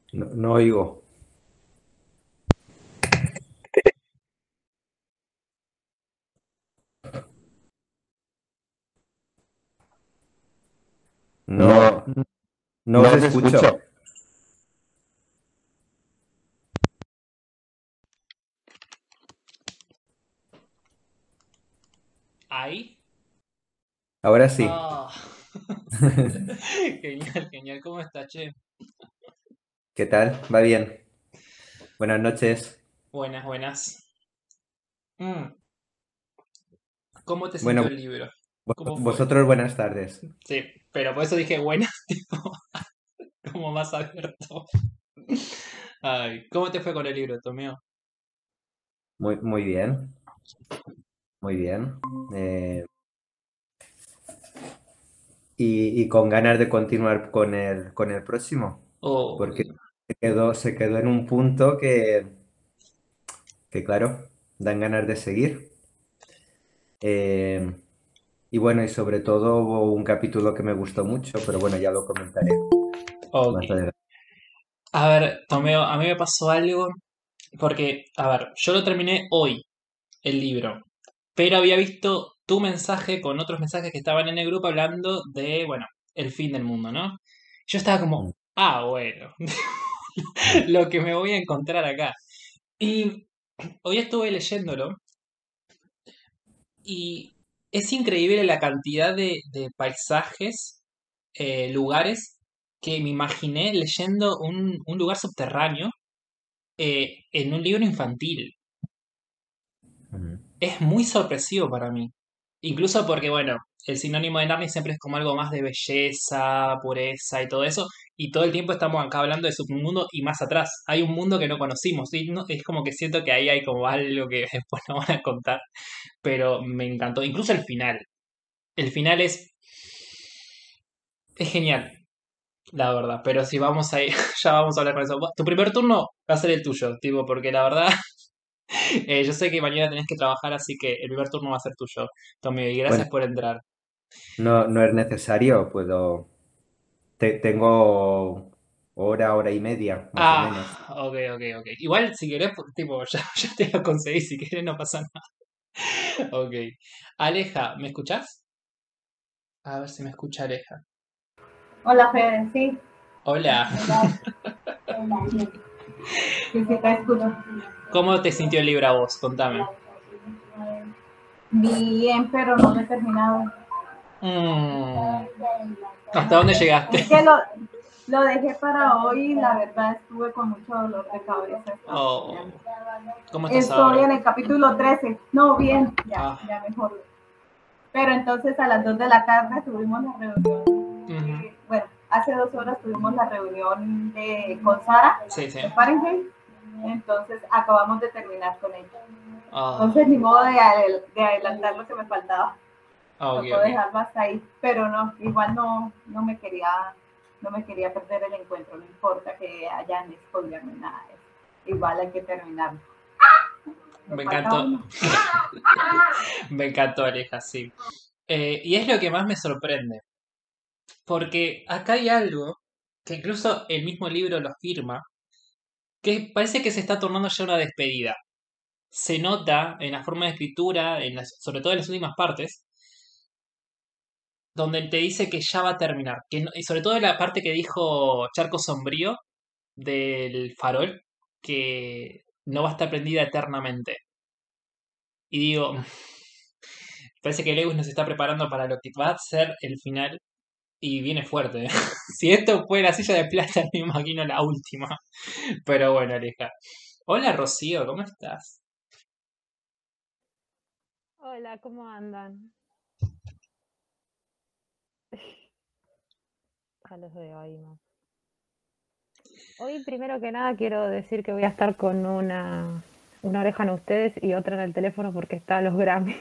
No, no oigo. No, No, no os no te escucho. escucho. ¿Ahí? Ahora sí. Ah, genial, genial. ¿Cómo estás, che? ¿Qué tal? ¿Va bien? Buenas noches. Buenas, buenas. Mm, ¿Cómo te sintió Bueno, el libro? ¿Cómo fue? vosotros buenas tardes. Sí, pero por eso dije buenas, tipo, como más abierto. Ay, ¿cómo te fue con el libro, Tomeo? Muy bien, muy bien. Eh, y con ganas de continuar con el próximo, Oh, porque se quedó en un punto que claro, dan ganas de seguir. Eh, y bueno, y sobre todo hubo un capítulo que me gustó mucho, pero bueno, ya lo comentaré ok. más adelante. A ver, Tomeo, a mí me pasó algo, porque, a ver, yo lo terminé hoy, el libro, pero había visto tu mensaje con otros mensajes que estaban en el grupo hablando de, bueno, el fin del mundo, ¿no? Yo estaba como, Mm, ah, bueno, mm, lo que me voy a encontrar acá. Y hoy estuve leyéndolo y es increíble la cantidad de paisajes, lugares que me imaginé leyendo un lugar subterráneo en un libro infantil. mm. Es muy sorpresivo para mí. Incluso porque, bueno, el sinónimo de Narnia siempre es como algo más de belleza, pureza y todo eso. Y todo el tiempo estamos acá hablando de submundo y más atrás. Hay un mundo que no conocimos. Y es como que siento que ahí hay como algo que después nos van a contar. Pero me encantó. Incluso el final. El final es genial, la verdad. Pero si vamos a ir, ya vamos a hablar con eso. Tu primer turno va a ser el tuyo, tipo, porque la verdad, yo sé que mañana tenés que trabajar, así que el primer turno va a ser tuyo, Tommy. Y Bueno, gracias por entrar. no, no es necesario, tengo hora y media, más o Ah, menos. ok, ok, ok. Igual si querés, tipo, ya te lo conseguí, si querés no pasa nada. Ok. Aleja, ¿me escuchás? A ver si me escucha Aleja. Hola, Fede, sí, Hola. hola, sí, sí, te escucho. ¿Cómo te sintió el libro a vos? Contame. Bien, pero no lo he terminado. Mm, ¿Hasta dónde llegaste? Es que lo dejé para hoy y la verdad estuve con mucho dolor de cabeza esta mañana. Oh, ¿cómo estás Estoy ahora? en el capítulo 13. No, bien, Ah, ya mejor. Pero entonces a las 2 de la tarde tuvimos la reunión, ujú. bueno, hace 2 horas tuvimos la reunión con Sara Sí, sí. de Fahrenheit. Entonces acabamos de terminar con ella. Ah, Entonces, ni modo de adelantar lo que me faltaba. ok, Tocó ok. dejarlo hasta ahí. Pero no, igual no me quería perder el encuentro. No importa que hayan spoiler ni nada de eso. Igual hay que terminarlo. Me Me falta encantó. uno. Me encantó, Aleja, sí. Y es lo que más me sorprende. Porque acá hay algo que incluso el mismo libro lo afirma, que parece que se está tornando ya una despedida. Se nota en la forma de escritura, sobre todo en las últimas partes, donde te dice que ya va a terminar. Y sobre todo en la parte que dijo Charco Sombrío del farol, que no va a estar prendida eternamente. Y digo, parece que Lewis nos está preparando para lo que va a ser el final y viene fuerte. Si esto fue la silla de plata, me imagino la última. Pero bueno, Aleja. Hola Rocío, ¿cómo estás? Hola, ¿cómo andan? A los de hoy más. Hoy, primero que nada, quiero decir que voy a estar con una oreja en ustedes y otra en el teléfono porque está los Grammy.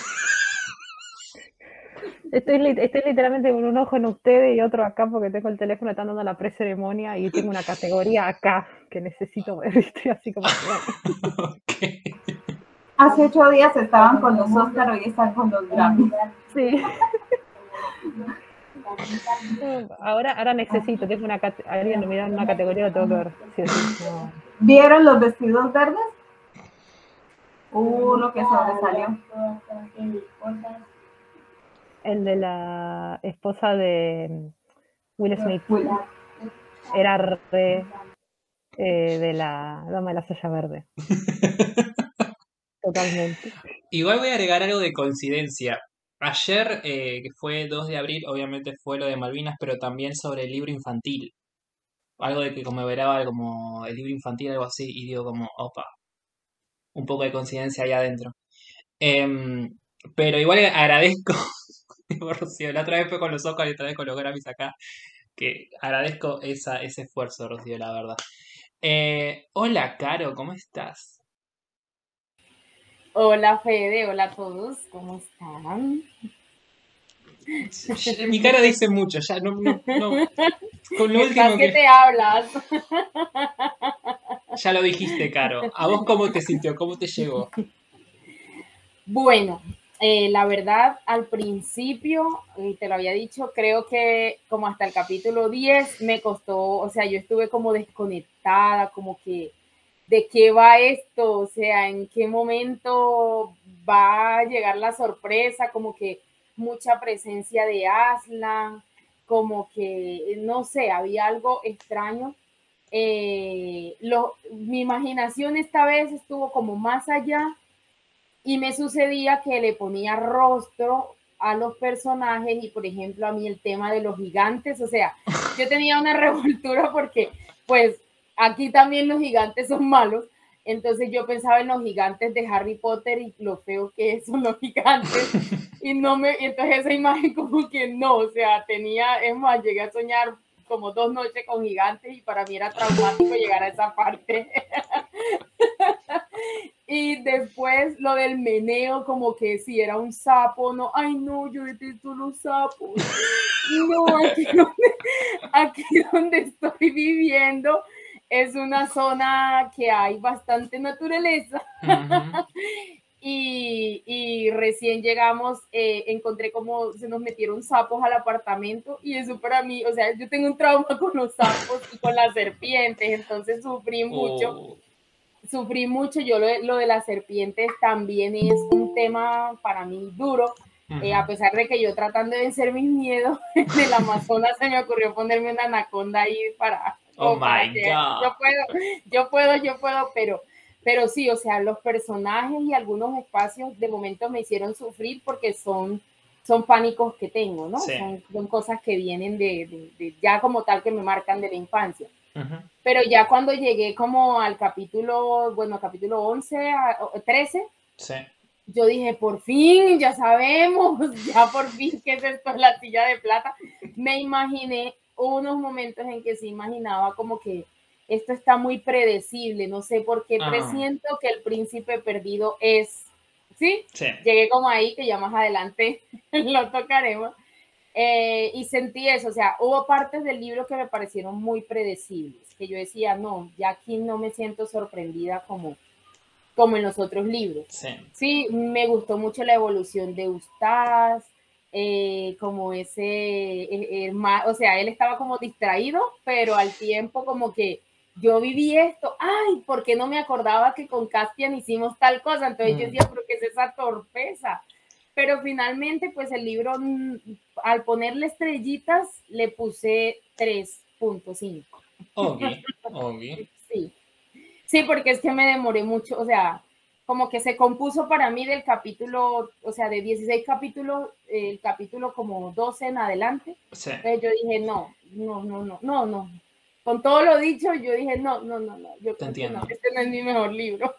Estoy literalmente con un ojo en ustedes y otro acá porque tengo el teléfono, están dando la pre-ceremonia y tengo una categoría acá que necesito ver. Estoy así como que, bueno. Ok. Hace 8 días estaban con los Oscar, hoy están con los Grammy. Sí, Ahora necesito, tengo alguien me da una categoría, lo tengo que ver. Sí, sí, no. ¿Vieron los vestidos verdes? Uno que sobresalió. El de la esposa de Will Smith. Will. Era re de la Dama de la Saya Verde. Totalmente. Igual voy a agregar algo de coincidencia. Ayer, que fue 2 de abril, obviamente fue lo de Malvinas, pero también sobre el libro infantil. Algo de que conmemoraba como el libro infantil, algo así, y digo como, opa, un poco de coincidencia ahí adentro. Em, pero igual agradezco, tipo, Rocío, la otra vez fue con los ojos y otra vez con los Grammys acá, que agradezco ese esfuerzo, Rocío, la verdad. Hola, Caro, ¿cómo estás? Hola Fede, hola a todos, ¿cómo están? Mi cara dice mucho, ya no. Con lo Estás último que te hablas. Ya lo dijiste, Caro. ¿A vos cómo te sintió? ¿Cómo te llegó? Bueno, la verdad, al principio, te lo había dicho, creo que como hasta el capítulo 10 me costó, o sea, yo estuve como desconectada, como que, ¿de qué va esto? O sea, ¿en qué momento va a llegar la sorpresa? Como que mucha presencia de Aslan, como que, no sé, había algo extraño. Mi imaginación esta vez estuvo como más allá y me sucedía que le ponía rostro a los personajes y, por ejemplo, a mí el tema de los gigantes, o sea, yo tenía una revoltura porque, pues, aquí también los gigantes son malos, entonces yo pensaba en los gigantes de Harry Potter y lo feo que son los gigantes, y entonces esa imagen como que no, o sea, es más, llegué a soñar como 2 noches con gigantes y para mí era traumático llegar a esa parte. Y después lo del meneo, como que si era un sapo, no, ay no, yo detesto los sapos. No, aquí donde estoy viviendo es una zona que hay bastante naturaleza. Uh-huh. Y recién llegamos, encontré como se nos metieron sapos al apartamento y eso para mí, o sea, yo tengo un trauma con los sapos y con las serpientes, entonces sufrí mucho. Sufrí mucho, yo lo de las serpientes también es un tema para mí duro, a pesar de que yo tratando de vencer mis miedos, en el Amazonas se me ocurrió ponerme una anaconda ahí para que yo puedo, pero sí, o sea, los personajes y algunos espacios de momento me hicieron sufrir porque son pánicos que tengo, ¿no? Sí. Son cosas que vienen de ya como tal que me marcan de la infancia. Uh-huh. Pero ya cuando llegué como al capítulo 11, 13, sí. Yo dije, por fin, ya sabemos, ya por fin qué es esto, la silla de plata. Me imaginé unos momentos en que se imaginaba como que esto está muy predecible, no sé por qué presiento que el príncipe perdido es, ¿sí? Sí. Llegué como ahí, que ya más adelante lo tocaremos. Y sentí eso, o sea, hubo partes del libro que me parecieron muy predecibles, que yo decía, no, ya aquí no me siento sorprendida como en los otros libros. Sí, me gustó mucho la evolución de Eustace, como o sea, él estaba como distraído, pero al tiempo como que yo viví esto, ay, ¿por qué no me acordaba que con Caspian hicimos tal cosa? Entonces yo decía, ¿pero qué es esa torpeza? Pero finalmente, pues el libro, al ponerle estrellitas, le puse 3.5. Okay. Sí, porque es que me demoré mucho, o sea, como que se compuso para mí del capítulo, o sea, de 16 capítulos, el capítulo como 12 en adelante. Sí. Entonces yo dije, no. Con todo lo dicho, yo dije, no. Yo te entiendo. No, este no es mi mejor libro.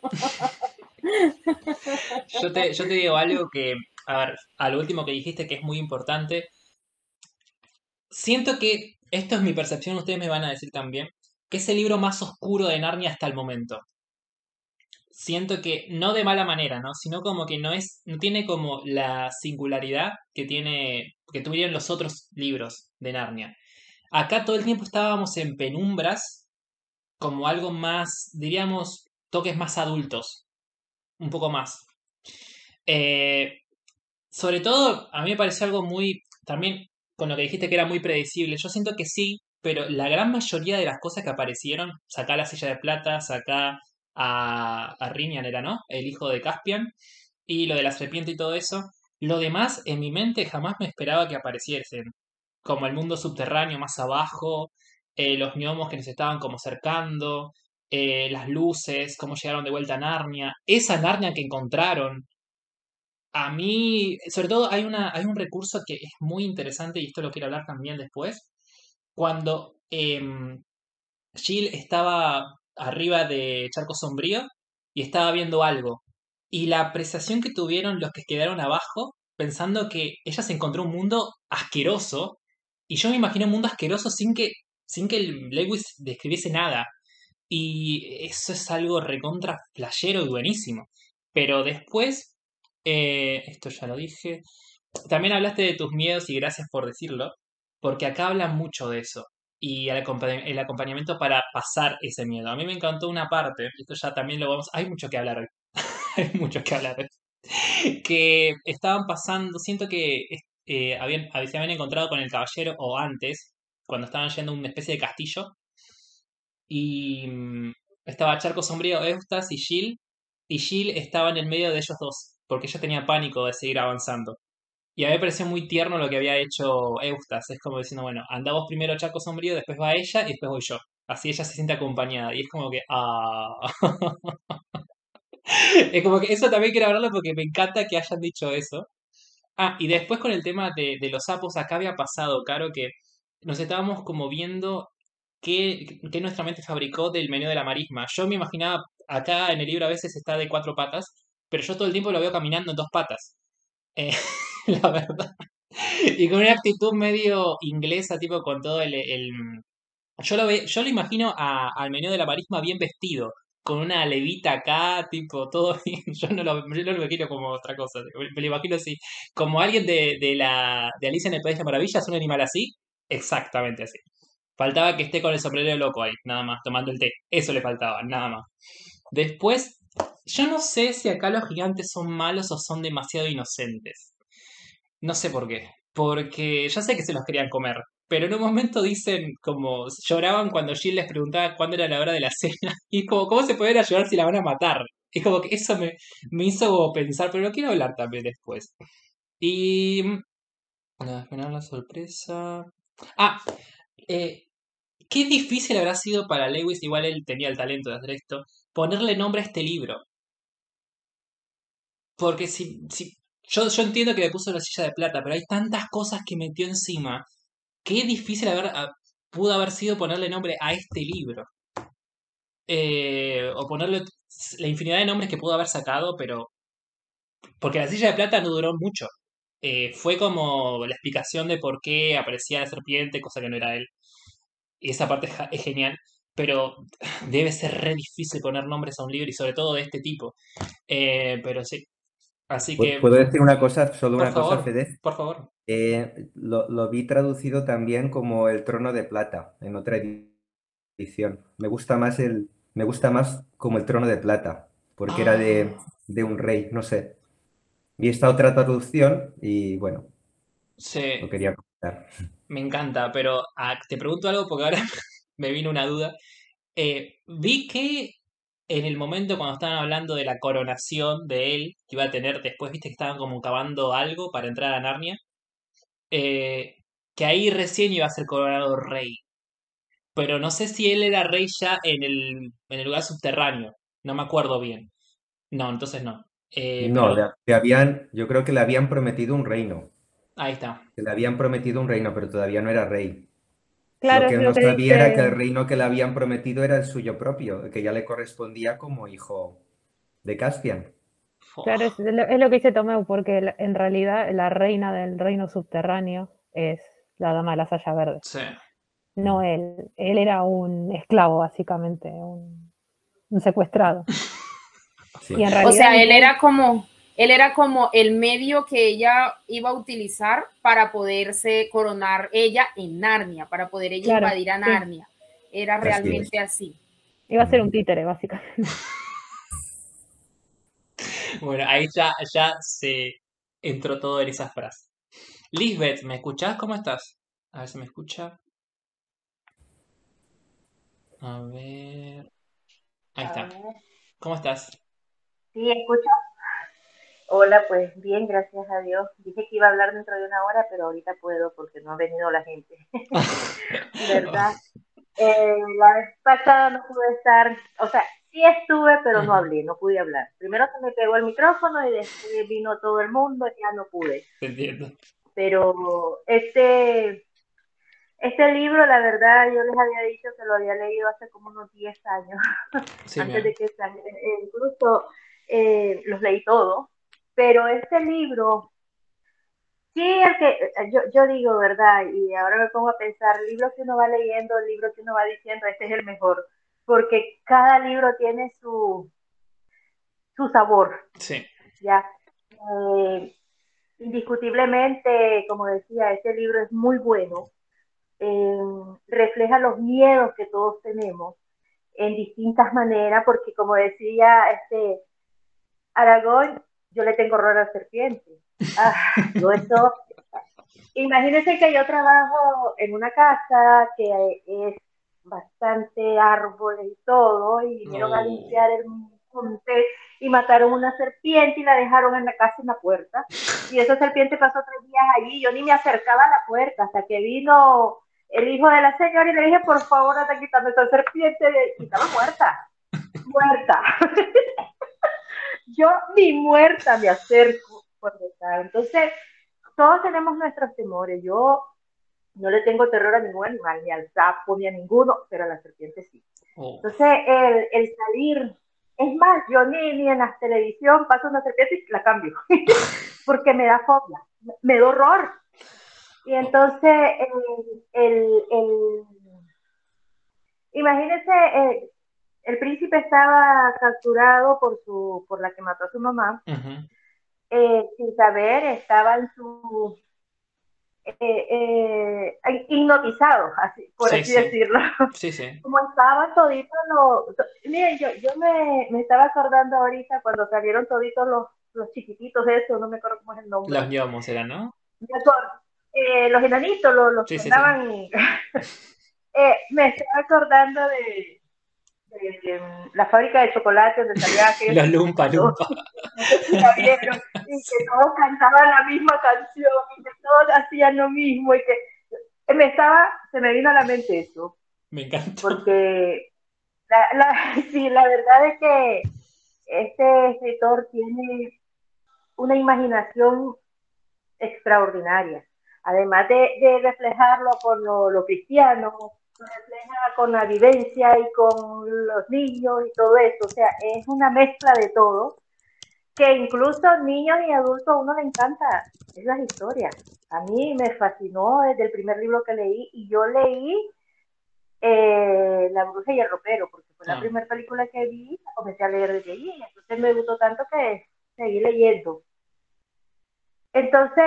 Yo te digo algo que, a ver, a lo último que dijiste que es muy importante. Siento que, esto es mi percepción, ustedes me van a decir también, que es el libro más oscuro de Narnia hasta el momento. Siento que, no de mala manera, ¿no? Sino como que no tiene como la singularidad que tuvieron los otros libros de Narnia. Acá todo el tiempo estábamos en penumbras, como algo más, diríamos, toques más adultos. Un poco más. Sobre todo, a mí me pareció algo muy, también, con lo que dijiste que era muy predecible. Yo siento que sí, pero la gran mayoría de las cosas que aparecieron, sacá la silla de plata, sacá a Rinian era, ¿no? El hijo de Caspian, y lo de la serpiente y todo eso. Lo demás, en mi mente, jamás me esperaba que apareciesen. Como el mundo subterráneo más abajo, los gnomos que nos estaban como cercando, las luces, cómo llegaron de vuelta a Narnia, esa Narnia que encontraron. A mí, sobre todo, hay un recurso que es muy interesante y esto lo quiero hablar también después. Cuando Jill estaba arriba de Charco Sombrío y estaba viendo algo. Y la apreciación que tuvieron los que quedaron abajo, pensando que ella se encontró un mundo asqueroso. Y yo me imagino un mundo asqueroso sin que el Lewis describiese nada. Y eso es algo recontra flashero y buenísimo. Pero después, esto ya lo dije. También hablaste de tus miedos y gracias por decirlo, porque acá hablan mucho de eso y el acompañamiento para pasar ese miedo. A mí me encantó una parte, esto ya también lo vamos, hay mucho que hablar hoy, hay mucho que hablar hoy, que estaban pasando, siento que se habían encontrado con el caballero o antes, cuando estaban yendo a una especie de castillo, y estaba Charco Sombrío, Eustace y Jill estaba en el medio de ellos dos, porque ella tenía pánico de seguir avanzando. Y a mí me pareció muy tierno lo que había hecho Eustace. Es como diciendo, bueno, anda vos primero a Chaco Sombrío, después va ella y después voy yo. Así ella se siente acompañada. Y es como que, ah. Es como que eso también quiero hablarlo porque me encanta que hayan dicho eso. Ah, y después con el tema de los sapos, acá había pasado, Caro, que nos estábamos como viendo qué nuestra mente fabricó del menú de la marisma. Yo me imaginaba, acá en el libro a veces está de 4 patas, pero yo todo el tiempo lo veo caminando en 2 patas. Eh, la verdad. Y con una actitud medio inglesa, tipo con todo yo lo imagino al menú de la marisma bien vestido, con una levita acá, tipo, todo bien. Yo no lo imagino como otra cosa. Me lo imagino así. Como alguien de Alicia en el País de las Maravillas, un animal así. Exactamente así. Faltaba que esté con el sombrero loco ahí, nada más, tomando el té. Eso le faltaba, nada más. Después, yo no sé si acá los gigantes son malos o son demasiado inocentes. No sé por qué. Porque ya sé que se los querían comer. Pero en un momento dicen como lloraban cuando Jill les preguntaba cuándo era la hora de la cena. Y como, ¿cómo se puede ir a llorar si la van a matar? Es como que eso me hizo pensar, pero lo quiero hablar también después. Y... Al final la sorpresa... Ah, eh, qué difícil habrá sido para Lewis, igual él tenía el talento de hacer esto, ponerle nombre a este libro. Porque si yo entiendo que le puso la silla de plata, pero hay tantas cosas que metió encima. Qué difícil pudo haber sido ponerle nombre a este libro. O ponerle la infinidad de nombres que pudo haber sacado, pero... Porque la silla de plata no duró mucho. Fue como la explicación de por qué aparecía la serpiente, cosa que no era él. Y esa parte es genial. Pero debe ser re difícil poner nombres a un libro y sobre todo de este tipo. Pero sí. Así que, ¿Puedo decir una cosa, solo por una cosa, favor, Fede? por favor. Lo vi traducido también como El Trono de Plata en otra edición. Me gusta más como El Trono de Plata, porque era Ah, de un rey, no sé. Vi esta otra traducción y bueno, lo sí. quería comentar. Me encanta, pero te pregunto algo porque ahora me vino una duda. Vi que en el momento cuando estaban hablando de la coronación de él, que iba a tener después, viste que estaban como cavando algo para entrar a Narnia, eh, que ahí recién iba a ser coronado rey. Pero no sé si él era rey ya en el lugar subterráneo. No me acuerdo bien. No, entonces no. No, Pero yo creo que le habían prometido un reino, ahí está. que le habían prometido un reino, pero todavía no era rey. Lo Claro, que es no lo que sabía era que el dice, reino que le habían prometido era el suyo propio, que ya le correspondía como hijo de Caspian. claro, Fua, es lo que dice Tomeu, porque en realidad la reina del reino subterráneo es la dama de la saya verde. sí. No él. Él era un esclavo, básicamente, un secuestrado. Y Sí. en O realidad sea, ni él, él era como el medio que ella iba a utilizar para poderse coronar ella en Narnia, para poder ella claro, invadir a sí, Narnia. Era Así es. realmente así. iba a ser un títere, básicamente. Bueno, ahí ya se entró todo en esa frase. Lisbeth, ¿me escuchás? ¿Cómo estás? A ver si me escucha. A ver. Ahí A está. ver, ¿Cómo estás? sí, escucho. Hola, pues bien, gracias a Dios. Dije que iba a hablar dentro de una hora, pero ahorita puedo porque no ha venido la gente. ¿Verdad? La vez pasada no pude estar, o sea, sí estuve, pero no Ujú, hablé, no pude hablar. Primero se me pegó el micrófono y después vino todo el mundo y ya no pude. te entiendo. Pero este libro, la verdad, yo les había dicho que lo había leído hace como unos 10 años, Sí, antes de que saliera. Incluso los leí todos, pero este libro, sí, yo digo, ¿verdad? Y ahora me pongo a pensar, el libro que uno va leyendo, el libro que uno va diciendo, este es el mejor, porque cada libro tiene su sabor, sí. ¿ya? Eh, Indiscutiblemente, como decía, este libro es muy bueno, eh, refleja los miedos que todos tenemos en distintas maneras, porque como decía Aragón, yo le tengo horror a la serpiente. Ah, yo eso, imagínense que yo trabajo en una casa que es bastante árboles y todo, y vinieron a No. limpiar el monte y mataron una serpiente y la dejaron en la casa en la puerta. Y esa serpiente pasó 3 días allí, yo ni me acercaba a la puerta hasta que vino el hijo de la señora y le dije, por favor, anda quitando esa serpiente, y estaba muerta, muerta. Yo ni muerta me acerco por detrás. Entonces, todos tenemos nuestros temores. Yo no le tengo terror a ningún animal, ni al sapo, ni a ninguno, pero a la serpiente sí. Oh. Entonces, el salir, es más, yo ni en la televisión paso una serpiente y la cambio, porque me da fobia, me da horror. Y Oh. entonces, el imagínense, el príncipe estaba capturado por la que mató a su mamá, Ujú. sin saber, estaba en hipnotizado, así, por Sí, así sí. decirlo. Sí, sí. Como estaban toditos miren, yo me estaba acordando ahorita cuando salieron toditos los chiquititos, eso, no me acuerdo cómo es el Los nombre. gnomos eran, ¿no? Me acuerdo, los enanitos, los Sí, que sí, sí. andaban, me estaba acordando de la fábrica de chocolate donde salían aquellos Los Lumpa chiquititos, Lumpa. no sé si la vieron, y que todos cantaban la misma canción, y que todos hacían lo mismo, y que se me vino a la mente eso, Me encantó. porque sí, la verdad es que este escritor tiene una imaginación extraordinaria. Además de reflejarlo con lo cristiano, lo refleja con la vivencia y con los niños y todo eso. O sea, es una mezcla de todo, que incluso niños y adultos a uno le encanta esas historias. A mí me fascinó desde el primer libro que leí, y yo leí La bruja y el ropero, porque fue la Ah, primera película que vi, la comencé a leer desde allí, entonces me gustó tanto que seguí leyendo. Entonces,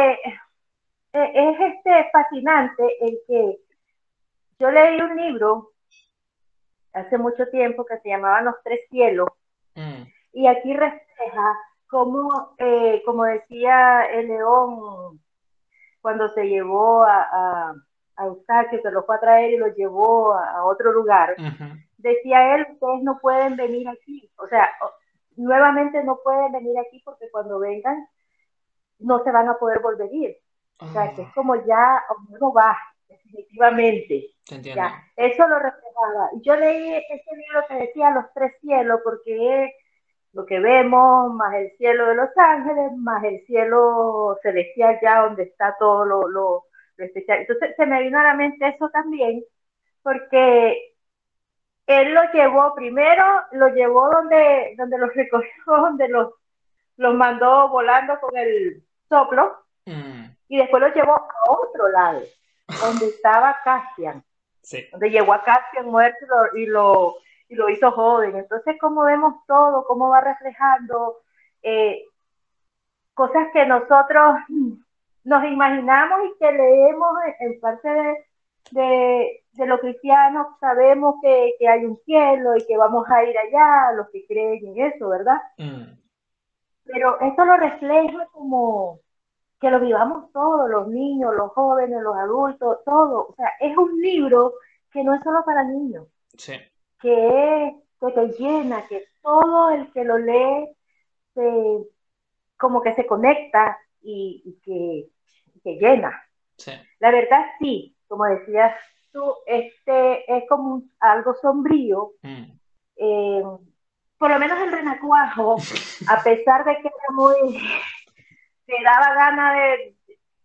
es fascinante el que yo leí un libro hace mucho tiempo que se llamaba Los Tres Cielos, mm, y aquí refleja cómo, como decía el león cuando se llevó a Eustaquio, que lo fue a traer y lo llevó a otro lugar, ujú. decía él, ustedes no pueden venir aquí, o sea, nuevamente no pueden venir aquí porque cuando vengan no se van a poder volver a ir. O sea, que es Ah, como ya no va, definitivamente. te Ya, entiendo. eso lo reflejaba. Y yo leí ese libro que decía Los Tres Cielos, porque es lo que vemos, más el cielo de Los Ángeles, más el cielo celestial ya donde está todo lo especial. Entonces se me vino a la mente eso también, porque él lo llevó primero, lo llevó donde los recogió, donde los mandó volando con el soplo, Mm, y después los llevó a otro lado, donde estaba Cassian, sí. donde llegó a Cassian muerto y lo hizo joven. Entonces, como vemos todo, cómo va reflejando eh, cosas que nosotros nos imaginamos y que leemos en parte de los cristianos, sabemos que hay un cielo y que vamos a ir allá, los que creen en eso, ¿verdad? Mm, Pero esto lo refleja como que lo vivamos todos, los niños, los jóvenes, los adultos, todo. O sea, es un libro que no es solo para niños, Sí, que te llena, que todo el que lo lee se, como que se conecta y que llena. sí. La verdad sí, como decías tú, es como algo sombrío. Mm. eh, por lo menos el renacuajo, a pesar de que era muy, te daba gana de,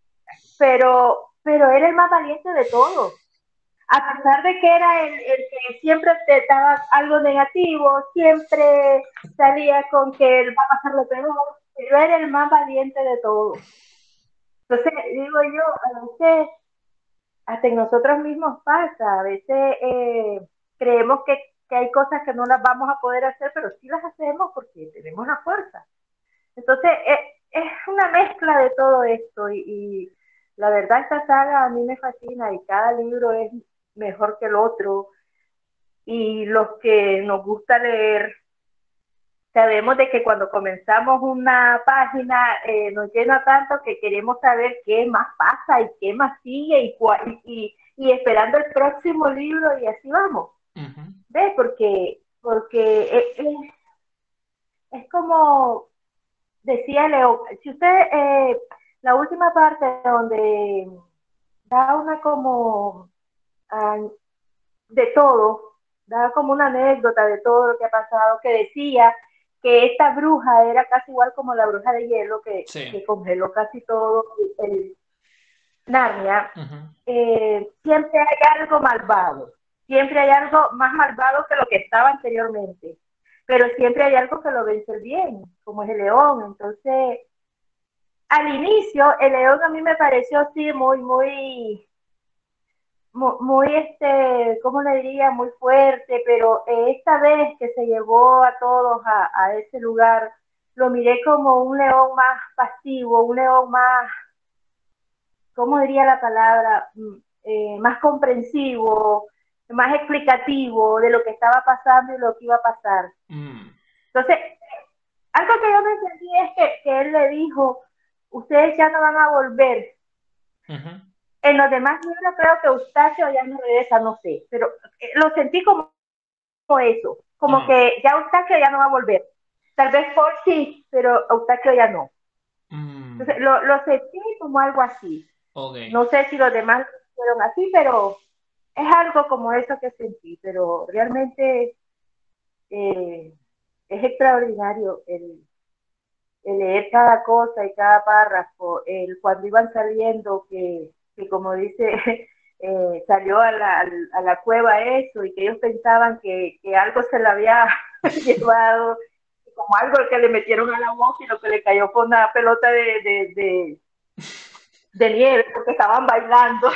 pero era el más valiente de todos. A pesar de que era el que siempre te daba algo negativo, siempre salía con que él va a pasar lo peor, pero era el más valiente de todos. Entonces, digo yo, a veces hasta en nosotros mismos pasa, a veces creemos que hay cosas que no las vamos a poder hacer, pero sí las hacemos porque tenemos la fuerza. Entonces, es una mezcla de todo esto y la verdad esta saga a mí me fascina y cada libro es mejor que el otro y los que nos gusta leer sabemos de que cuando comenzamos una página nos llena tanto que queremos saber qué más pasa y qué más sigue y esperando el próximo libro y así vamos. Ujú. ¿Ves? Porque es como decía Leo, si usted, la última parte donde da una como uh, de todo, da como una anécdota de todo lo que ha pasado, que decía que esta bruja era casi igual como la bruja de hielo Sí. que congeló casi todo el Narnia. Ujú. Siempre hay algo malvado, siempre hay algo más malvado que lo que estaba anteriormente, pero siempre hay algo que lo vence el bien, como es el león. Entonces, al inicio, el león a mí me pareció así muy, ¿cómo le diría? Muy fuerte, pero esta vez que se llevó a todos a ese lugar, lo miré como un león más pasivo, un león más, ¿cómo diría la palabra? Más comprensivo, más explicativo de lo que estaba pasando y lo que iba a pasar. Mm. Entonces, algo que yo me entendí es que él le dijo, ustedes ya no van a volver. Ujú. En los demás libros creo que Eustaquio ya no regresa, no sé, pero lo sentí como eso, como Ah. que ya Eustaquio ya no va a volver. Tal vez Paul sí, pero Eustaquio ya no. Mm. Entonces lo sentí como algo así. Ok. No sé si los demás fueron así, pero es algo como eso que sentí, pero realmente eh, es extraordinario el leer cada cosa y cada párrafo, cuando iban saliendo, que como dice, salió a la cueva eso y que ellos pensaban que algo se le había llevado, como algo que le metieron a la boca y lo que le cayó fue una pelota de nieve porque estaban bailando.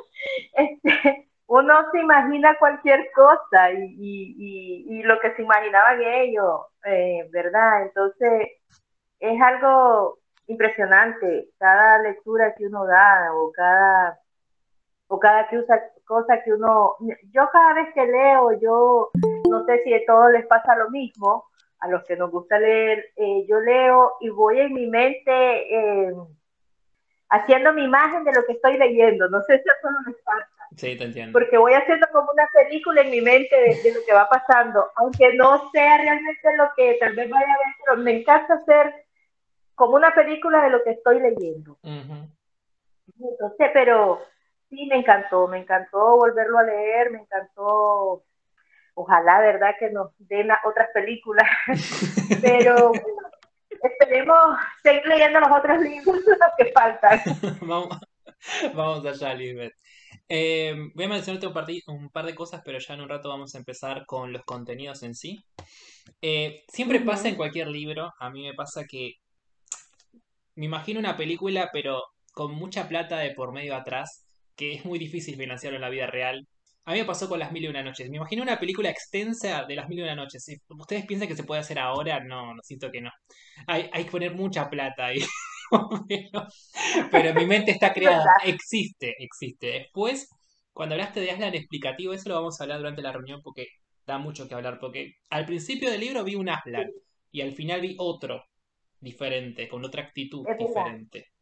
Uno se imagina cualquier cosa y lo que se imaginaban ellos, ¿verdad? Entonces, es algo impresionante cada lectura que uno da o cada cosa que uno, yo cada vez que leo, yo no sé si a todos les pasa lo mismo, a los que nos gusta leer, yo leo y voy en mi mente haciendo mi imagen de lo que estoy leyendo, no sé si eso no les pasa, Sí, te entiendo. porque voy haciendo como una película en mi mente de lo que va pasando, aunque no sea realmente lo que tal vez vaya a ver, pero me encanta hacer como una película de lo que estoy leyendo. Ujú. Entonces, pero sí, me encantó volverlo a leer, me encantó, ojalá, ¿verdad? Que nos den otras películas, pero bueno, esperemos seguir leyendo los otros libros que faltan. Vamos, vamos allá, Lisbeth. Voy a mencionarte un par de cosas, pero ya en un rato vamos a empezar con los contenidos en sí. Siempre pasa en Uh-huh. cualquier libro, a mí me pasa que me imagino una película, pero con mucha plata de por medio atrás, que es muy difícil financiarlo en la vida real. A mí me pasó con Las Mil y Una Noches. Me imagino una película extensa de Las Mil y Una Noches. Si ustedes piensan que se puede hacer ahora, no, no siento que no. Hay que poner mucha plata ahí. Pero mi mente está Es creada. verdad. Existe. Después, cuando hablaste de Aslan explicativo, eso lo vamos a hablar durante la reunión porque da mucho que hablar. Porque al principio del libro vi un Aslan Sí, y al final vi otro diferente, con otra actitud es verdad. diferente.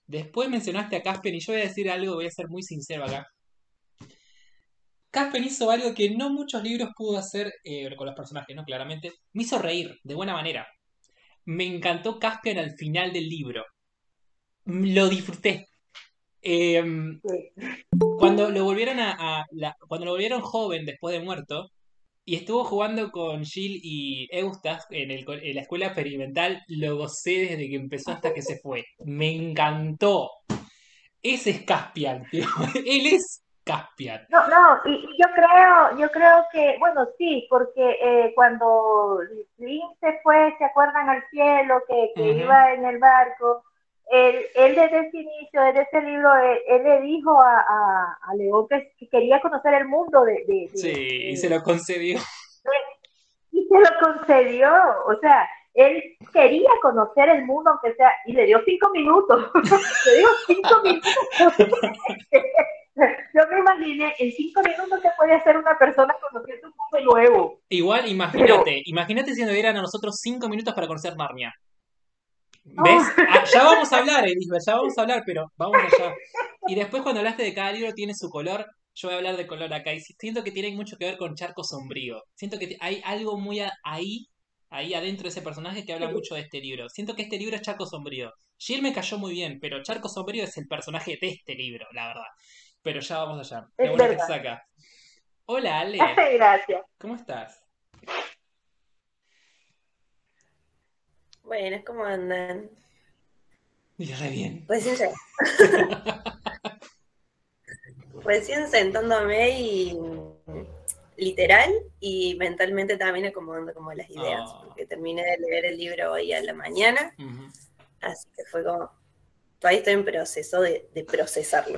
Después mencionaste a Caspian y yo voy a decir algo, voy a ser muy sincero acá. Caspian hizo algo que no muchos libros pudo hacer con los personajes, ¿no? Claramente. Me hizo reír, de buena manera. Me encantó Caspian al final del libro. Lo disfruté. Em, Sí. cuando lo volvieron cuando lo volvieron joven después de muerto y estuvo jugando con Jill y Eustace en la escuela experimental, lo gocé desde que empezó hasta que se fue. Me encantó. Ese es Caspian, tío. Él es Caspian. No, no, y yo creo que, bueno, sí, porque cuando Lynn se fue, ¿se acuerdan al cielo que Ujú. iba en el barco? Él desde ese inicio, desde ese libro, él le dijo a León que quería conocer el mundo Sí, y se lo concedió. y se lo concedió, o sea, él quería conocer el mundo, aunque sea, y le dio 5 minutos, le dio 5 minutos. Yo me imaginé en 5 minutos que puede hacer una persona conociendo un mundo nuevo, Igual, pero imagínate si nos dieran a nosotros 5 minutos para conocer Narnia. oh, ¿Ves? Ah, ya vamos a hablar, Elizabeth, ya vamos a hablar, pero vamos allá. Y después cuando hablaste de cada libro tiene su color, yo voy a hablar de color acá. Y siento que tiene mucho que ver con Charco Sombrío. Siento que hay algo muy ahí adentro de ese personaje que habla sí, mucho de este libro. Siento que este libro es Charco Sombrío. Jill me cayó muy bien, pero Charco Sombrío es el personaje de este libro, la verdad. Pero ya vamos allá. Qué es bueno que te verdad. saca. Hola, Ale. Gracias. ¿Cómo estás? Buenas, ¿cómo andan? Y re bien. Recién, recién sentándome y literal y mentalmente también acomodando como las ideas, Oh. porque terminé de leer el libro hoy a la mañana, Ujú. así que fue como, todavía estoy en proceso de procesarlo.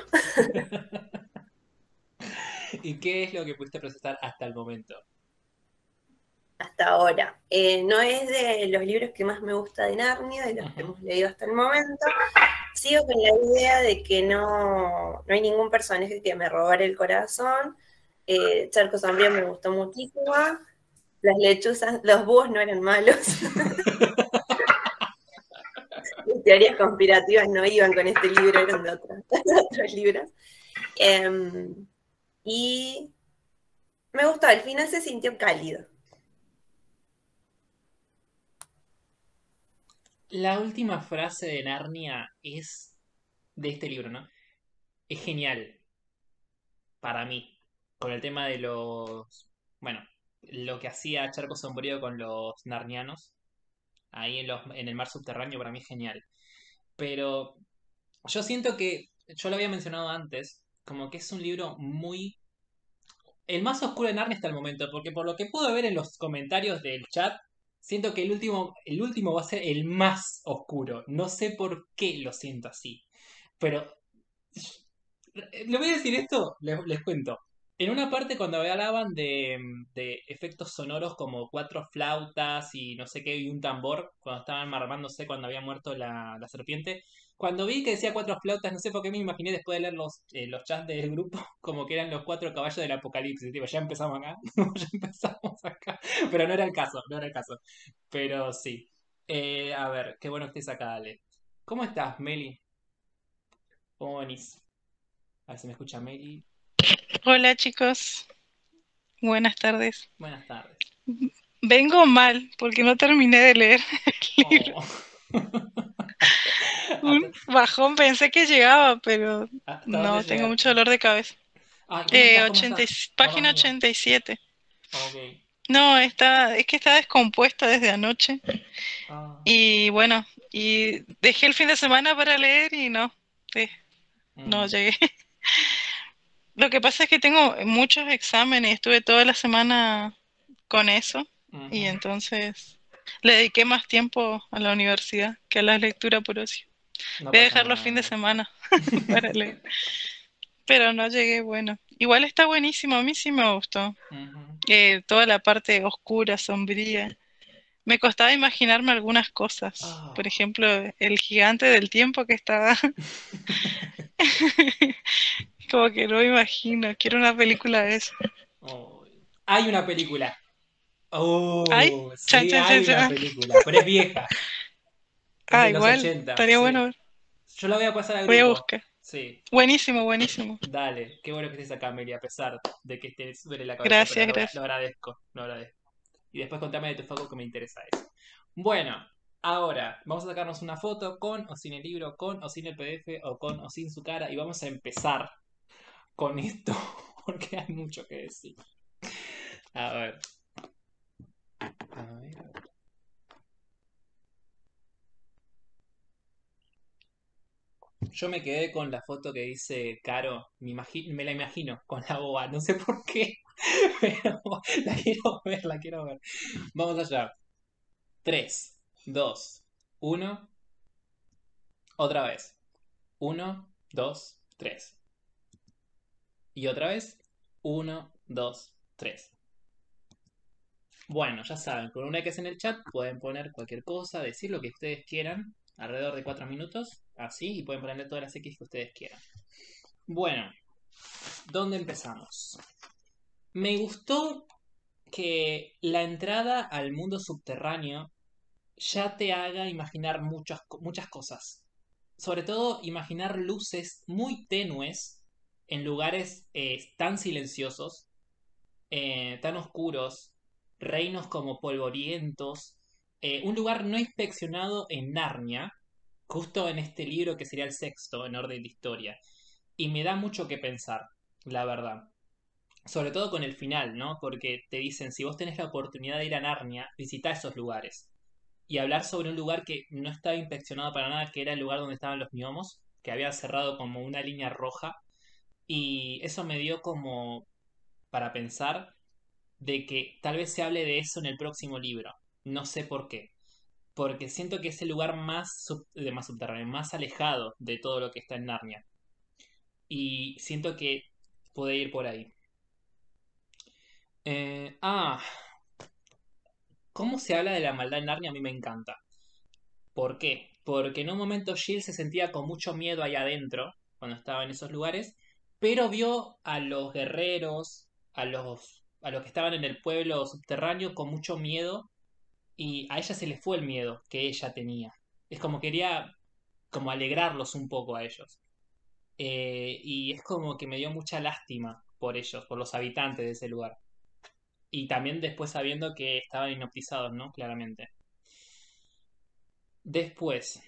¿Y qué es lo que pudiste procesar hasta el momento? Hasta ahora. No es de los libros que más me gusta de Narnia, de los que hemos leído hasta el momento. Sigo con la idea de que no hay ningún personaje que me robara el corazón. Charco Sombrío me gustó muchísimo. Las lechuzas, los búhos no eran malos. Las teorías conspirativas no iban con este libro, eran de otros libros. Y me gustó, al final se sintió cálido. La última frase de Narnia es de este libro, ¿no? Es genial para mí. Con el tema de bueno, lo que hacía Charco Sombrío con los narnianos. Ahí en el mar subterráneo para mí es genial. Pero yo siento que, yo lo había mencionado antes, como que es un libro muy... El más oscuro de Narnia hasta el momento, porque por lo que puedo ver en los comentarios del chat, siento que el último va a ser el más oscuro. No sé por qué lo siento así. Pero le voy a decir esto, les cuento. En una parte cuando hablaban de efectos sonoros como 4 flautas y no sé qué, y un tambor, cuando estaban armándose cuando había muerto la serpiente, cuando vi que decía 4 flautas, no sé por qué me imaginé después de leer los chats del grupo, como que eran los 4 caballos del apocalipsis. Tipo, ya empezamos acá, ya empezamos acá. Pero no era el caso, no era el caso. Pero sí. A ver, qué bueno que estés acá, Ale. ¿Cómo estás, Meli? ¿Cómo venís? A ver si me escucha Meli. Hola chicos, buenas tardes. Buenas tardes. Vengo mal porque no terminé de leer el libro. Oh. Un bajón, pensé que llegaba, pero ¿Hasta dónde no, tengo mucho llegaste? dolor de cabeza. Ay, ¿cómo estás? ¿Cómo estás? Página Vamos bien. 87. Ok. No, es que está descompuesta desde anoche. Ah. Y bueno, y dejé el fin de semana para leer y no Mm. llegué. Lo que pasa es que tengo muchos exámenes y estuve toda la semana con eso y Ujú. entonces le dediqué más tiempo a la universidad que a la lectura por ocio. No Voy a pasa dejar los fines de nada. semana para leer, pero no llegué, bueno. Igual está buenísimo, a mí sí me gustó. Ujú. Toda la parte oscura, sombría. Me costaba imaginarme algunas cosas. Por Ah. ejemplo, el gigante del tiempo que estaba. Como que no me imagino. Quiero una película de eso. Oh. Hay una película. Ay, Oh, chan, sí, chan, chan, hay una chan. película, pero es vieja. Es de los Igual, 80, estaría bueno sí. ver. Yo la voy a pasar al Voy a grupo. buscar. Sí, Buenísimo, buenísimo. dale. Qué bueno que estés acá, Meli, a pesar de que te duele la cabeza, pero Gracias, lo gracias. agradezco, lo agradezco. Y después contame de tu foco que me interesa eso. Bueno, ahora vamos a sacarnos una foto con o sin el libro, con o sin el PDF, o con o sin su cara, y vamos a empezar con esto, porque hay mucho que decir. A ver. A ver. Yo me quedé con la foto que dice Caro, me la imagino con la boba, no sé por qué, pero la quiero ver, la quiero ver. Vamos allá. 3, 2, 1, otra vez. 1, 2, 3. Y otra vez. 1, 2, 3. Bueno, ya saben, con una X en el chat pueden poner cualquier cosa, decir lo que ustedes quieran, alrededor de 4 minutos, así, y pueden ponerle todas las X que ustedes quieran. Bueno, ¿dónde empezamos? Me gustó que la entrada al mundo subterráneo ya te haga imaginar muchas cosas. Sobre todo imaginar luces muy tenues en lugares tan silenciosos, tan oscuros, reinos como polvorientos, un lugar no inspeccionado en Narnia, justo en este libro que sería el sexto en orden de historia. Y me da mucho que pensar, la verdad. Sobre todo con el final, ¿no? Porque te dicen, si vos tenés la oportunidad de ir a Narnia, visita esos lugares. Y hablar sobre un lugar que no estaba inspeccionado para nada, que era el lugar donde estaban los gnomos, que había cerrado como una línea roja. Y eso me dio como para pensar de que tal vez se hable de eso en el próximo libro. No sé por qué. Porque siento que es el lugar más subterráneo, más alejado de todo lo que está en Narnia. Y siento que puede ir por ahí. Eh, ah, ¿Cómo se habla de la maldad en Narnia? A mí me encanta. ¿Por qué? Porque en un momento Jill se sentía con mucho miedo ahí adentro, cuando estaba en esos lugares, pero vio a los guerreros, a los que estaban en el pueblo subterráneo con mucho miedo, y a ella se le fue el miedo que ella tenía. Es como quería como alegrarlos un poco a ellos. Y es como que me dio mucha lástima por ellos, por los habitantes de ese lugar. Y también después sabiendo que estaban hipnotizados, ¿no? Claramente. Después.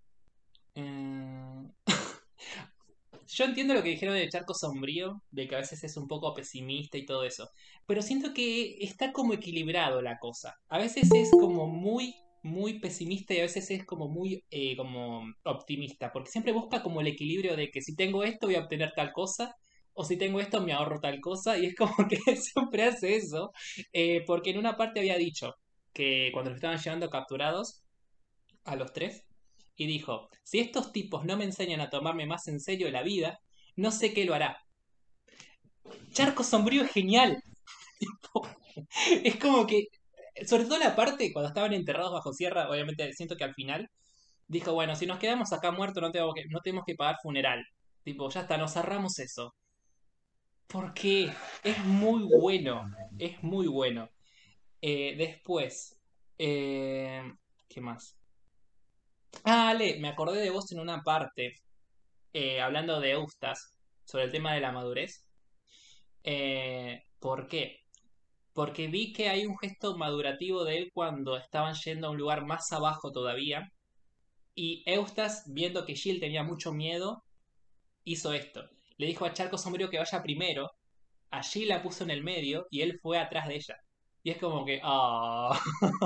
eh, Yo entiendo lo que dijeron de Charco Sombrío, de que a veces es un poco pesimista y todo eso, pero siento que está como equilibrado la cosa. A veces es como muy, muy pesimista y a veces es como muy como optimista, porque siempre busca como el equilibrio de que si tengo esto voy a obtener tal cosa, o si tengo esto me ahorro tal cosa, y es como que siempre hace eso, porque en una parte había dicho que cuando los estaban llevando capturados, a los tres, y dijo, si estos tipos no me enseñan a tomarme más en serio la vida, no sé qué lo hará. Charco Sombrío es genial. Es como que, sobre todo la parte cuando estaban enterrados bajo sierra, obviamente siento que al final, dijo, bueno, si nos quedamos acá muertos no tenemos que pagar funeral. Tipo, ya está, nos ahorramos eso. Porque es muy bueno, es muy bueno. Después, eh, ¿qué más? Ah, Ale, me acordé de vos en una parte hablando de Eustas, sobre el tema de la madurez. ¿Por qué? Porque vi que hay un gesto madurativo de él cuando estaban yendo a un lugar más abajo todavía. Y Eustas, viendo que Jill tenía mucho miedo, hizo esto. Le dijo a Charco Sombrío que vaya primero. A Jill la puso en el medio y él fue atrás de ella. Y es como que, ah,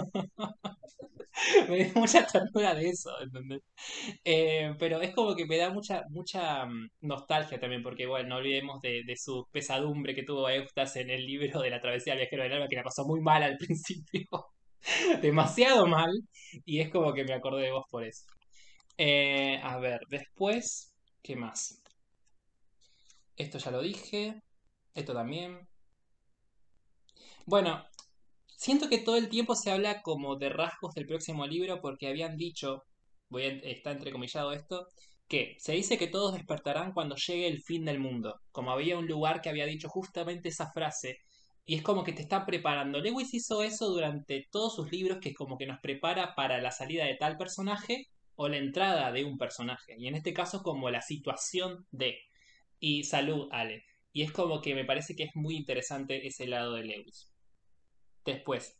me dio mucha ternura de eso, ¿entendés? Pero es como que me da mucha nostalgia también, porque bueno, no olvidemos de su pesadumbre que tuvo Eustas en el libro de la travesía del viajero del alba, que la pasó muy mal al principio, demasiado mal, y es como que me acordé de vos por eso. A ver, después, ¿qué más? Esto ya lo dije, esto también. Bueno, siento que todo el tiempo se habla como de rasgos del próximo libro porque habían dicho, está entrecomillado esto, que se dice que todos despertarán cuando llegue el fin del mundo. Como había un lugar que había dicho justamente esa frase. Y es como que te está preparando. Lewis hizo eso durante todos sus libros, que es como que nos prepara para la salida de tal personaje o la entrada de un personaje. Y en este caso como la situación de... Y salud, Ale. Y es como que me parece que es muy interesante ese lado de Lewis. Después,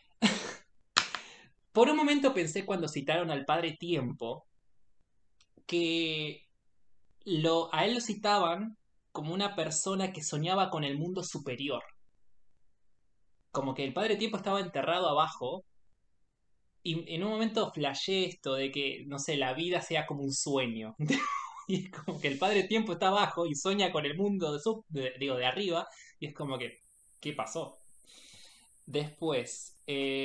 por un momento pensé cuando citaron al padre Tiempo que a él lo citaban como una persona que soñaba con el mundo superior. Como que el padre Tiempo estaba enterrado abajo y en un momento flashé esto de que, no sé, la vida sea como un sueño. Y es como que el padre Tiempo está abajo y sueña con el mundo de arriba y es como que, ¿qué pasó? Después,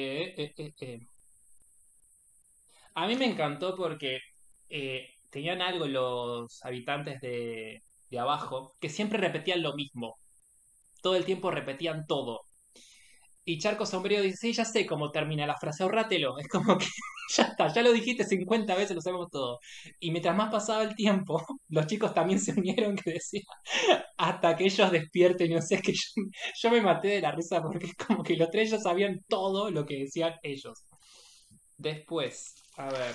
a mí me encantó porque tenían algo los habitantes de abajo que siempre repetían lo mismo. Todo el tiempo repetían todo. Y Charco Sombrío dice, sí, ya sé cómo termina la frase, ahorrátelo. Es como que ya está, ya lo dijiste 50 veces, lo sabemos todo. Y mientras más pasaba el tiempo, los chicos también se unieron que decían, hasta que ellos despierten, no sé, es que yo me maté de la risa porque es como que los tres ya sabían todo lo que decían ellos. Después, a ver.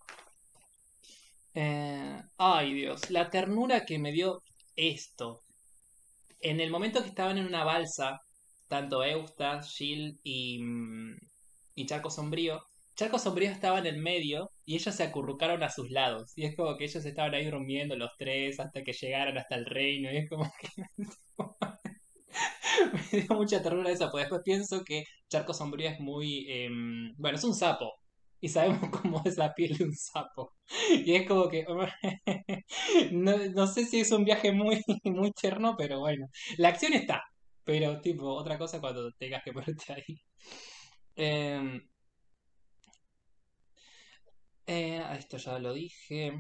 Ay Dios, la ternura que me dio esto. En el momento que estaban en una balsa, tanto Eustace, Jill y Charco Sombrío estaba en el medio y ellos se acurrucaron a sus lados. Y es como que ellos estaban ahí durmiendo los tres hasta que llegaran hasta el reino. Y es como que me dio mucha ternura eso, porque después pienso que Charco Sombrío es muy... bueno, es un sapo. Y sabemos cómo es la piel de un sapo. Y es como que... no sé si es un viaje muy, muy tierno, pero bueno. La acción está. Pero tipo, otra cosa cuando tengas que ponerte ahí. Eh, esto ya lo dije.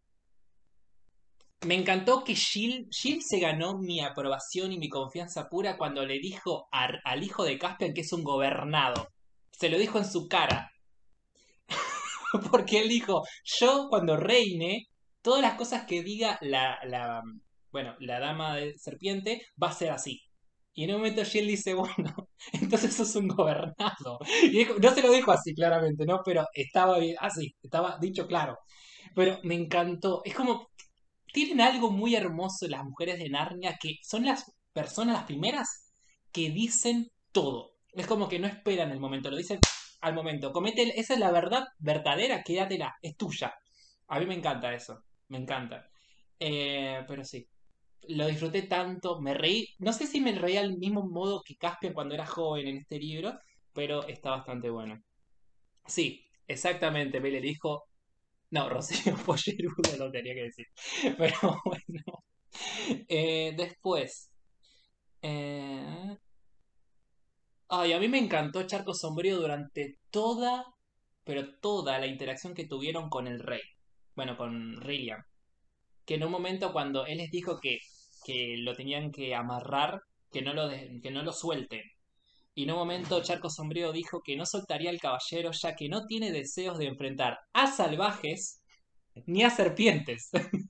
Me encantó que Jill se ganó mi aprobación y mi confianza pura cuando le dijo al hijo de Caspian que es un gobernado. Se lo dijo en su cara. Porque él dijo, yo cuando reine, todas las cosas que diga bueno, la dama de serpiente va a ser así. Y en un momento Jill dice, bueno, entonces sos un gobernado. Y no se lo dijo así claramente, ¿no? Pero estaba así, estaba dicho claro. Pero me encantó. Es como, tienen algo muy hermoso las mujeres de Narnia que son las personas, las primeras, que dicen todo. Es como que no esperan el momento, lo dicen al momento. Comete, esa es la verdad verdadera, quédatela, es tuya. A mí me encanta eso, me encanta. Pero sí, lo disfruté tanto, me reí. No sé si me reí al mismo modo que Caspian cuando era joven en este libro, pero está bastante bueno. Sí, exactamente, me le dijo. No, Rocío Pollerudo lo tenía que decir. Pero bueno. Después. eh, Ay, a mí me encantó Charco Sombrío durante toda, pero toda la interacción que tuvieron con el rey. Bueno, con Rilian. Que en un momento cuando él les dijo que lo tenían que amarrar, que no lo suelten. Y en un momento Charco Sombrío dijo que no soltaría al caballero ya que no tiene deseos de enfrentar a salvajes ni a serpientes.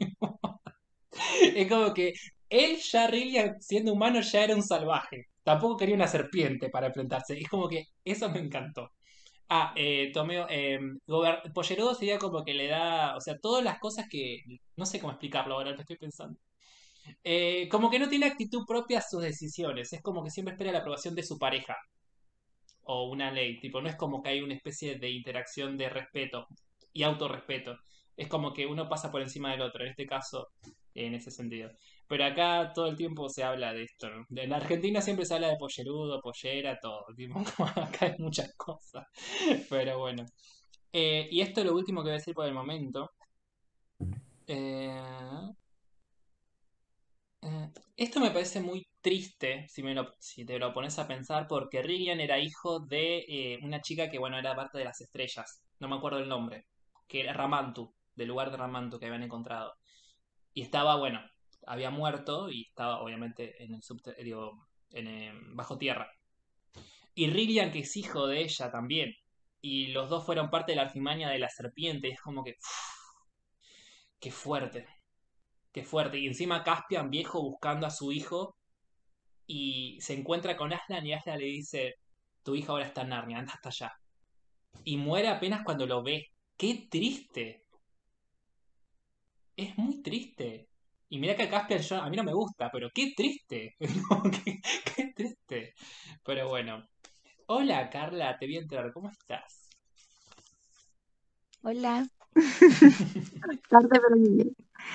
Es como que él ya, Rillian, siendo humano, ya era un salvaje. Tampoco quería una serpiente para enfrentarse. Es como que eso me encantó. Tomeo, Pollerudo sería como que le da, o sea, todas las cosas que, no sé cómo explicarlo ahora, lo estoy pensando. Como que no tiene actitud propia a sus decisiones, es como que siempre espera la aprobación de su pareja o una ley, tipo, no es como que hay una especie de interacción de respeto y autorrespeto, es como que uno pasa por encima del otro, en este caso, en ese sentido. Pero acá todo el tiempo se habla de esto, ¿no? En la Argentina siempre se habla de pollerudo, pollera, todo, tipo, acá hay muchas cosas, pero bueno. Y esto es lo último que voy a decir por el momento. Eh, Esto me parece muy triste si te lo pones a pensar, porque Rilian era hijo de una chica que, bueno, era parte de las estrellas. No me acuerdo el nombre. Que era Ramantu, del lugar de Ramantu que habían encontrado. Y estaba, bueno, había muerto y estaba, obviamente, en el digo, bajo tierra. Y Rilian, que es hijo de ella también. Y los dos fueron parte de la artimaña de la serpiente. Y es como que, qué fuerte. Qué fuerte. Y encima Caspian, viejo, buscando a su hijo y se encuentra con Aslan y Aslan le dice, tu hija ahora está en Narnia, anda hasta allá. Y muere apenas cuando lo ve. ¡Qué triste! Es muy triste. Y mira que a Caspian a mí no me gusta, pero qué triste. No, qué triste. Pero bueno. Hola Carla, te voy a entrar. ¿Cómo estás? Hola, tarde pero llegué.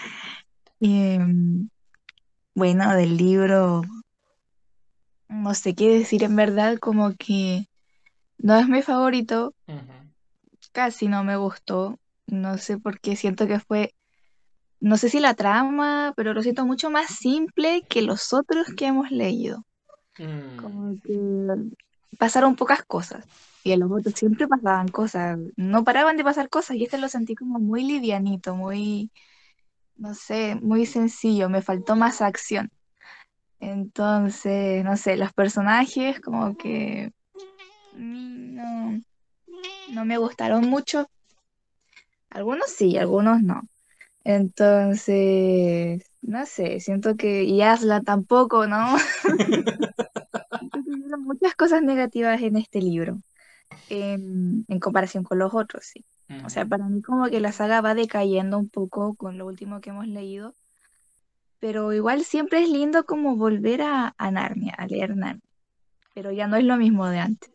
Em, bueno, del libro, no sé qué decir en verdad, como que no es mi favorito, Ujú. casi no me gustó, no sé por qué, siento que fue, no sé si la trama, pero lo siento mucho más simple que los otros que hemos leído, Mm, como que pasaron pocas cosas. Y en los otros siempre pasaban cosas, no paraban de pasar cosas, y este lo sentí como muy livianito, muy, no sé, muy sencillo, me faltó más acción. Entonces, no sé, los personajes como que no, no me gustaron mucho. Algunos sí, algunos no. Entonces, no sé, siento que y Asla tampoco, ¿no? Siento que hubieron muchas cosas negativas en este libro, en comparación con los otros, sí. O sea, ujú. para mí como que la saga va decayendo un poco con lo último que hemos leído, pero igual siempre es lindo como volver a Narnia, a leer Narnia, pero ya no es lo mismo de antes.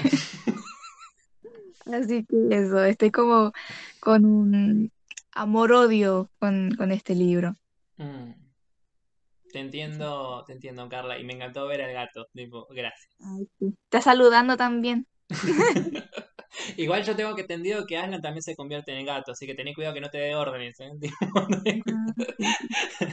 Así que eso, estoy como con un amor-odio con este libro. Mm. Te entiendo, Carla. Y me encantó ver al gato. Tipo, gracias. Ay, sí. Está saludando también. Igual yo tengo que entendido que Aslan también se convierte en el gato, así que ten cuidado que no te dé órdenes, ¿eh? Ah, sí, sí.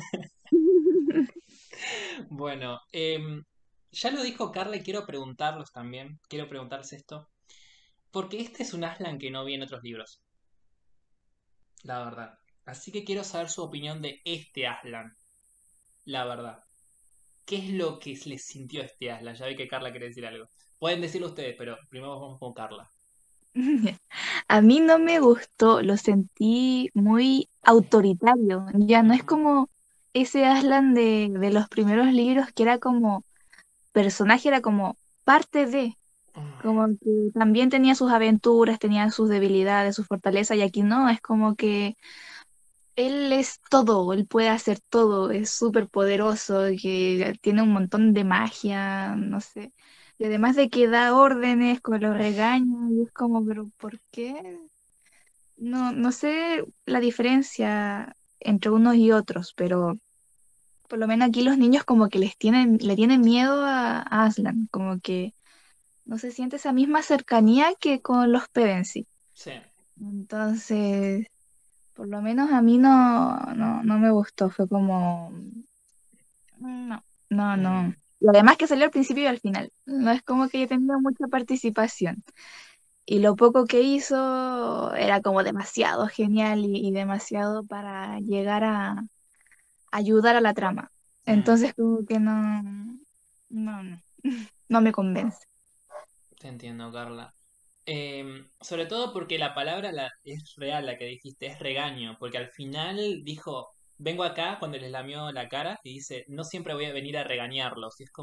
Bueno, ya lo dijo Carla y quiero preguntarlos también. Quiero preguntarles esto. Porque este es un Aslan que no vi en otros libros, la verdad. Así que quiero saber su opinión de este Aslan, la verdad. ¿Qué es lo que les sintió este Aslan? Ya vi que Carla quiere decir algo. Pueden decirlo ustedes, pero primero vamos con Carla. A mí no me gustó, lo sentí muy autoritario. Ya no es Ujú. como ese Aslan de los primeros libros que era como personaje, era como parte de, como que también tenía sus aventuras, tenía sus debilidades, sus fortalezas, y aquí no, es como que él es todo, él puede hacer todo, es súper poderoso, que tiene un montón de magia, no sé. Y además de que da órdenes, con los regaños, y es como, pero ¿por qué? No, no sé la diferencia entre unos y otros, pero por lo menos aquí los niños como que le tienen miedo a Aslan, como que no se siente esa misma cercanía que con los Pevensie. Sí. Entonces, por lo menos a mí no me gustó, fue como, no, no, Mm, no. Y además que salió al principio y al final, no es como que haya tenido mucha participación. Y lo poco que hizo era como demasiado genial y demasiado para llegar a ayudar a la trama. mm. Entonces como que no, no me convence. Te entiendo, Carla. Sobre todo porque la palabra es real, la que dijiste, es regaño, porque al final dijo, vengo acá cuando les lamió la cara y dice, no siempre voy a venir a regañarlos. Y es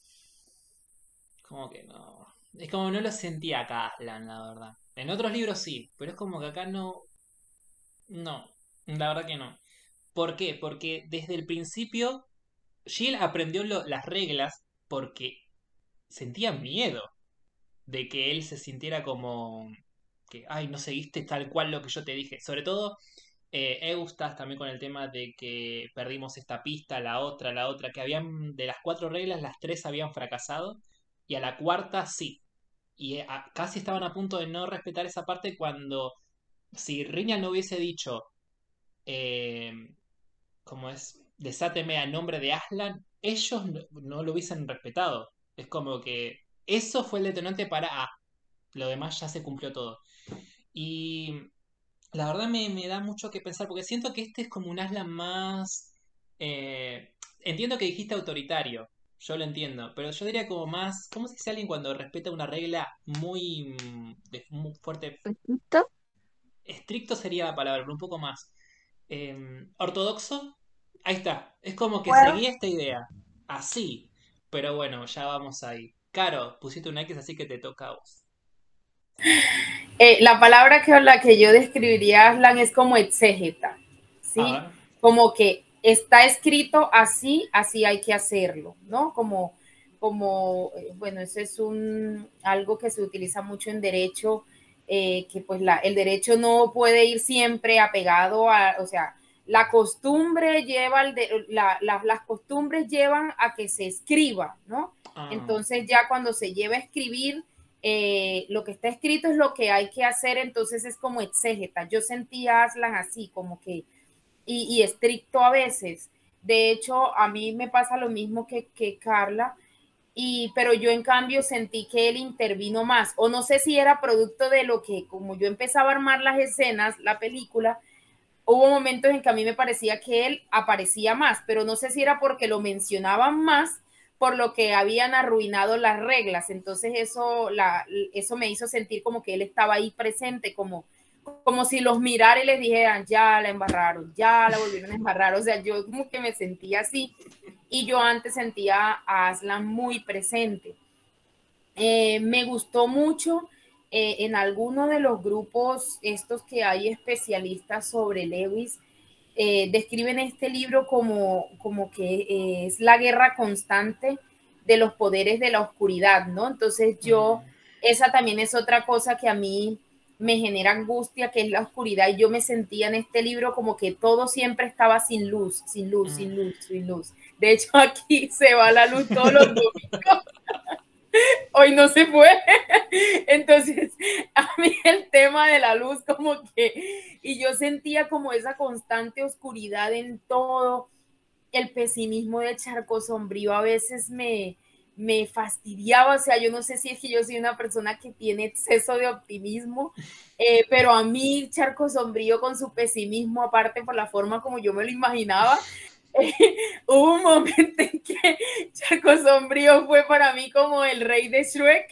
como que no. Es como no lo sentía acá, Aslan, la verdad. En otros libros sí, pero es como que acá no, la verdad que no. ¿Por qué? Porque desde el principio Jill aprendió las reglas porque sentía miedo de que él se sintiera como que, ay, no seguiste tal cual lo que yo te dije. Sobre todo, Eustace también con el tema de que perdimos esta pista, la otra, que habían, de las cuatro reglas, las tres habían fracasado y a la cuarta sí. Y casi estaban a punto de no respetar esa parte cuando, si Riña no hubiese dicho, eh, como es, desáteme a nombre de Aslan, ellos no lo hubiesen respetado. Es como que eso fue el detonante para lo demás ya se cumplió todo. Y la verdad me da mucho que pensar, porque siento que este es como un Aslan más... entiendo que dijiste autoritario, yo lo entiendo, pero yo diría como más... ¿Cómo se dice alguien cuando respeta una regla muy, muy fuerte? ¿Listo? Estricto sería la palabra, pero un poco más. Ortodoxo, ahí está. Es como que Bueno, seguía esta idea. Así. Pero bueno, ya vamos ahí. Caro, pusiste un X, así que te toca a vos. La palabra con la que yo describiría a Aslan es como exégeta. ¿sí? Como que está escrito así, así hay que hacerlo, ¿no? Bueno, eso es algo que se utiliza mucho en derecho, que pues el derecho no puede ir siempre apegado o sea, la costumbre lleva, las costumbres llevan a que se escriba, ¿no? Entonces ya cuando se lleva a escribir, lo que está escrito es lo que hay que hacer, entonces es como exégeta. Yo sentía a Aslan así, como que, y estricto a veces. De hecho, a mí me pasa lo mismo que Carla, pero yo en cambio sentí que él intervino más, o no sé si era producto de lo que, como yo empezaba a armar las escenas, la película, hubo momentos en que a mí me parecía que él aparecía más, pero no sé si era porque lo mencionaban más, por lo que habían arruinado las reglas, entonces eso me hizo sentir como que él estaba ahí presente, como si los mirara y les dijeran, ya la embarraron, ya la volvieron a embarrar, o sea, yo como que me sentía así, y yo antes sentía a Aslan muy presente. Me gustó mucho en alguno de los grupos estos que hay especialistas sobre Lewis, describen este libro como que es la guerra constante de los poderes de la oscuridad, ¿no? Entonces esa también es otra cosa que a mí me genera angustia, que es la oscuridad, y yo me sentía en este libro como que todo siempre estaba sin luz, sin luz, sin luz, sin luz. De hecho, aquí se va la luz todos los domingos. Hoy no se fue. Entonces, a mí el tema de la luz como que, y yo sentía como esa constante oscuridad en todo, el pesimismo de Charco Sombrío a veces me fastidiaba, o sea, yo no sé si es que yo soy una persona que tiene exceso de optimismo, pero a mí Charco Sombrío con su pesimismo, aparte por la forma como yo me lo imaginaba, hubo un momento en que Charco Sombrío fue para mí como el rey de Shrek,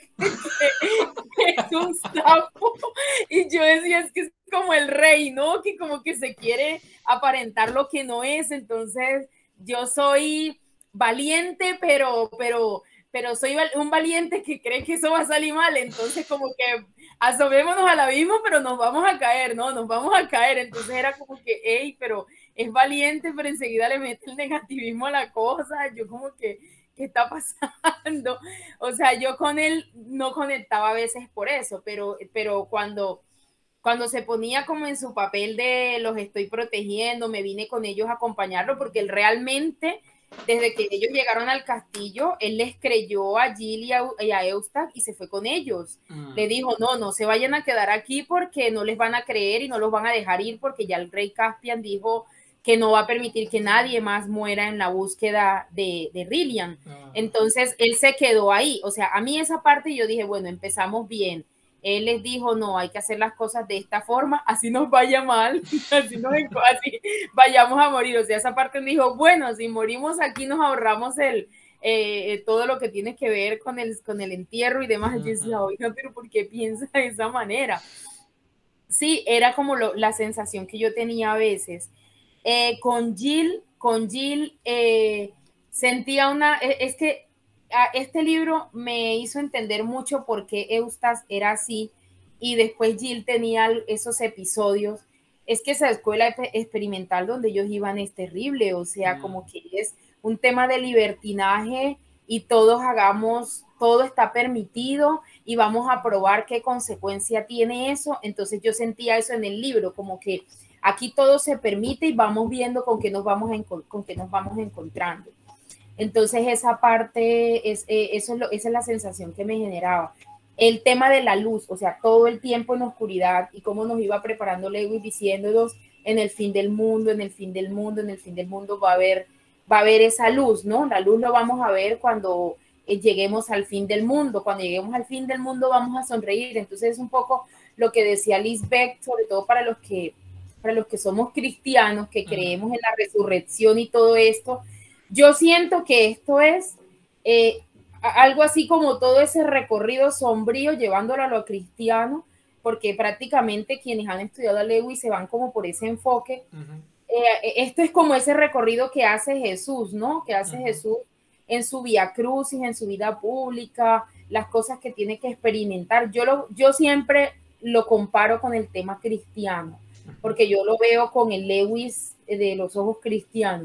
que es un sapo, y yo decía, es que es como el rey, ¿no? Que como que se quiere aparentar lo que no es, entonces yo soy valiente, pero soy un valiente que cree que eso va a salir mal, entonces como que asomémonos al abismo, pero nos vamos a caer, ¿no? Nos vamos a caer, entonces era como que, hey, pero es valiente, pero enseguida le mete el negativismo a la cosa, yo como que, ¿qué está pasando? O sea, yo con él no conectaba a veces por eso, pero cuando se ponía como en su papel de los estoy protegiendo, me vine con ellos a acompañarlo, porque él realmente, desde que ellos llegaron al castillo, él les creyó a Jill y a Eustace y se fue con ellos. Le dijo, no se vayan a quedar aquí porque no les van a creer y no los van a dejar ir, porque ya el rey Caspian dijo que no va a permitir que nadie más muera en la búsqueda de Rilian. Entonces, él se quedó ahí. O sea, a mí esa parte yo dije, bueno, empezamos bien. Él les dijo, no, hay que hacer las cosas de esta forma, así nos vaya mal, así vayamos a morir. O sea, esa parte me dijo, bueno, si morimos aquí nos ahorramos todo lo que tiene que ver con el entierro y demás. Yo decía, oiga, pero ¿por qué piensa de esa manera? Sí, era como la sensación que yo tenía a veces. Con Jill sentía es que este libro me hizo entender mucho por qué Eustace era así, y después Jill tenía esos episodios. Es que esa escuela experimental donde ellos iban es terrible, o sea, como que es un tema de libertinaje y todo está permitido y vamos a probar qué consecuencia tiene eso. Entonces yo sentía eso en el libro, como que aquí todo se permite y vamos viendo con qué nos vamos encontrando. Entonces esa parte, esa es la sensación que me generaba. El tema de la luz, o sea, todo el tiempo en oscuridad, y cómo nos iba preparando Lewis diciéndonos, en el fin del mundo, en el fin del mundo, en el fin del mundo va a haber esa luz, ¿no? La luz lo vamos a ver cuando lleguemos al fin del mundo. Cuando lleguemos al fin del mundo vamos a sonreír. Entonces es un poco lo que decía Lisbeth, sobre todo para los que somos cristianos, que creemos en la resurrección y todo esto. Yo siento que esto es algo así como todo ese recorrido sombrío, llevándolo a lo cristiano, porque prácticamente quienes han estudiado a Lewis se van como por ese enfoque. Esto es como ese recorrido que hace Jesús, ¿no? Que hace Jesús en su vía crucis, en su vida pública, las cosas que tiene que experimentar. Yo siempre lo comparo con el tema cristiano. porque yo lo veo con el Lewis de Los Ojos Cristianos.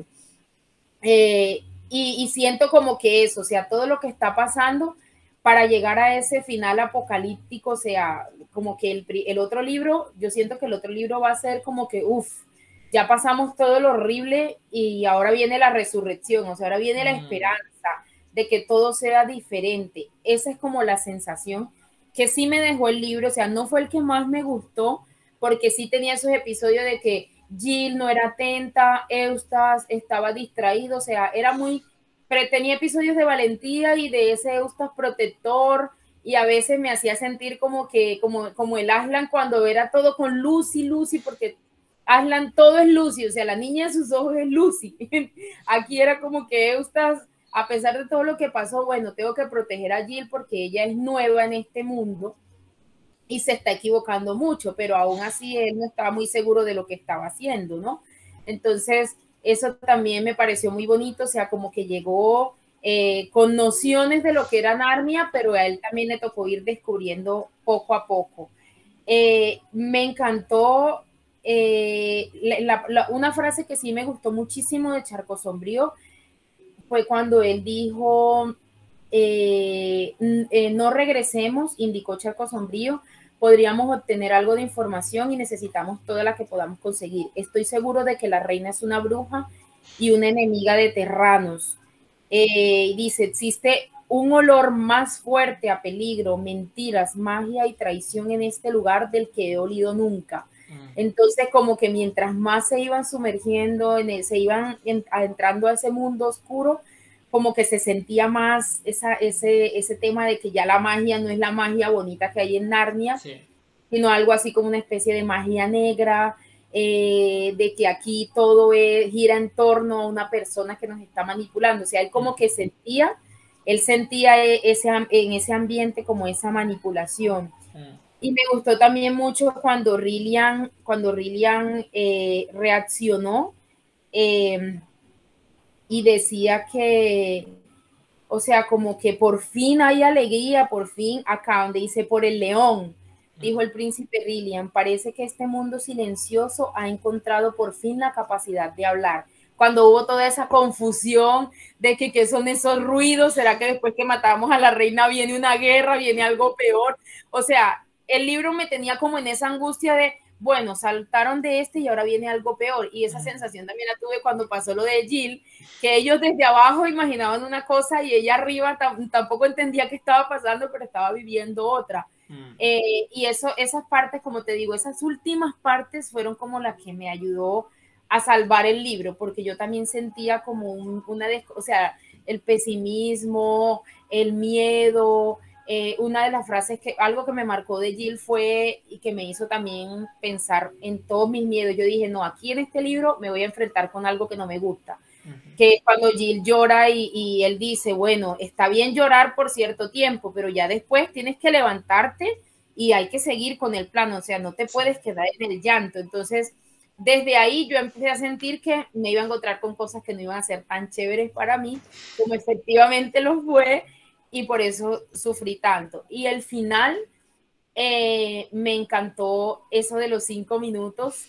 Y siento como que eso, o sea, todo lo que está pasando para llegar a ese final apocalíptico, o sea, como que el otro libro, yo siento que el otro libro va a ser como que, ya pasamos todo lo horrible y ahora viene la resurrección, o sea, ahora viene la esperanza de que todo sea diferente. Esa es como la sensación que sí me dejó el libro, o sea, no fue el que más me gustó, porque sí tenía esos episodios de que Jill no era atenta, Eustace estaba distraído, o sea, tenía episodios de valentía y de ese Eustace protector, y a veces me hacía sentir como el Aslan cuando era todo con Lucy, porque Aslan todo es Lucy, o sea, la niña de sus ojos es Lucy. Aquí era como que Eustace, a pesar de todo lo que pasó, bueno, tengo que proteger a Jill porque ella es nueva en este mundo y se está equivocando mucho, pero aún así él no estaba muy seguro de lo que estaba haciendo, ¿no? Entonces, eso también me pareció muy bonito, o sea, como que llegó con nociones de lo que era Narnia, pero a él también le tocó ir descubriendo poco a poco. Me encantó una frase que sí me gustó muchísimo de Charco Sombrío, fue cuando él dijo, no regresemos, indicó Charco Sombrío, podríamos obtener algo de información y necesitamos toda la que podamos conseguir. Estoy seguro de que la reina es una bruja y una enemiga de Terranos. Dice, existe un olor más fuerte a peligro, mentiras, magia y traición en este lugar del que he olido nunca. Entonces, como que mientras más se iban sumergiendo, se iban entrando a ese mundo oscuro, como que se sentía más ese tema de que ya la magia no es la magia bonita que hay en Narnia, sino algo así como una especie de magia negra, de que aquí todo gira en torno a una persona que nos está manipulando. O sea, él como que sentía en ese ambiente como esa manipulación. Y me gustó también mucho cuando Rillian reaccionó y decía que, o sea, como que por fin hay alegría, por fin, acá donde dice por el león, dijo el príncipe Rillian, parece que este mundo silencioso ha encontrado por fin la capacidad de hablar. Cuando hubo toda esa confusión de que qué son esos ruidos, ¿será que después que matamos a la reina viene una guerra, viene algo peor? O sea, el libro me tenía como en esa angustia de, bueno, saltaron de este y ahora viene algo peor. Y esa sensación también la tuve cuando pasó lo de Jill, que ellos desde abajo imaginaban una cosa y ella arriba tampoco entendía qué estaba pasando, pero estaba viviendo otra. Y esas partes, como te digo, esas últimas partes fueron como las que me ayudó a salvar el libro, porque yo también sentía como o sea, el pesimismo, el miedo. Una de las frases algo que me marcó de Jill fue y que me hizo también pensar en todos mis miedos. Yo dije, no, aquí en este libro me voy a enfrentar con algo que no me gusta. Que cuando Jill llora y él dice, bueno, está bien llorar por cierto tiempo, pero ya después tienes que levantarte y hay que seguir con el plan, o sea, no te puedes quedar en el llanto. Entonces, desde ahí yo empecé a sentir que me iba a encontrar con cosas que no iban a ser tan chéveres para mí, como efectivamente lo fue, y por eso sufrí tanto. Y el final, me encantó eso de los 5 minutos,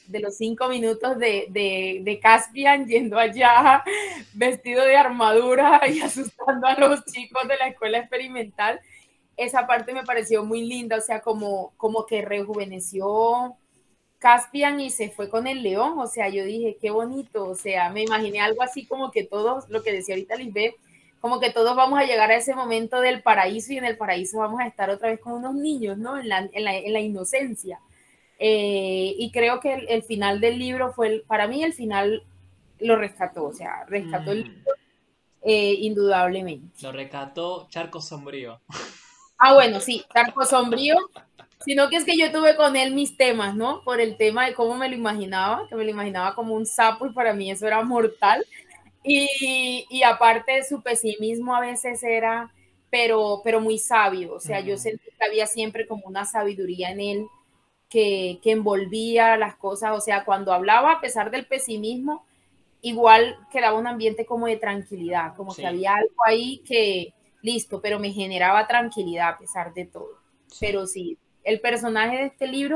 de Caspian yendo allá vestido de armadura y asustando a los chicos de la escuela experimental. Esa parte me pareció muy linda, o sea, como que rejuveneció Caspian y se fue con el león, o sea, yo dije, qué bonito, o sea, me imaginé algo así como que todos, lo que decía ahorita Lisbeth, como que todos vamos a llegar a ese momento del paraíso y en el paraíso vamos a estar otra vez con unos niños, ¿no? En la inocencia. Y creo que el final del libro para mí el final lo rescató, o sea, rescató el libro indudablemente. Lo rescató Charco Sombrío. Ah, bueno, sí, Charco Sombrío, sino que es que yo tuve con él mis temas, ¿no? Por el tema de cómo me lo imaginaba, que me lo imaginaba como un sapo y para mí eso era mortal. Y aparte su pesimismo a veces era, pero muy sabio, o sea, yo sentí que había siempre como una sabiduría en él que envolvía las cosas, o sea, cuando hablaba a pesar del pesimismo, igual quedaba un ambiente como de tranquilidad, como que había algo ahí que, listo, pero me generaba tranquilidad a pesar de todo. Pero sí, el personaje de este libro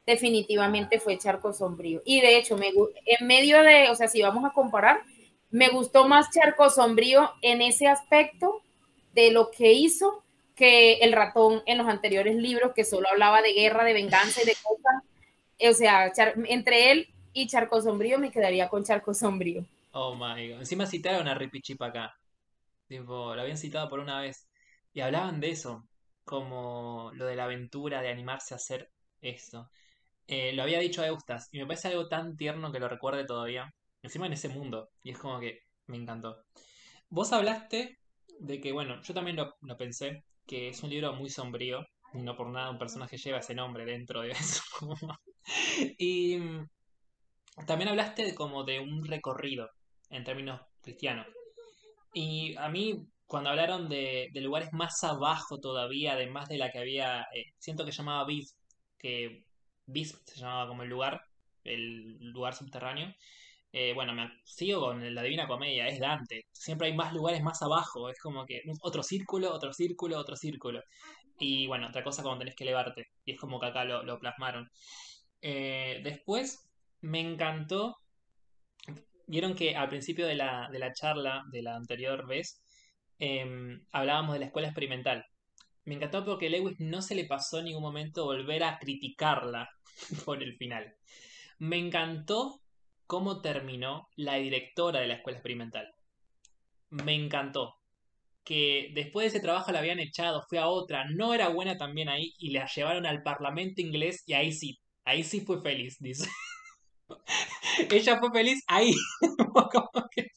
definitivamente fue Charco Sombrío. Y de hecho, en medio de, o sea, si vamos a comparar, me gustó más Charco Sombrío en ese aspecto de lo que hizo que el ratón en los anteriores libros, que solo hablaba de guerra, de venganza y de cosas. O sea, entre él y Charco Sombrío me quedaría con Charco Sombrío. Oh my god. Encima citaron a Rippy Chip acá. Tipo, lo habían citado por una vez. Y hablaban de eso. Como lo de la aventura, de animarse a hacer esto. Lo había dicho Eustas. Y me parece algo tan tierno que lo recuerde todavía. Encima en ese mundo. Y es como que me encantó. Vos hablaste de que, bueno, yo también lo pensé. Que es un libro muy sombrío. Y no por nada un personaje lleva ese nombre dentro de eso. Y también hablaste como de un recorrido en términos cristianos. Y a mí, cuando hablaron de lugares más abajo todavía, además de la que había, siento que llamaba Beast, que Beast se llamaba como el lugar subterráneo. Bueno, sigo con la Divina Comedia, es Dante. Siempre hay más lugares más abajo, es como que otro círculo, otro círculo, otro círculo. Y bueno, otra cosa cuando tenés que elevarte. Y es como que acá lo plasmaron. Después me encantó. Vieron que al principio de la charla de la anterior vez hablábamos de la escuela experimental. Me encantó porque Lewis no se le pasó en ningún momento volver a criticarla por el final. Me encantó cómo terminó la directora de la escuela experimental. Me encantó que después de ese trabajo la habían echado, fue a otra, no era buena también ahí y la llevaron al Parlamento inglés y ahí sí fue feliz, dice. Ella fue feliz ahí. Como que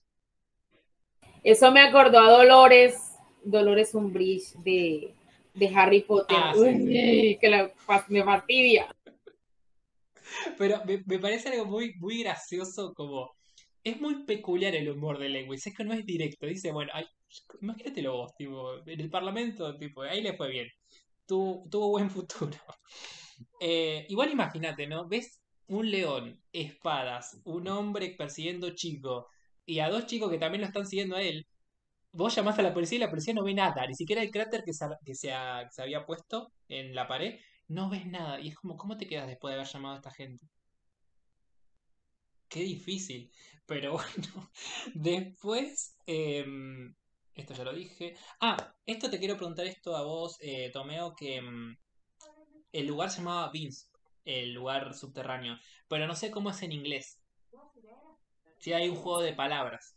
Eso me acordó a Dolores Umbridge de Harry Potter. sí. Que me fastidia. Pero me parece algo muy, muy gracioso, como es muy peculiar el humor de Lewis, es que no es directo, dice, bueno, imagínatelo vos, tipo, en el Parlamento, tipo, ahí le fue bien, tuvo buen futuro. Igual imagínate, ¿no? ¿Ves un león, espadas, un hombre persiguiendo chicos y a dos chicos que también lo están siguiendo a él? Vos llamás a la policía y la policía no ve nada, ni siquiera el cráter que se había puesto en la pared, no ves nada. Y es como, ¿cómo te quedas después de haber llamado a esta gente? Qué difícil. Pero bueno, después, esto ya lo dije. Esto te quiero preguntar esto a vos, Tomeo, que el lugar se llamaba Vince, el lugar subterráneo, pero no sé cómo es en inglés. Si hay un juego de palabras.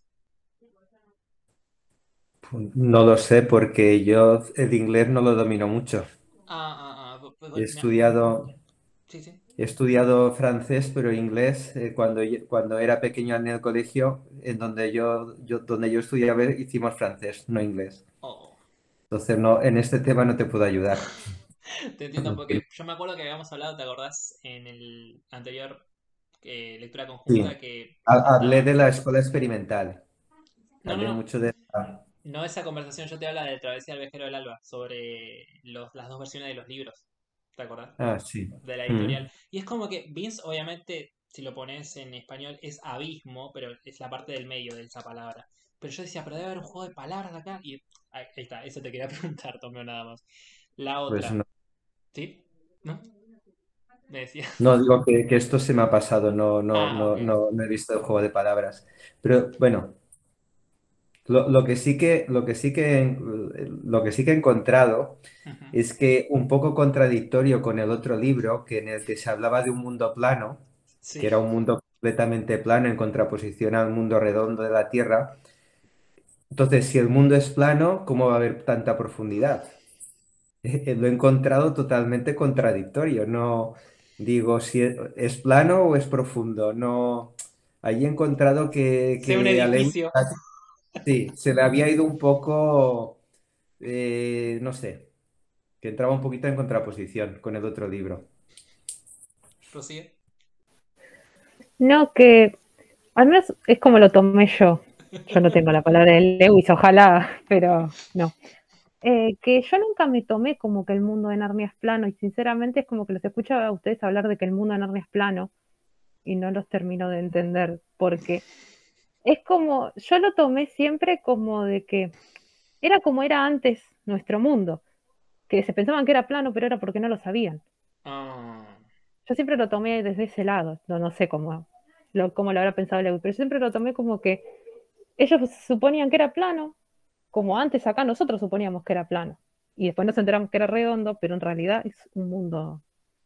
No lo sé porque yo el inglés no lo domino mucho. He Me- estudiado, sí, sí. he estudiado francés, pero inglés cuando era pequeño en el colegio, en donde yo estudiaba hicimos francés, no inglés. Oh. Entonces no, en este tema no te puedo ayudar. Te entiendo porque yo me acuerdo que habíamos hablado, ¿te acordás? En el anterior lectura Sí, conjunta que hablé estaba... de la escuela experimental. No, no, Hablé no. mucho de... No esa conversación, yo te hablo de Travesía del Viajero del Alba, sobre las dos versiones de los libros. ¿Te acordás? Sí. De la Mm. editorial. Y es como que Vince, obviamente, si lo pones en español, es abismo, pero es la parte del medio de esa palabra. Pero yo decía, pero debe haber un juego de palabras acá. Y ahí está, eso te quería preguntar, Tomeo, nada más. La Pues otra. no. ¿Sí? ¿No? Me decía. No, digo que esto se me ha pasado, no, no, Ok. no, no, no he visto el juego de palabras. Pero bueno, lo que sí que he encontrado Ujú. es que un poco contradictorio con el otro libro, que en el que se hablaba de un mundo plano, que Sí. era un mundo completamente plano en contraposición al mundo redondo de la Tierra. Entonces, si el mundo es plano, ¿cómo va a haber tanta profundidad? Lo he encontrado totalmente contradictorio. No digo si es plano o es profundo. No, ahí he encontrado Sea un que a Lewis edificio. sí, se le había ido un poco, no sé, que entraba un poquito en contraposición con el otro libro. Prosigue. No, que al menos es como lo tomé yo. Yo no tengo la palabra de Lewis, ojalá, pero no. Que yo nunca me tomé como que el mundo de Narnia es plano y sinceramente es como que los escucho a ustedes hablar de que el mundo de Narnia es plano y no los termino de entender porque es como, yo lo tomé siempre como de que era como era antes nuestro mundo, que se pensaban que era plano pero era porque no lo sabían. Ah. yo siempre lo tomé desde ese lado, no sé cómo lo habrá pensado Lewis, pero siempre lo tomé como que ellos suponían que era plano, como antes acá nosotros suponíamos que era plano. Y después nos enteramos que era redondo, pero en realidad es un mundo.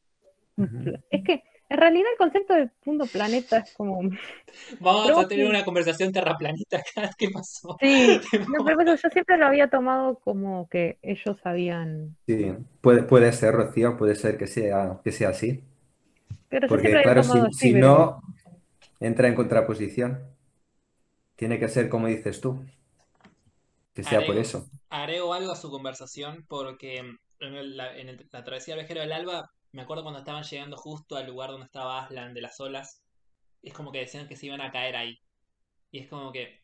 Es que en realidad el concepto de mundo planeta es como. Vamos a tener una conversación terraplanista acá. ¿Qué pasó? Sí, no, pero eso yo siempre lo había tomado como que ellos habían. Sí, puede ser, Rocío, puede ser que sea así. Pero yo siempre Porque, lo había claro, tomado si así, pero. no, entra en contraposición. Tiene que ser como dices tú, que sea por Agrego, eso. agrego algo a su conversación porque la travesía del viajero del alba, me acuerdo cuando estaban llegando justo al lugar donde estaba Aslan de las olas, es como que decían que se iban a caer ahí. Y es como que.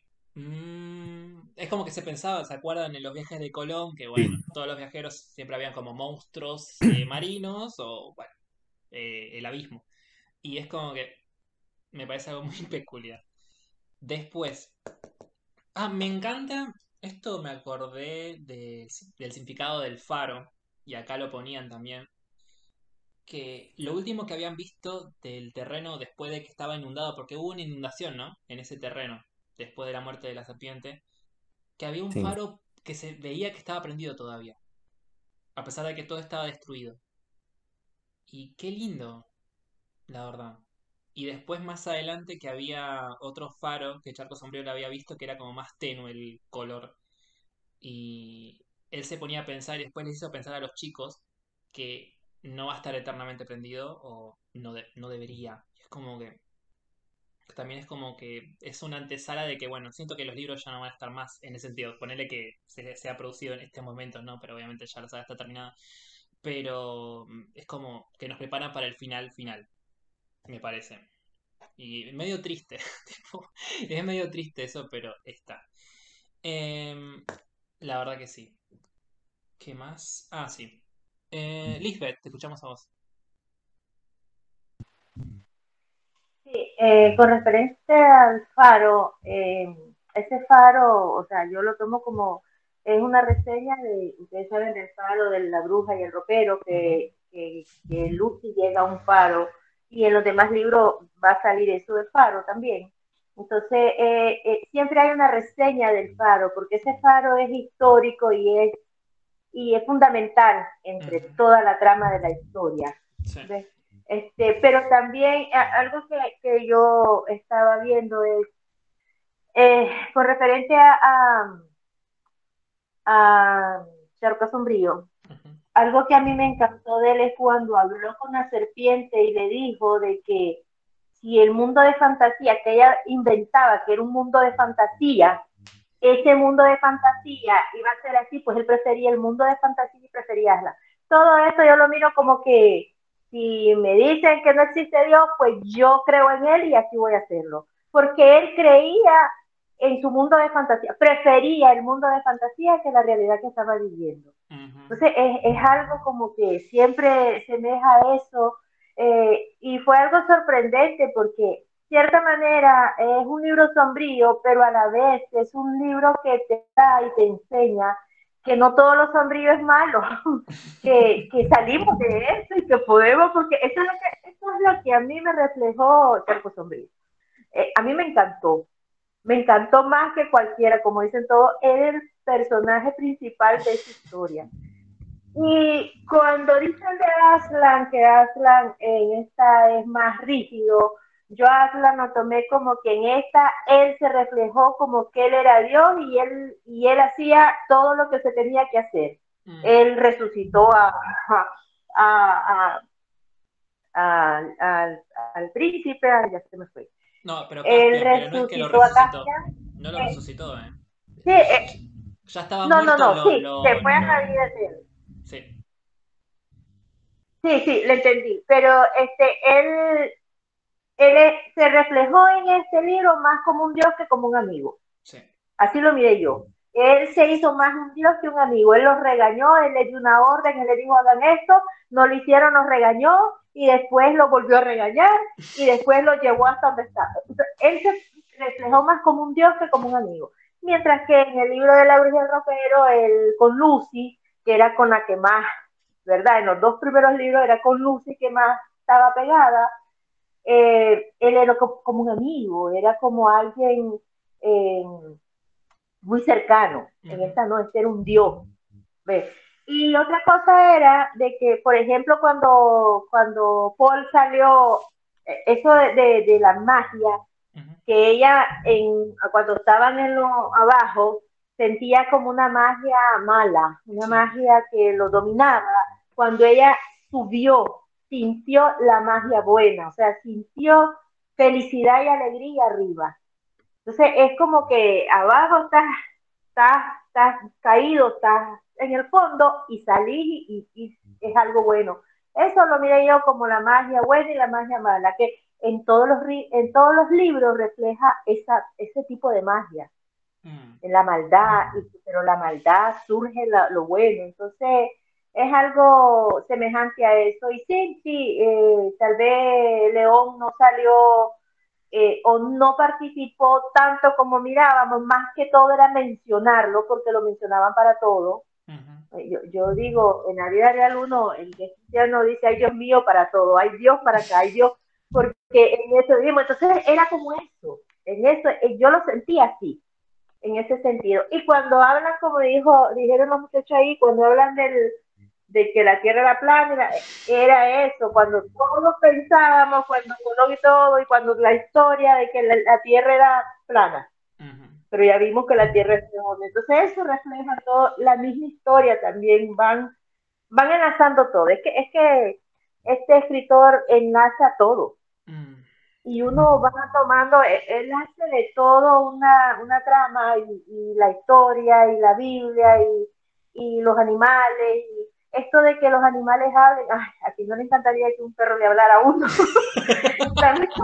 Es como que se pensaba, ¿se acuerdan en los viajes de Colón? Que bueno, Sí. todos los viajeros siempre habían como monstruos marinos o, bueno, el abismo. Y es como que me parece algo muy peculiar. Después, me encanta, esto me acordé del significado del faro, y acá lo ponían también, que lo último que habían visto del terreno después de que estaba inundado, porque hubo una inundación, ¿no? En ese terreno, después de la muerte de la serpiente, que había un Sí. faro que se veía que estaba prendido todavía, a pesar de que todo estaba destruido. Y qué lindo, la verdad. Y después más adelante que había otro faro que Charco Sombrío le había visto que era como más tenue el color. Y él se ponía a pensar y después les hizo pensar a los chicos que no va a estar eternamente prendido o no debería. Es como que también es como que es una antesala de que, bueno, siento que los libros ya no van a estar más en ese sentido. Ponerle que se ha producido en este momento, ¿no? Pero obviamente ya la saga está terminada. Pero es como que nos preparan para el final, me parece. Y medio triste, tipo, es medio triste eso, pero está. La verdad que sí. ¿Qué más? Ah, sí. Lisbeth, te escuchamos a vos. Sí, con referencia al faro, ese faro, o sea, yo lo tomo como, es una reseña de, ustedes saben del faro de la bruja y el ropero, que Lucy llega a un faro y en los demás libros va a salir eso de faro también. Entonces, siempre hay una reseña del faro, porque ese faro es histórico y es fundamental entre toda la trama de la historia. Sí. ¿Ves? Pero también algo que yo estaba viendo es con referente a Charco Sombrío. Algo que a mí me encantó de él es cuando habló con la serpiente y le dijo de que si el mundo de fantasía que ella inventaba, que era un mundo de fantasía, ese mundo de fantasía iba a ser así, pues él prefería el mundo de fantasía y prefería Aslan. Todo esto yo lo miro como que si me dicen que no existe Dios, pues yo creo en él y así voy a hacerlo. Porque él creía en su mundo de fantasía, prefería el mundo de fantasía que la realidad que estaba viviendo. Entonces es algo como que siempre se me deja eso y fue algo sorprendente porque cierta manera es un libro sombrío, pero a la vez es un libro que te da y te enseña que no todo lo sombrío es malo, que salimos de eso y que podemos, porque eso es lo que a mí me reflejó Charco Sombrío. A mí me encantó más que cualquiera, como dicen todos, es el personaje principal de esa historia. Y cuando dicen de Aslan, que Aslan en esta es más rígido, yo a Aslan lo tomé como que en esta él se reflejó como que él era Dios y él hacía todo lo que se tenía que hacer. Él resucitó a, al príncipe, ya se me fue. No, pero Él Caspian, pero no es que lo resucitó a resucitó. Caspian. No lo resucitó, ¿eh? Sí, Ya estaba no, muerto, sí, se fue a la vida de él. Sí. Sí, le entendí, pero él se reflejó en este libro más como un dios que como un amigo. Sí. Así lo miré yo. Él se hizo más un dios que un amigo. Él los regañó, él le dio una orden, él le dijo hagan esto, no lo hicieron, los regañó y después lo volvió a regañar y después lo llevó hasta donde está. Entonces, él se reflejó más como un dios que como un amigo. Mientras que en el libro de la Bruja y el Ropero, él con Lucy, que era con la que más, ¿verdad? En los dos primeros libros era con Lucy que más estaba pegada, él era como un amigo, era como alguien eh, muy cercano. En esta no, este era un dios. ¿Ves? Y otra cosa era de que, por ejemplo, cuando Paul salió, eso de la magia, que ella cuando estaban en lo abajo sentía como una magia mala, una magia que lo dominaba. Cuando ella subió, sintió la magia buena, o sea, sintió felicidad y alegría arriba. Entonces es como que abajo estás caído, estás en el fondo y salís y es algo bueno. Eso lo miré yo como la magia buena y la magia mala, que en todos los libros refleja ese tipo de magia, en la maldad, pero la maldad surge lo bueno. Entonces es algo semejante a eso. Y sí, tal vez León no salió o no participó tanto como mirábamos, más que todo era mencionarlo, porque lo mencionaban para todo. Yo digo, en la vida real el cristiano dice, ay Dios mío, para todo, hay Dios para acá, hay Dios, porque en eso mismo, entonces era como eso, en eso, yo lo sentía así, en ese sentido. Y cuando hablan, como dijeron los muchachos ahí, cuando hablan de que la Tierra era plana, era eso, cuando todos pensábamos, cuando Colón y todo, y cuando la historia de que la Tierra era plana, pero ya vimos que la Tierra es redonda. Entonces eso refleja todo, la misma historia también, van enlazando todo. Es que este escritor enlaza todo. Y uno va tomando, él hace de todo una trama, y la historia, y la Biblia, y los animales, y esto de que los animales hablen, ay, a quien no le encantaría que un perro le hablara a uno. A quien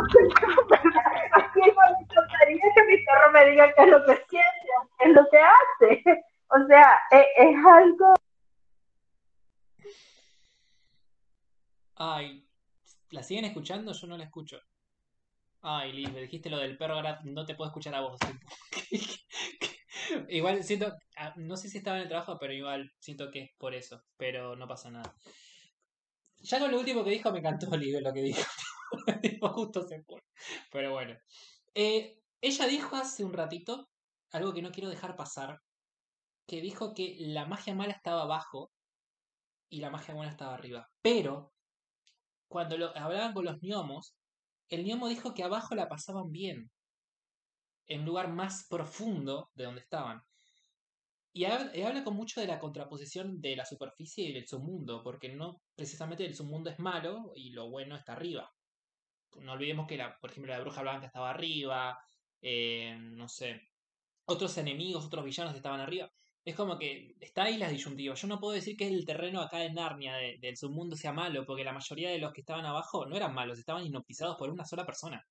no le encantaría que mi perro me diga qué es lo que siente, qué es lo que hace. O sea, es algo. Ay, ¿la siguen escuchando? Yo no la escucho. Ay, Liz, me dijiste lo del perro, ahora no te puedo escuchar a vos. Igual siento, no sé si estaba en el trabajo, pero igual siento que es por eso, pero no pasa nada. Ya con lo último que dijo me encantó, Liz, lo que dijo. Justo se fue. Pero bueno. Ella dijo hace un ratito algo que no quiero dejar pasar, que dijo que la magia mala estaba abajo y la magia buena estaba arriba. Pero cuando hablaban con los gnomos, el gnomo dijo que abajo la pasaban bien, en un lugar más profundo de donde estaban. Y habla con mucho de la contraposición de la superficie y del submundo, porque no precisamente el submundo es malo y lo bueno está arriba. No olvidemos que, por ejemplo, la bruja blanca estaba arriba, no sé, otros enemigos, otros villanos estaban arriba. Es como que está ahí las disyuntivas. Yo no puedo decir que el terreno acá de Narnia, del submundo, sea malo, porque la mayoría de los que estaban abajo no eran malos, estaban hipnotizados por una sola persona.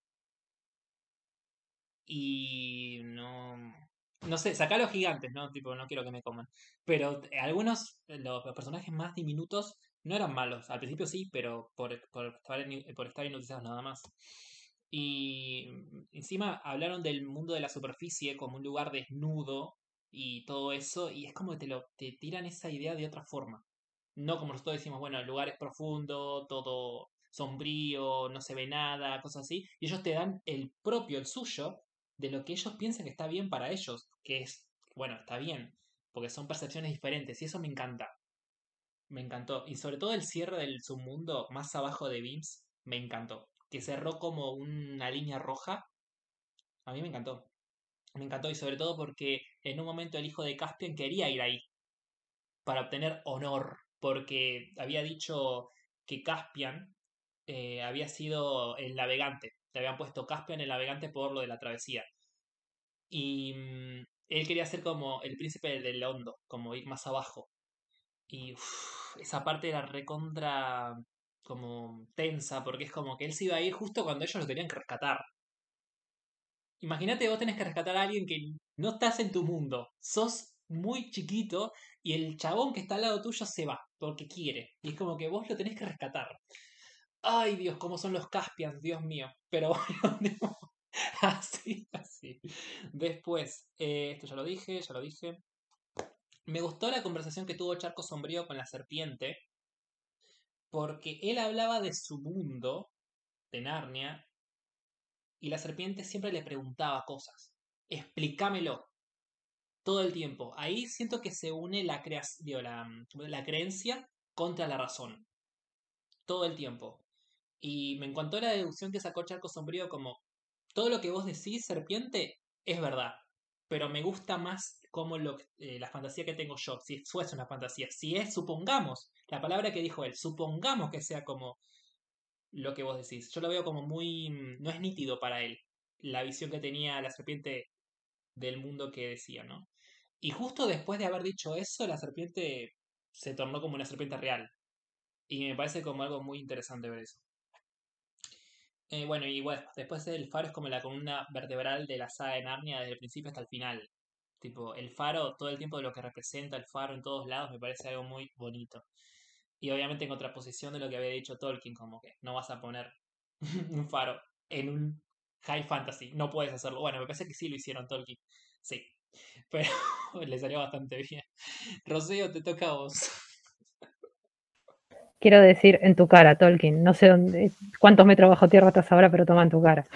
Y no sé, sacá a los gigantes, ¿no? Tipo, no quiero que me coman. Pero algunos, los personajes más diminutos, no eran malos. Al principio sí, pero por estar hipnotizados nada más. Y encima hablaron del mundo de la superficie como un lugar desnudo y todo eso, y es como que te tiran esa idea de otra forma. No como nosotros decimos, bueno, el lugar es profundo, todo sombrío, no se ve nada, cosas así. Y ellos te dan el suyo, de lo que ellos piensan que está bien para ellos, que es, bueno, está bien, porque son percepciones diferentes, y eso me encanta. Me encantó. Y sobre todo el cierre del submundo más abajo de Beams, me encantó. Que cerró como una línea roja. A mí me encantó. Me encantó y sobre todo porque en un momento el hijo de Caspian quería ir ahí para obtener honor. Porque había dicho que Caspian había sido el navegante. Le habían puesto Caspian el navegante por lo de la travesía. Y él quería ser como el príncipe del hondo, como ir más abajo. Y esa parte era recontra como tensa, porque es como que él se iba a ir justo cuando ellos lo tenían que rescatar. Imagínate vos tenés que rescatar a alguien que no estás en tu mundo, sos muy chiquito y el chabón que está al lado tuyo se va porque quiere. Y es como que vos lo tenés que rescatar. Ay Dios, cómo son los Caspians, Dios mío. Pero bueno, así. Después, esto ya lo dije. Me gustó la conversación que tuvo Charco Sombrío con la serpiente. porque él hablaba de su mundo, de Narnia, y la serpiente siempre le preguntaba cosas. Explícamelo. Todo el tiempo. Ahí siento que se une la creencia contra la razón. Todo el tiempo. Y me encantó la deducción que sacó Charco Sombrío como todo lo que vos decís, serpiente, es verdad. Pero me gusta más como la fantasía que tengo yo. Si fuese una fantasía. Si es, supongamos, la palabra que dijo él, supongamos que sea como lo que vos decís. Yo lo veo como muy... No es nítido para él la visión que tenía la serpiente del mundo que decía, ¿no? Y justo después de haber dicho eso, la serpiente se tornó como una serpiente real. Y me parece como algo muy interesante ver eso. Bueno, y bueno, después el faro es como la columna vertebral de la saga de Narnia desde el principio hasta el final. Tipo, el faro, todo el tiempo de lo que representa el faro en todos lados, me parece algo muy bonito. Y obviamente en contraposición de lo que había dicho Tolkien, como que no vas a poner un faro en un high fantasy, no puedes hacerlo. Bueno, me parece que sí lo hicieron Tolkien, sí, pero le salió bastante bien. Rocío, te toca a vos. Quiero decir, en tu cara, Tolkien. No sé cuántos metros bajo tierra estás ahora, pero toma en tu cara.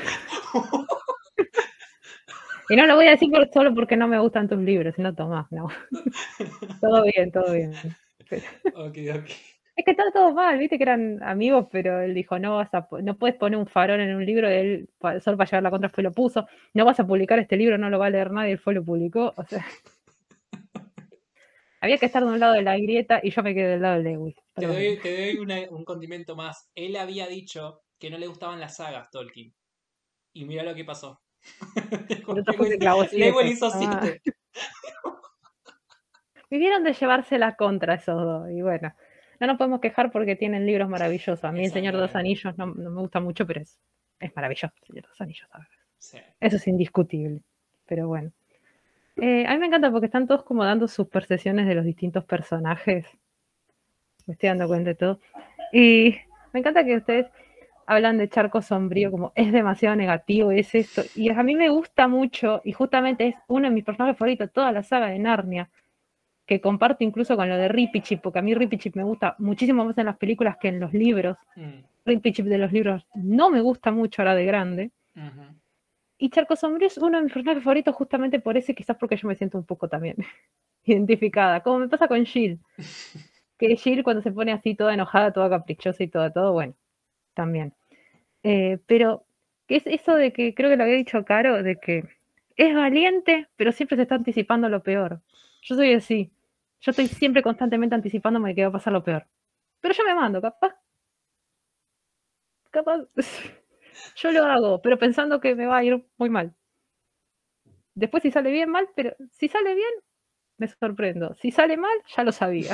Y no lo voy a decir solo porque no me gustan tus libros, sino toma, no. Todo bien, todo bien. Pero... Ok. Es que está todo mal, viste que eran amigos, pero él dijo, no puedes poner un farol en un libro, él solo para llevar la contra fue lo puso, no vas a publicar este libro, no lo va a leer nadie, él fue lo publicó, o sea... Había que estar de un lado de la grieta y yo me quedé del lado de Lewis. Te doy un condimento más. Él había dicho que no le gustaban las sagas, Tolkien. Y mira lo que pasó. Lewis hizo 7. Vivieron de llevarse la contra esos dos. Y bueno, no nos podemos quejar porque tienen libros maravillosos. A mí El Señor de los Anillos no me gusta mucho, pero es maravilloso El Señor de los Anillos. Sí. Eso es indiscutible. Pero bueno. A mí me encanta porque están todos como dando sus percepciones de los distintos personajes. Me estoy dando cuenta de todo. Y me encanta que ustedes hablan de Charco Sombrío como es demasiado negativo, es esto. Y a mí me gusta mucho, y justamente es uno de mis personajes favoritos, toda la saga de Narnia, que comparto incluso con lo de Ripichip, porque a mí Ripichip me gusta muchísimo más en las películas que en los libros. Ripichip de los libros no me gusta mucho ahora de grande. Y Charco Sombrío es uno de mis personajes favoritos justamente por eso, y quizás porque yo me siento un poco también identificada, como me pasa con Jill. Que Jill cuando se pone así toda enojada, toda caprichosa y todo, bueno, también. Pero es eso de que, creo que lo había dicho Caro, de que es valiente, pero siempre se está anticipando lo peor. Yo soy así. Yo estoy siempre constantemente anticipándome de que va a pasar lo peor. Pero yo me mando, capaz. Yo lo hago, pero pensando que me va a ir muy mal. Después si sale bien, mal, pero si sale bien, me sorprendo. Si sale mal, ya lo sabía.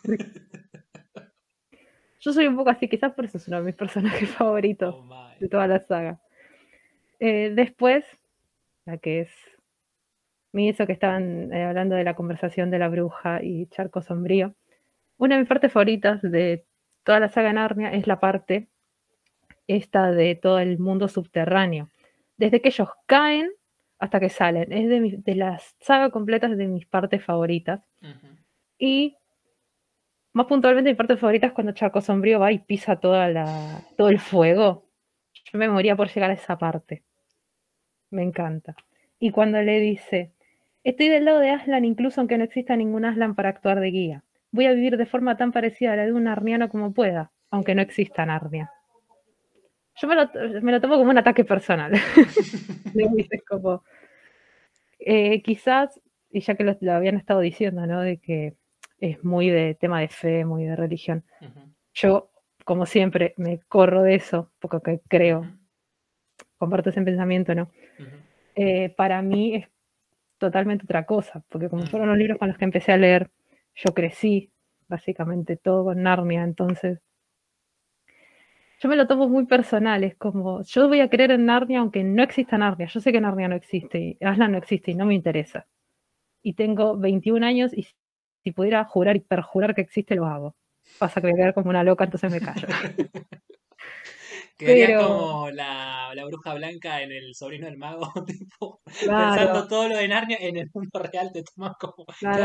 Yo soy un poco así, quizás por eso es uno de mis personajes favoritos de toda la saga. Después, la que es eso que estaban hablando de la conversación de la bruja y Charco Sombrío. Una de mis partes favoritas de toda la saga Narnia es la parte esta de todo el mundo subterráneo. Desde que ellos caen hasta que salen. Es de las sagas completas de mis partes favoritas. Y más puntualmente mi parte favorita es cuando Charco Sombrío va y pisa todo el fuego. Yo me moría por llegar a esa parte. Me encanta. Y cuando le dice, estoy del lado de Aslan incluso aunque no exista ningún Aslan para actuar de guía. Voy a vivir de forma tan parecida a la de un narniano como pueda, aunque no exista Narnia. Yo me lo tomo como un ataque personal. Es como, quizás, y ya que lo habían estado diciendo, ¿no? De que es muy de tema de fe, muy de religión. Yo, como siempre, me corro de eso, porque creo, comparto ese pensamiento, ¿no? Para mí es totalmente otra cosa, porque como fueron los libros con los que empecé a leer, yo crecí, básicamente, todo con Narnia, entonces yo me lo tomo muy personal, es como, yo voy a creer en Narnia aunque no exista Narnia, yo sé que Narnia no existe, y Aslan no existe y no me interesa. Y tengo 21 años y si pudiera jurar y perjurar que existe, lo hago. Pasa que voy a quedar como una loca, entonces me callo. Quedarías como la bruja blanca en El sobrino del mago, tipo, pensando todo lo de Narnia en el mundo real, te tomas como claro, no. Por si acaso yo me callo. Pero eso de que,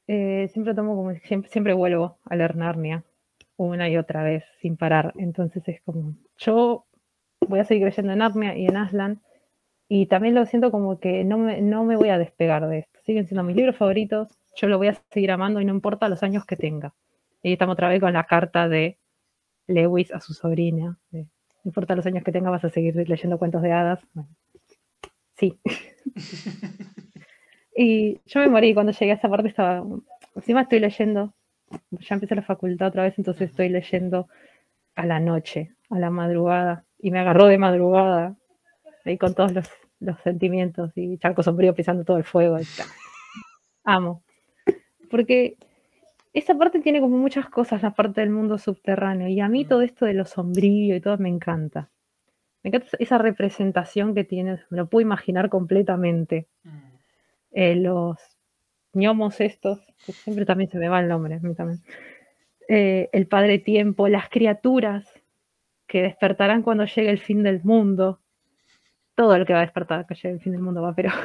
siempre tomo como, siempre vuelvo a leer Narnia una y otra vez sin parar. Entonces es como, yo voy a seguir leyendo en Narnia y en Aslan, y también lo siento como que no me voy a despegar de esto. Siguen siendo mis libros favoritos, yo lo voy a seguir amando y no importa los años que tenga. Y estamos otra vez con la carta de Lewis a su sobrina. No importa los años que tenga, vas a seguir leyendo cuentos de hadas. Bueno, sí. Y yo me morí cuando llegué a esa parte. Encima estoy leyendo, ya empecé la facultad otra vez, entonces estoy leyendo a la noche, a la madrugada, y me agarró de madrugada, ahí con todos los sentimientos, y Charco Sombrío pisando todo el fuego. Amo. Porque esa parte tiene como muchas cosas, la parte del mundo subterráneo, y a mí todo esto de lo sombrío y todo me encanta. Me encanta esa representación que tiene, me lo puedo imaginar completamente. Los gnomos estos, que siempre también se me va el nombre, a mí también. El Padre Tiempo, las criaturas que despertarán cuando llegue el fin del mundo. Todo el que va a despertar que llegue el fin del mundo va, pero...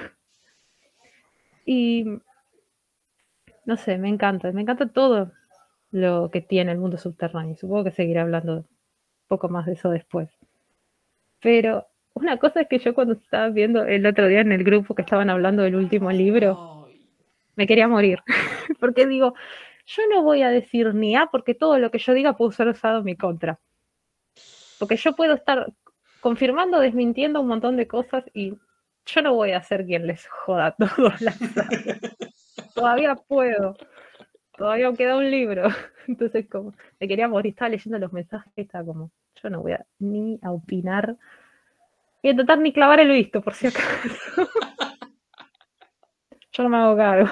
Y... no sé, me encanta todo lo que tiene el mundo subterráneo. Supongo que seguiré hablando un poco más de eso después. Pero una cosa es que yo cuando estaba viendo el otro día en el grupo que estaban hablando del último libro, me quería morir. Porque digo, yo no voy a decir ni A porque todo lo que yo diga puede ser usado en mi contra. Porque yo puedo estar confirmando, desmintiendo un montón de cosas y yo no voy a ser quien les joda todas las sagas. Todavía puedo. Todavía queda un libro. Entonces, como me quería morir, estaba leyendo los mensajes, estaba como, yo no voy a ni a opinar. Voy a intentar ni clavar el visto, por si acaso. Yo no me hago cargo.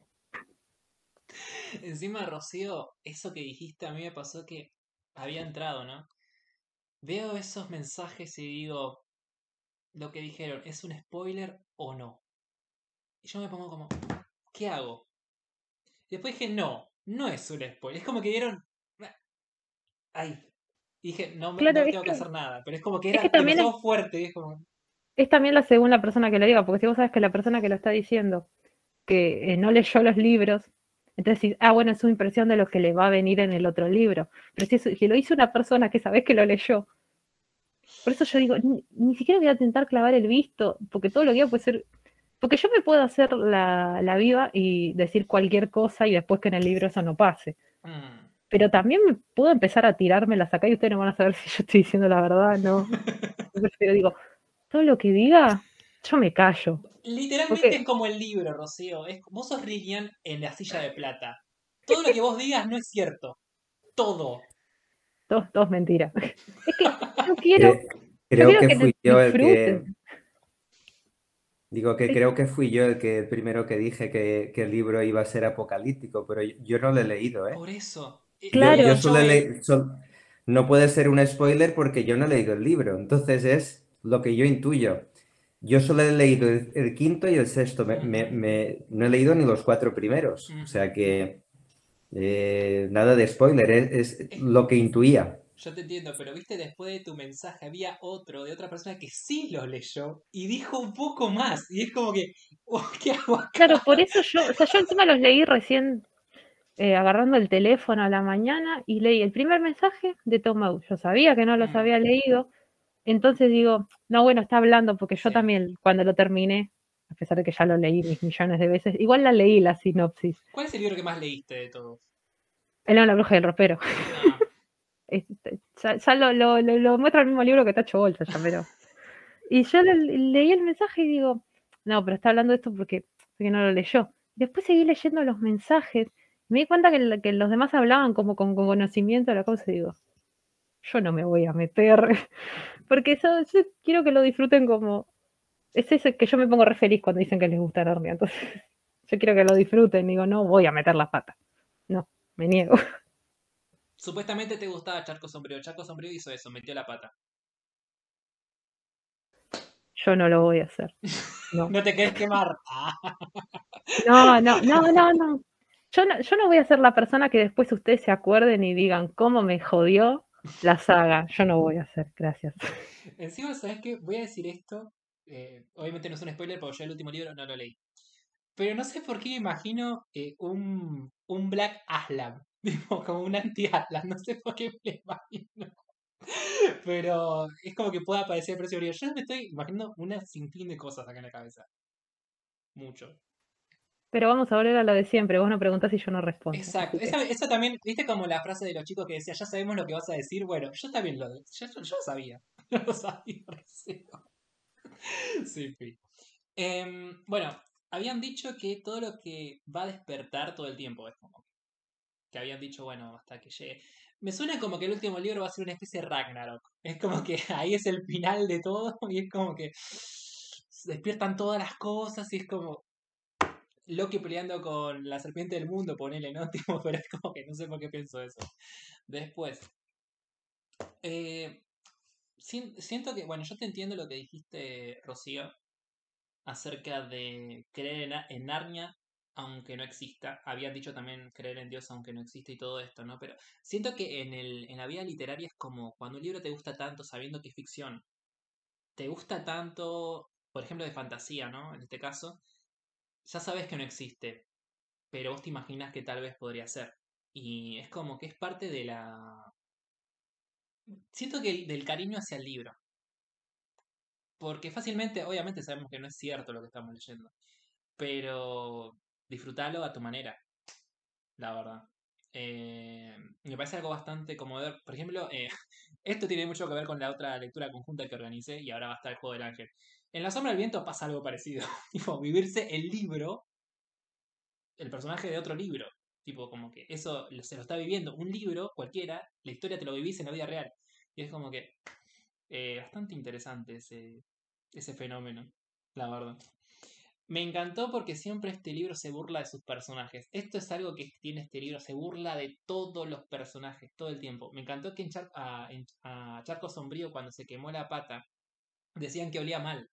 Encima, Rocío, eso que dijiste a mí me pasó que había entrado, ¿no? Veo esos mensajes y digo, lo que dijeron, ¿es un spoiler o no? Y yo me pongo como, ¿qué hago? Y después dije, no es un spoiler. Es como que dieron... Ahí. Y dije, no Claro, tengo que hacer nada. Pero es como que es era que también demasiado fuerte. Es como... es también la segunda persona que lo diga, porque si vos sabes que la persona que lo está diciendo que no leyó los libros, entonces decís, bueno, es su impresión de lo que le va a venir en el otro libro. Pero si lo hizo una persona que sabés que lo leyó, por eso yo digo, ni siquiera voy a intentar clavar el visto, porque todo lo que diga puede ser... Porque yo me puedo hacer la viva y decir cualquier cosa y después que en el libro eso no pase. Pero también me puedo empezar a tirármelas acá y ustedes no van a saber si yo estoy diciendo la verdad, ¿no? Pero digo, todo lo que diga, yo me callo. Literalmente es como el libro, Rocío. Vos sos Rilian en la silla de plata. Todo lo que vos digas no es cierto. Todo. Todo es mentira. Es que yo quiero... Creo que que fui yo el que... disfruten. Digo que creo que fui yo el primero que dije que el libro iba a ser apocalíptico, pero yo no lo he leído, ¿eh? Por eso. Claro. Yo solo no puede ser un spoiler porque yo no he leído el libro, entonces es lo que yo intuyo. Yo solo he leído el quinto y el sexto, no he leído ni los 4 primeros, o sea que nada de spoiler, es lo que intuía. Yo te entiendo, pero viste, después de tu mensaje había otro de otra persona que sí lo leyó y dijo un poco más. Y es como que, ¿qué hago acá? Claro, por eso yo encima los leí recién agarrando el teléfono a la mañana y leí el primer mensaje de Tomau. Yo sabía que no los había leído, entonces digo, no, bueno, está hablando, porque yo también cuando lo terminé, a pesar de que ya lo leí mis millones de veces, igual la leí la sinopsis. ¿Cuál es el libro que más leíste de todos? El no, la bruja y el ropero. Ya lo muestra el mismo libro que Tacho Bolsa, ya, pero... Y yo leí el mensaje y digo, no, pero está hablando de esto porque no lo leyó. Después seguí leyendo los mensajes. Me di cuenta que los demás hablaban como con conocimiento de la cosa y digo, yo no me voy a meter. Porque yo quiero que lo disfruten como... Es ese que yo me pongo re feliz cuando dicen que les gusta Narnia. Entonces, yo quiero que lo disfruten. Digo, no voy a meter la pata. No, me niego. Supuestamente te gustaba Charco Sombrío. Charco Sombrío hizo eso, metió la pata. Yo no lo voy a hacer. No, no te querés quemar. No. Yo no voy a ser la persona que después ustedes se acuerden y digan cómo me jodió la saga. Yo no voy a hacer, gracias. Encima, ¿sabes qué? Voy a decir esto. Obviamente no es un spoiler porque yo el último libro no lo leí. Pero no sé por qué me imagino un Black Aslan, tipo, como un anti-Aslan, no sé por qué me lo imagino. Pero es como que pueda aparecer el precio brío. Yo me estoy imaginando una sinfín de cosas acá en la cabeza. Mucho. Pero vamos a volver a lo de siempre. Vos no preguntás y yo no respondo. Exacto. Así que- Eso también, viste como la frase de los chicos que decía, ya sabemos lo que vas a decir. Bueno, yo también yo lo sabía. Yo lo sabía recién. Sí, sí. Bueno, habían dicho que todo lo que va a despertar todo el tiempo es como que habían dicho, bueno, hasta que llegue. Me suena como que el último libro va a ser una especie de Ragnarok. Es como que ahí es el final de todo y es como que se despiertan todas las cosas y es como Loki peleando con la serpiente del mundo, ponele, ¿no? Tipo, pero es como que no sé por qué pienso eso. Después, eh, siento que, bueno, yo te entiendo lo que dijiste, Rocío, acerca de creer en Narnia aunque no exista. Habían dicho también creer en Dios aunque no exista y todo esto, ¿no? Pero siento que en la vida literaria es como cuando un libro te gusta tanto sabiendo que es ficción, te gusta tanto, por ejemplo, de fantasía, ¿no? En este caso, ya sabes que no existe, pero vos te imaginas que tal vez podría ser. Y es como que es parte de la... Siento que del cariño hacia el libro. Porque fácilmente, obviamente sabemos que no es cierto lo que estamos leyendo, pero disfrútalo a tu manera, la verdad. Me parece algo bastante conmovedor. Por ejemplo, esto tiene mucho que ver con la otra lectura conjunta que organicé y ahora va a estar el Juego del Ángel. En La Sombra del Viento pasa algo parecido. Tipo, vivirse el libro, el personaje de otro libro. Tipo, como que eso se lo está viviendo. Un libro, cualquiera, la historia te lo vivís en la vida real. Y es como que bastante interesante ese fenómeno, la verdad. Me encantó porque siempre este libro se burla de sus personajes. Esto es algo que tiene este libro, se burla de todos los personajes todo el tiempo. Me encantó que a Charco Sombrío cuando se quemó la pata decían que olía mal.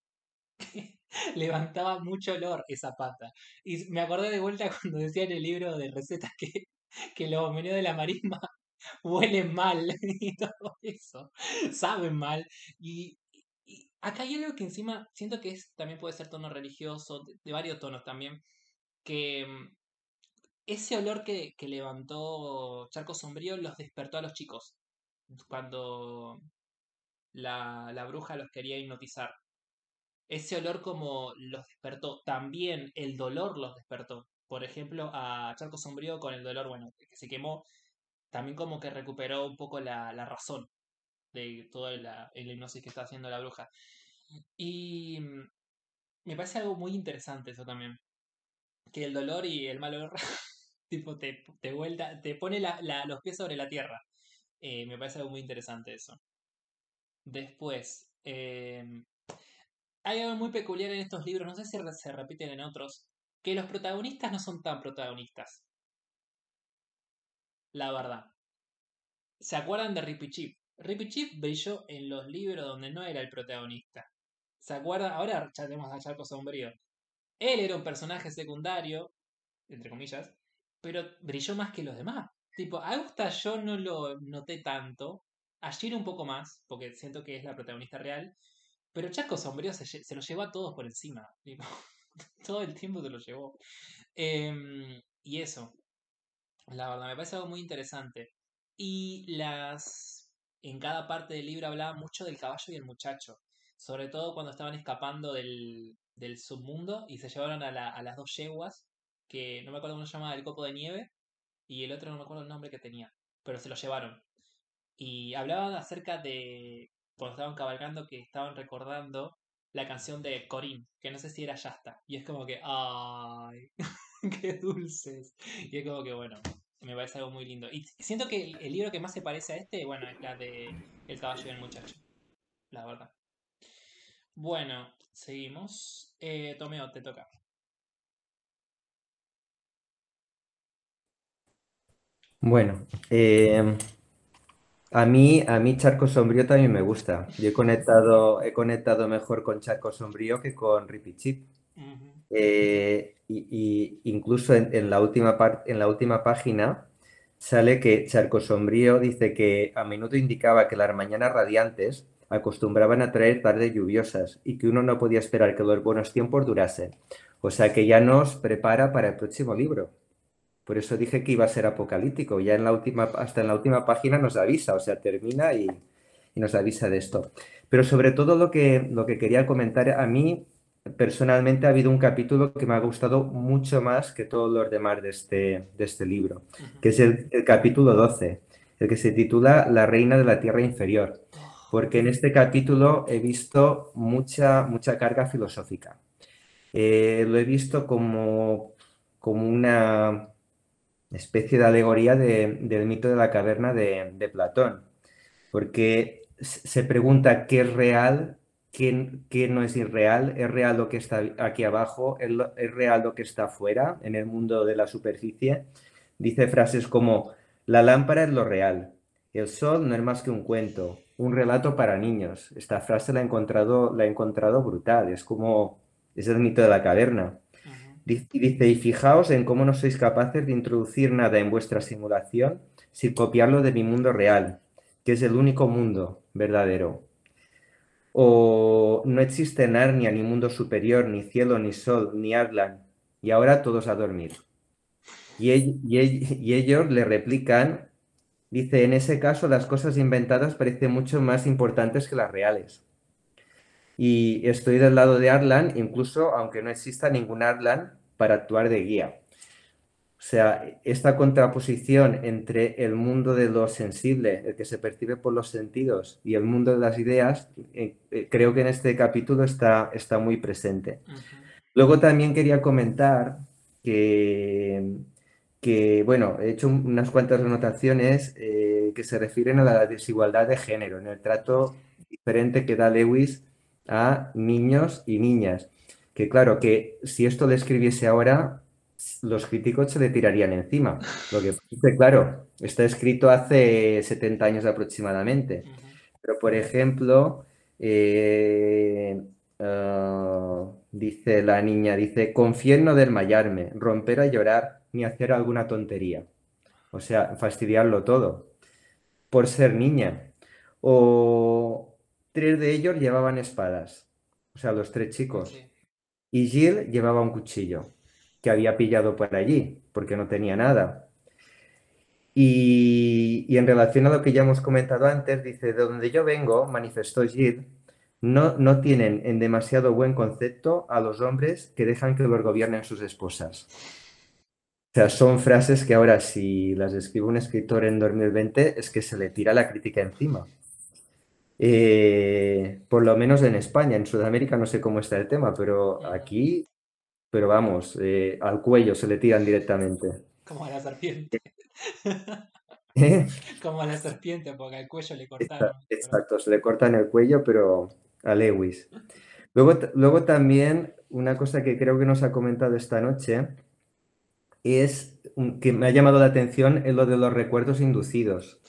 Levantaba mucho olor esa pata. Y me acordé de vuelta cuando decía en el libro de recetas que los meneos de la marisma huelen mal y todo eso. Saben mal. Y acá hay algo que encima siento que también puede ser tono religioso, de varios tonos también, que ese olor que levantó Charco Sombrío los despertó a los chicos cuando la bruja los quería hipnotizar. Ese olor como los despertó. También el dolor los despertó. Por ejemplo, a Charco Sombrío con el dolor, bueno, que se quemó, también como que recuperó un poco la razón de toda el hipnosis que está haciendo la bruja. Y me parece algo muy interesante eso también. Que el dolor y el mal olor tipo te pone los pies sobre la tierra. Me parece algo muy interesante eso. Después, hay algo muy peculiar en estos libros, no sé si se repiten en otros, que los protagonistas no son tan protagonistas. La verdad. ¿Se acuerdan de Rippy Chip? Rippy Chip brilló en los libros donde no era el protagonista. ¿Se acuerdan? Ahora ya tenemos a Charco Sombrío. Él era un personaje secundario, entre comillas, pero brilló más que los demás. Tipo, a Augusta yo no lo noté tanto. A Shiro un poco más, porque siento que es la protagonista real. Pero Charco Sombrío se lo llevó a todos por encima. Tipo, todo el tiempo se lo llevó. Y eso, la verdad, me parece algo muy interesante. Y en cada parte del libro hablaba mucho del caballo y el muchacho. Sobre todo cuando estaban escapando del submundo y se llevaron a las dos yeguas, que no me acuerdo cómo se llamaba, el copo de nieve, y el otro no me acuerdo el nombre que tenía, pero se lo llevaron. Y hablaban acerca de cuando estaban cabalgando que estaban recordando la canción de Corín, que no sé si era Yasta. Y es como que, ¡ay! ¡Qué dulces! Y es como que, bueno, me parece algo muy lindo. Y siento que el libro que más se parece a este, bueno, es la de El caballo y el muchacho, la verdad. Bueno, seguimos. Tomeo, te toca. Bueno, a mí Charco Sombrío también me gusta. Yo he conectado mejor con Charco Sombrío que con Rippy Chip. Ujú. Y incluso en la última página sale que Charco Sombrío dice que a menudo indicaba que las mañanas radiantes acostumbraban a traer tardes lluviosas y que uno no podía esperar que los buenos tiempos durasen. O sea que ya nos prepara para el próximo libro. Por eso dije que iba a ser apocalíptico. Ya hasta en la última página nos avisa, o sea, termina y nos avisa de esto. Pero sobre todo lo que quería comentar, a mí personalmente ha habido un capítulo que me ha gustado mucho más que todos los demás de este libro, que es el capítulo 12, el que se titula La reina de la tierra inferior, porque en este capítulo he visto mucha carga filosófica. Lo he visto como una especie de alegoría del mito de la caverna de Platón, porque se pregunta qué es real, qué no es irreal, es real lo que está aquí abajo, es real lo que está afuera, en el mundo de la superficie. Dice frases como, la lámpara es lo real, el sol no es más que un cuento, un relato para niños. Esta frase la he encontrado brutal, es el mito de la caverna. Dice, y fijaos en cómo no sois capaces de introducir nada en vuestra simulación sin copiarlo de mi mundo real, que es el único mundo verdadero. O no existe Narnia, ni mundo superior, ni cielo, ni sol, ni Aslan, y ahora todos a dormir. Y ellos le replican, dice, en ese caso las cosas inventadas parecen mucho más importantes que las reales. Y estoy del lado de Aslan, incluso aunque no exista ningún Aslan para actuar de guía. O sea, esta contraposición entre el mundo de lo sensible, el que se percibe por los sentidos, y el mundo de las ideas, creo que en este capítulo está muy presente. Luego también quería comentar que bueno, he hecho unas cuantas anotaciones que se refieren a la desigualdad de género, en el trato diferente que da Lewis a niños y niñas. Que claro, que si esto le escribiese ahora, los críticos se le tirarían encima. Lo que pasa es que, claro, está escrito hace 70 años aproximadamente. Pero, por ejemplo, dice la niña, dice, confié en no desmayarme, romper a llorar, ni hacer alguna tontería. O sea, fastidiarlo todo, por ser niña. O 3 de ellos llevaban espadas, o sea, los 3 chicos. Sí. Y Jill llevaba un cuchillo que había pillado por allí, porque no tenía nada. Y en relación a lo que ya hemos comentado antes, dice, de donde yo vengo, manifestó Jill, no tienen en demasiado buen concepto a los hombres que dejan que los gobiernen sus esposas. O sea, son frases que ahora si las escribe un escritor en 2020 es que se le tira la crítica encima. Por lo menos en España, en Sudamérica no sé cómo está el tema, pero aquí, pero vamos, al cuello se le tiran directamente. Como a la serpiente. ¿Eh? Como a la serpiente, porque al cuello le cortaron. Exacto, se le cortan el cuello, pero a Lewis. Luego también, una cosa que creo que nos ha comentado esta noche es que me ha llamado la atención es lo de los recuerdos inducidos.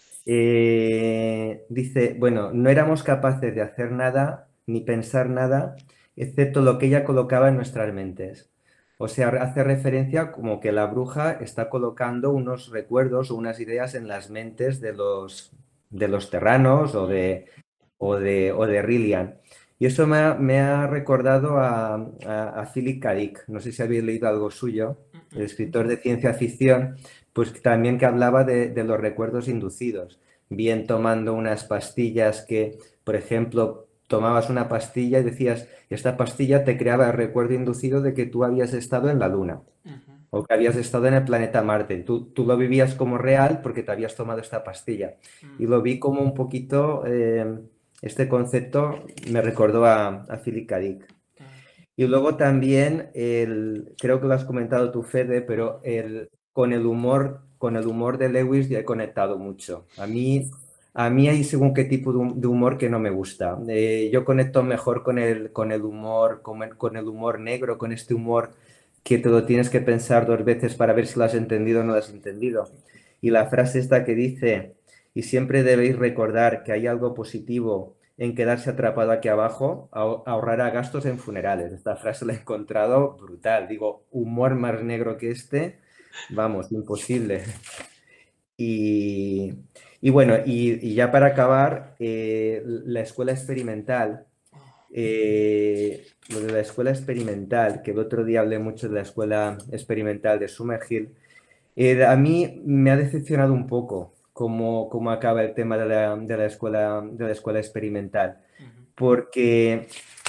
Dice, bueno, no éramos capaces de hacer nada ni pensar nada, excepto lo que ella colocaba en nuestras mentes. O sea, hace referencia como que la bruja está colocando unos recuerdos o unas ideas en las mentes de los terranos o de Rillian. Y eso me ha recordado a Philip K. Dick. No sé si habéis leído algo suyo, el escritor de ciencia ficción, pues también que hablaba de los recuerdos inducidos. Bien tomando unas pastillas que, por ejemplo, tomabas una pastilla y decías, esta pastilla te creaba el recuerdo inducido de que tú habías estado en la Luna o que habías estado en el planeta Marte. Tú lo vivías como real porque te habías tomado esta pastilla. Y lo vi como un poquito, este concepto me recordó a Philip K. Dick. Y luego también, creo que lo has comentado tú, Fede, pero con el humor de Lewis ya he conectado mucho. A mí hay según qué tipo de humor que no me gusta. Yo conecto mejor con el humor negro, con este humor que te lo tienes que pensar 2 veces para ver si lo has entendido o no lo has entendido. Y la frase esta que dice, y siempre debéis recordar que hay algo positivo en quedarse atrapado aquí abajo, ahorrará gastos en funerales. Esta frase la he encontrado brutal. Digo, humor más negro que este, vamos, imposible. Y, y bueno, y ya para acabar, la escuela experimental, lo de la escuela experimental, que el otro día hablé mucho de la escuela experimental de Summerhill, a mí me ha decepcionado un poco cómo acaba el tema de la escuela experimental, porque,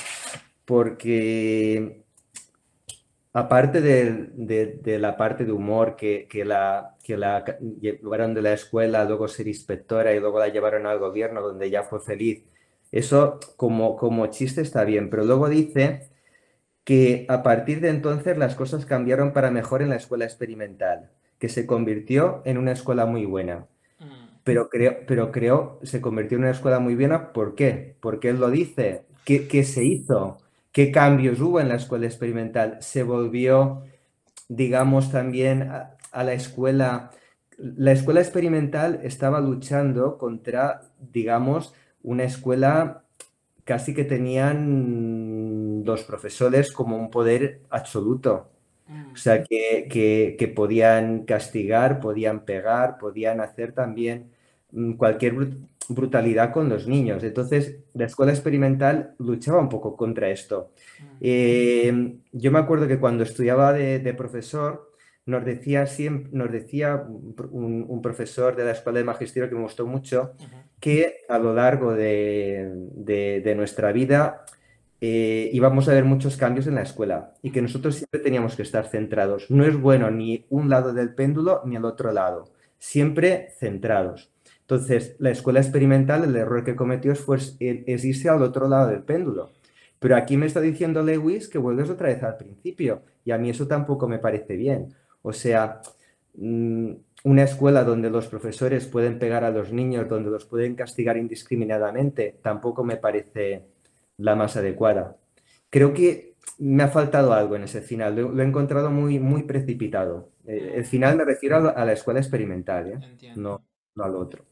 porque aparte de la parte de humor que la llevaron de la escuela a luego ser inspectora y luego la llevaron al gobierno donde ya fue feliz, eso como chiste está bien, pero luego dice que a partir de entonces las cosas cambiaron para mejor en la escuela experimental, que se convirtió en una escuela muy buena. Pero creo se convirtió en una escuela muy buena. ¿Por qué? Porque él lo dice. ¿Qué se hizo? ¿Qué cambios hubo en la escuela experimental? Se volvió, digamos, también a la escuela. La escuela experimental estaba luchando contra, digamos, una escuela casi que tenían los profesores como un poder absoluto. O sea, que podían castigar, podían pegar, podían hacer también cualquier brutalidad con los niños. Entonces, la escuela experimental luchaba un poco contra esto. Yo me acuerdo que cuando estudiaba de profesor, nos decía un profesor de la escuela de magisterio que me gustó mucho, que a lo largo de nuestra vida íbamos a ver muchos cambios en la escuela y que nosotros siempre teníamos que estar centrados. No es bueno ni un lado del péndulo ni el otro lado, siempre centrados. Entonces, la escuela experimental, el error que cometió es irse al otro lado del péndulo. Pero aquí me está diciendo Lewis que vuelves otra vez al principio y a mí eso tampoco me parece bien. O sea, una escuela donde los profesores pueden pegar a los niños, donde los pueden castigar indiscriminadamente, tampoco me parece la más adecuada. Creo que me ha faltado algo en ese final, lo he encontrado muy, muy precipitado. El final me refiero a la escuela experimental, ¿eh? Entiendo. No al otro.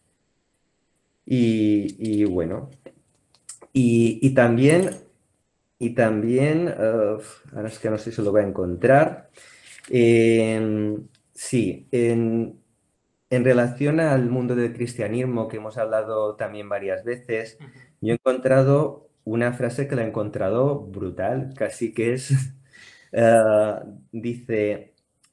Y bueno, y también, ahora es que no sé si lo voy a encontrar. Sí, en relación al mundo del cristianismo que hemos hablado también varias veces, yo he encontrado una frase que la he encontrado brutal, casi que es, eh, dice,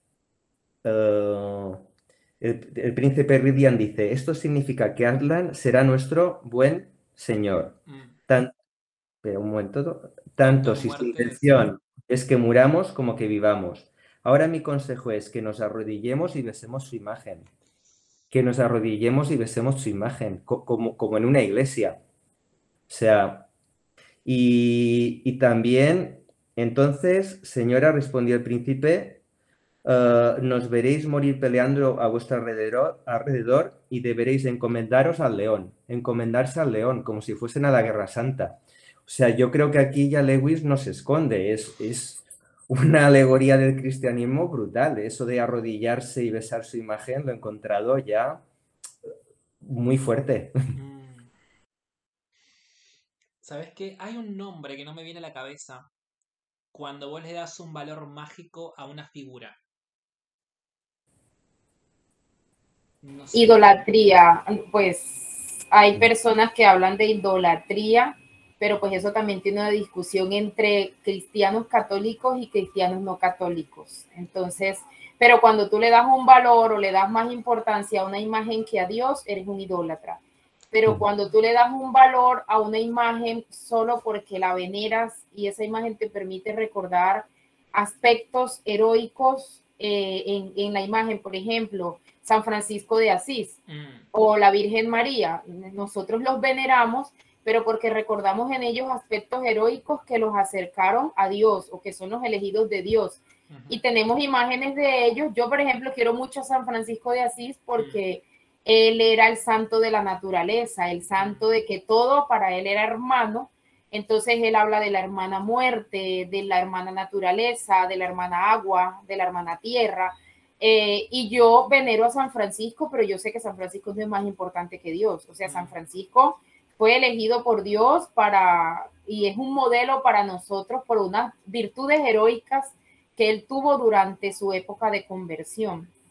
eh, el príncipe Ridian dice, esto significa que Aslan será nuestro buen señor. Tan- pero un momento, tanto en si su muerte, intención es que muramos como que vivamos. Ahora mi consejo es que nos arrodillemos y besemos su imagen. Que nos arrodillemos y besemos su imagen, como en una iglesia. O sea, y también, entonces, señora, respondió el príncipe, nos veréis morir peleando a vuestro alrededor y deberéis encomendaros al león, encomendarse al león, como si fuesen a la Guerra Santa. O sea, yo creo que aquí ya Lewis no se esconde, es una alegoría del cristianismo brutal. Eso de arrodillarse y besar su imagen lo he encontrado ya muy fuerte. ¿Sabes qué? Hay un nombre que no me viene a la cabeza cuando vos le das un valor mágico a una figura. No sé. Idolatría, pues hay personas que hablan de idolatría, pero pues eso también tiene una discusión entre cristianos católicos y cristianos no católicos. Entonces, pero cuando tú le das un valor o le das más importancia a una imagen que a Dios, eres un idólatra. Pero cuando tú le das un valor a una imagen solo porque la veneras y esa imagen te permite recordar aspectos heroicos en la imagen, por ejemplo, San Francisco de Asís o la Virgen María, nosotros los veneramos, pero porque recordamos en ellos aspectos heroicos que los acercaron a Dios o que son los elegidos de Dios. Y tenemos imágenes de ellos. Yo, por ejemplo, quiero mucho a San Francisco de Asís porque él era el santo de la naturaleza, el santo de que todo para él era hermano. Entonces él habla de la hermana muerte, de la hermana naturaleza, de la hermana agua, de la hermana tierra. Y yo venero a San Francisco, pero yo sé que San Francisco no es más importante que Dios. O sea, San Francisco fue elegido por Dios y es un modelo para nosotros por unas virtudes heroicas que él tuvo durante su época de conversión.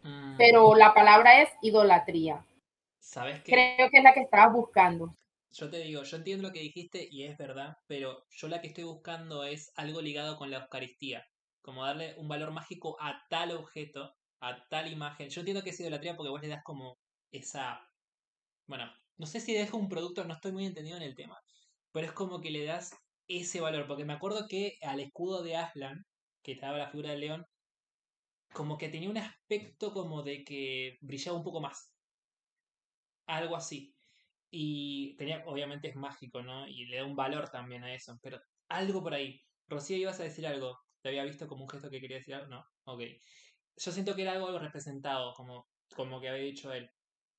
pero la palabra es idolatría. ¿Sabes qué? Creo que es la que estabas buscando. Yo te digo, yo entiendo lo que dijiste y es verdad, pero yo la que estoy buscando es algo ligado con la Eucaristía, como darle un valor mágico a tal objeto, a tal imagen. Yo entiendo que es idolatría porque vos le das como esa, bueno, no sé si dejo un producto, no estoy muy entendido en el tema, pero es como que le das ese valor, porque me acuerdo que al escudo de Aslan, que estaba la figura del león, como que tenía un aspecto como de que brillaba un poco más, algo así. Y tenía, obviamente es mágico, ¿no? Y le da un valor también a eso, pero algo por ahí. Rocío, ibas a decir algo. Te había visto como un gesto que quería decir algo, ¿no? Ok. Yo siento que era algo representado, como que había dicho él.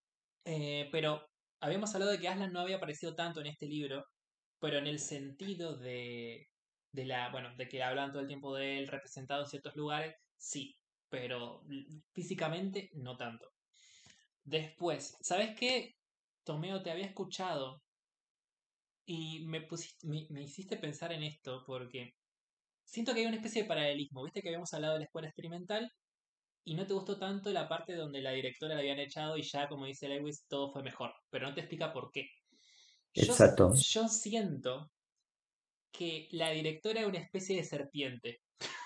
Pero habíamos hablado de que Aslan no había aparecido tanto en este libro, pero en el sentido bueno, de que hablan todo el tiempo de él representado en ciertos lugares, sí, pero físicamente no tanto. Después, ¿sabes qué? Tomeo, te había escuchado y me hiciste pensar en esto porque siento que hay una especie de paralelismo. Viste que habíamos hablado de la escuela experimental y no te gustó tanto la parte donde la directora la habían echado y ya, como dice Lewis, todo fue mejor. Pero no te explica por qué. Exacto. Yo siento que la directora es una especie de serpiente.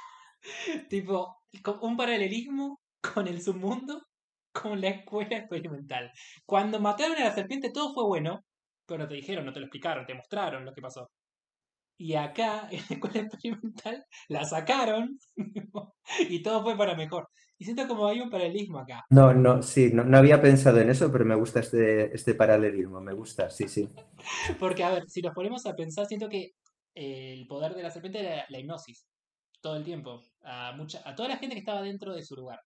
Tipo, un paralelismo con el submundo, con la escuela experimental. Cuando mataron a la serpiente todo fue bueno, pero no te dijeron, no te lo explicaron, te mostraron lo que pasó. Y acá, en la escuela experimental, la sacaron y todo fue para mejor. Y siento como hay un paralelismo acá. No, no, sí, no, no había pensado en eso, pero me gusta este paralelismo, me gusta, sí, sí. Porque, a ver, si nos ponemos a pensar, siento que el poder de la serpiente era la hipnosis. Todo el tiempo. A toda la gente que estaba dentro de su lugar.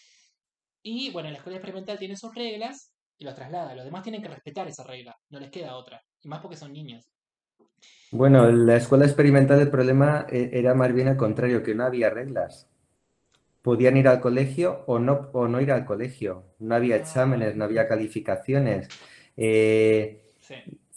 Y bueno, la escuela experimental tiene sus reglas y los traslada. Los demás tienen que respetar esa regla. No les queda otra. Y más porque son niños. Bueno, en la escuela experimental el problema era más bien al contrario, que no había reglas. Podían ir al colegio o no ir al colegio. No había Ah, exámenes, no había calificaciones. Eh, sí.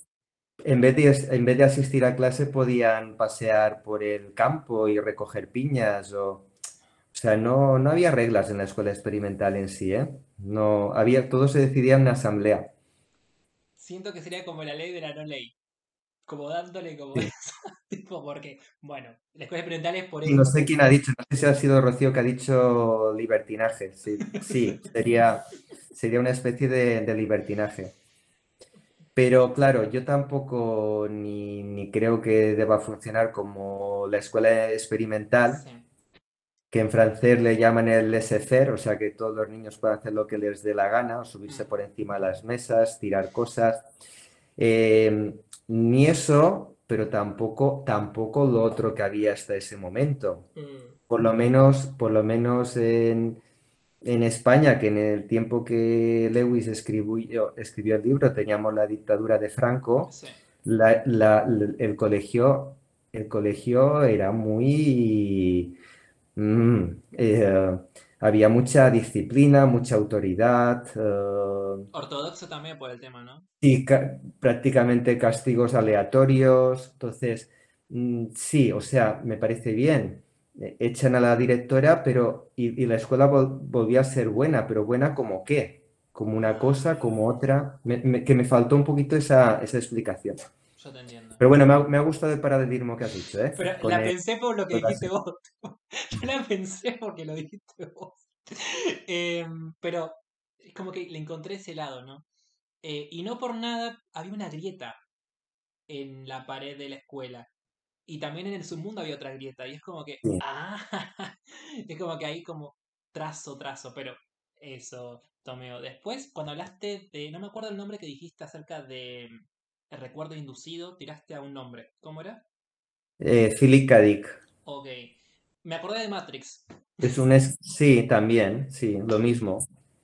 en vez de asistir a clase podían pasear por el campo y recoger piñas o sea, no, no había reglas en la escuela experimental en sí, ¿eh? No, había, todo se decidía en una asamblea. Siento que sería como la ley de la no ley. Como dándole como eso. Tipo, porque, bueno, la escuela experimental es por Sí, no eso. sé quién ha dicho, no sé si ha sido Rocío que ha dicho libertinaje. Sí, sí, sería una especie de libertinaje. Pero claro, yo tampoco ni creo que deba funcionar como la escuela experimental, Sí. que en francés le llaman el laissez-faire, o sea que todos los niños pueden hacer lo que les dé la gana, o subirse por encima de las mesas, tirar cosas. Ni eso, pero tampoco lo otro que había hasta ese momento. Mm, Por lo menos en España, que en el tiempo que Lewis escribió el libro teníamos la dictadura de Franco, sí. la- la- el colegio era muy... mm, eh, había mucha disciplina, mucha autoridad, Ortodoxo también por el tema, ¿no? y prácticamente castigos aleatorios. Entonces, sí, o sea, me parece bien. Echan a la directora, pero y la escuela volvió a ser buena, pero buena como qué, como una Ah, cosa, como otra. Que me faltó un poquito esa explicación. yo te entiendo. Pero bueno, me ha gustado el paralelismo que has dicho, ¿eh? Pero Con la el- pensé por lo que con dijiste las- vos. Yo la pensé porque lo dijiste vos. Pero es como que le encontré ese lado, ¿no? Y no por nada había una grieta en la pared de la escuela. Y también en el submundo había otra grieta. Y es como que, sí. ah, es como que ahí como trazo, pero eso, Tomeo. Después, cuando hablaste de, no me acuerdo el nombre que dijiste acerca de el recuerdo inducido, tiraste a un nombre. ¿Cómo era? Philip K. Dick. Ok. Me acordé de Matrix. Sí, también, sí, lo mismo.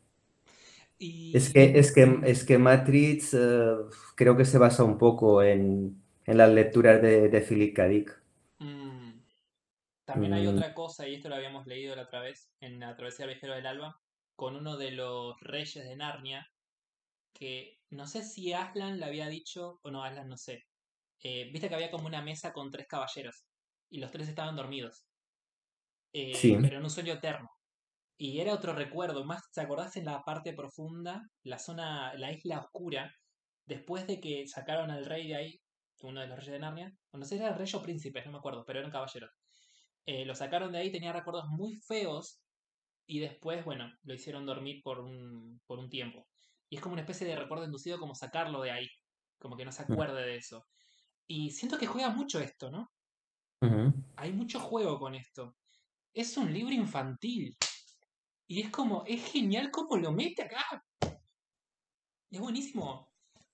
Es Y... que, es que, es que Matrix creo que se basa un poco en las lecturas de Philip K. Dick. mm, también hay Mm, otra cosa, y esto lo habíamos leído la otra vez, en la travesía del viajero del alba, con uno de los reyes de Narnia, que no sé si Aslan le había dicho, o no, Aslan no sé. Viste que había como una mesa con tres caballeros, y los tres estaban dormidos, sí, pero en un sueño eterno. Y era otro recuerdo, más, ¿te acordás en la parte profunda, la zona, la isla oscura, después de que sacaron al rey de ahí, uno de los reyes de Narnia, o no sé si era el rey o príncipe, no me acuerdo, pero eran caballeros. Lo sacaron de ahí, tenía recuerdos muy feos y después, bueno, lo hicieron dormir por un tiempo. Y es como una especie de recuerdo inducido, como sacarlo de ahí, como que no se acuerde de eso. Y siento que juega mucho esto, ¿no? Ujú. Hay mucho juego con esto. Es un libro infantil. Y es como, es genial cómo lo mete acá. Es buenísimo.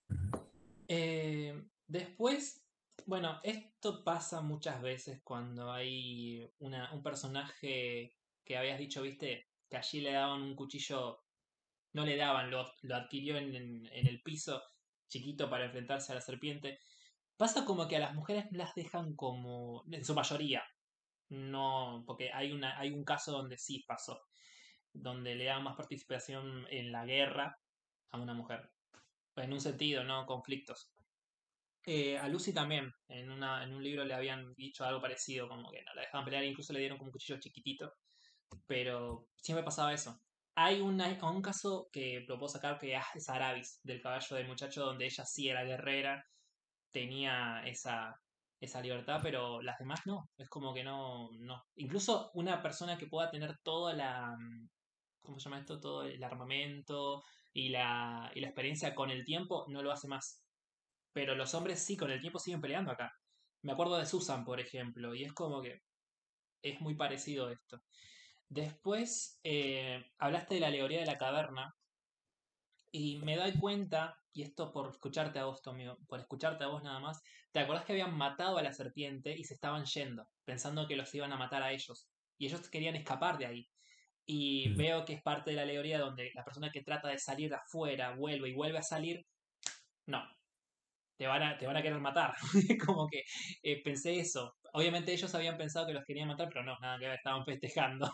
Después, bueno, esto pasa muchas veces cuando hay un personaje que habías dicho, viste, que allí le daban un cuchillo, no le daban, lo adquirió en el piso chiquito para enfrentarse a la serpiente. Pasa como que a las mujeres las dejan como, en su mayoría, no, porque hay un caso donde sí pasó, donde le dan más participación en la guerra a una mujer. En un sentido, ¿no? Conflictos. A Lucy también, en un libro le habían dicho algo parecido, como que no la dejaban pelear, incluso le dieron como un cuchillo chiquitito, pero siempre pasaba eso. Hay un caso que lo puedo sacar que es Aravis, del caballo del muchacho, donde ella sí era guerrera, tenía esa libertad, pero las demás no. Es como que no, no. Incluso una persona que pueda tener toda ¿cómo se llama esto? Todo el armamento y la experiencia con el tiempo, no lo hace más. Pero los hombres sí, con el tiempo siguen peleando acá. Me acuerdo de Susan, por ejemplo, y es como que es muy parecido esto. Después, hablaste de la alegoría de la caverna, y me doy cuenta, y esto por escucharte a vos, Tomio, por escucharte a vos nada más, ¿te acordás que habían matado a la serpiente y se estaban yendo, pensando que los iban a matar a ellos? Y ellos querían escapar de ahí. Y veo que es parte de la alegoría donde la persona que trata de salir de afuera vuelve y vuelve a salir. No, te van a querer matar. Como que pensé eso. Obviamente ellos habían pensado que los querían matar, pero no, nada que ver, estaban festejando.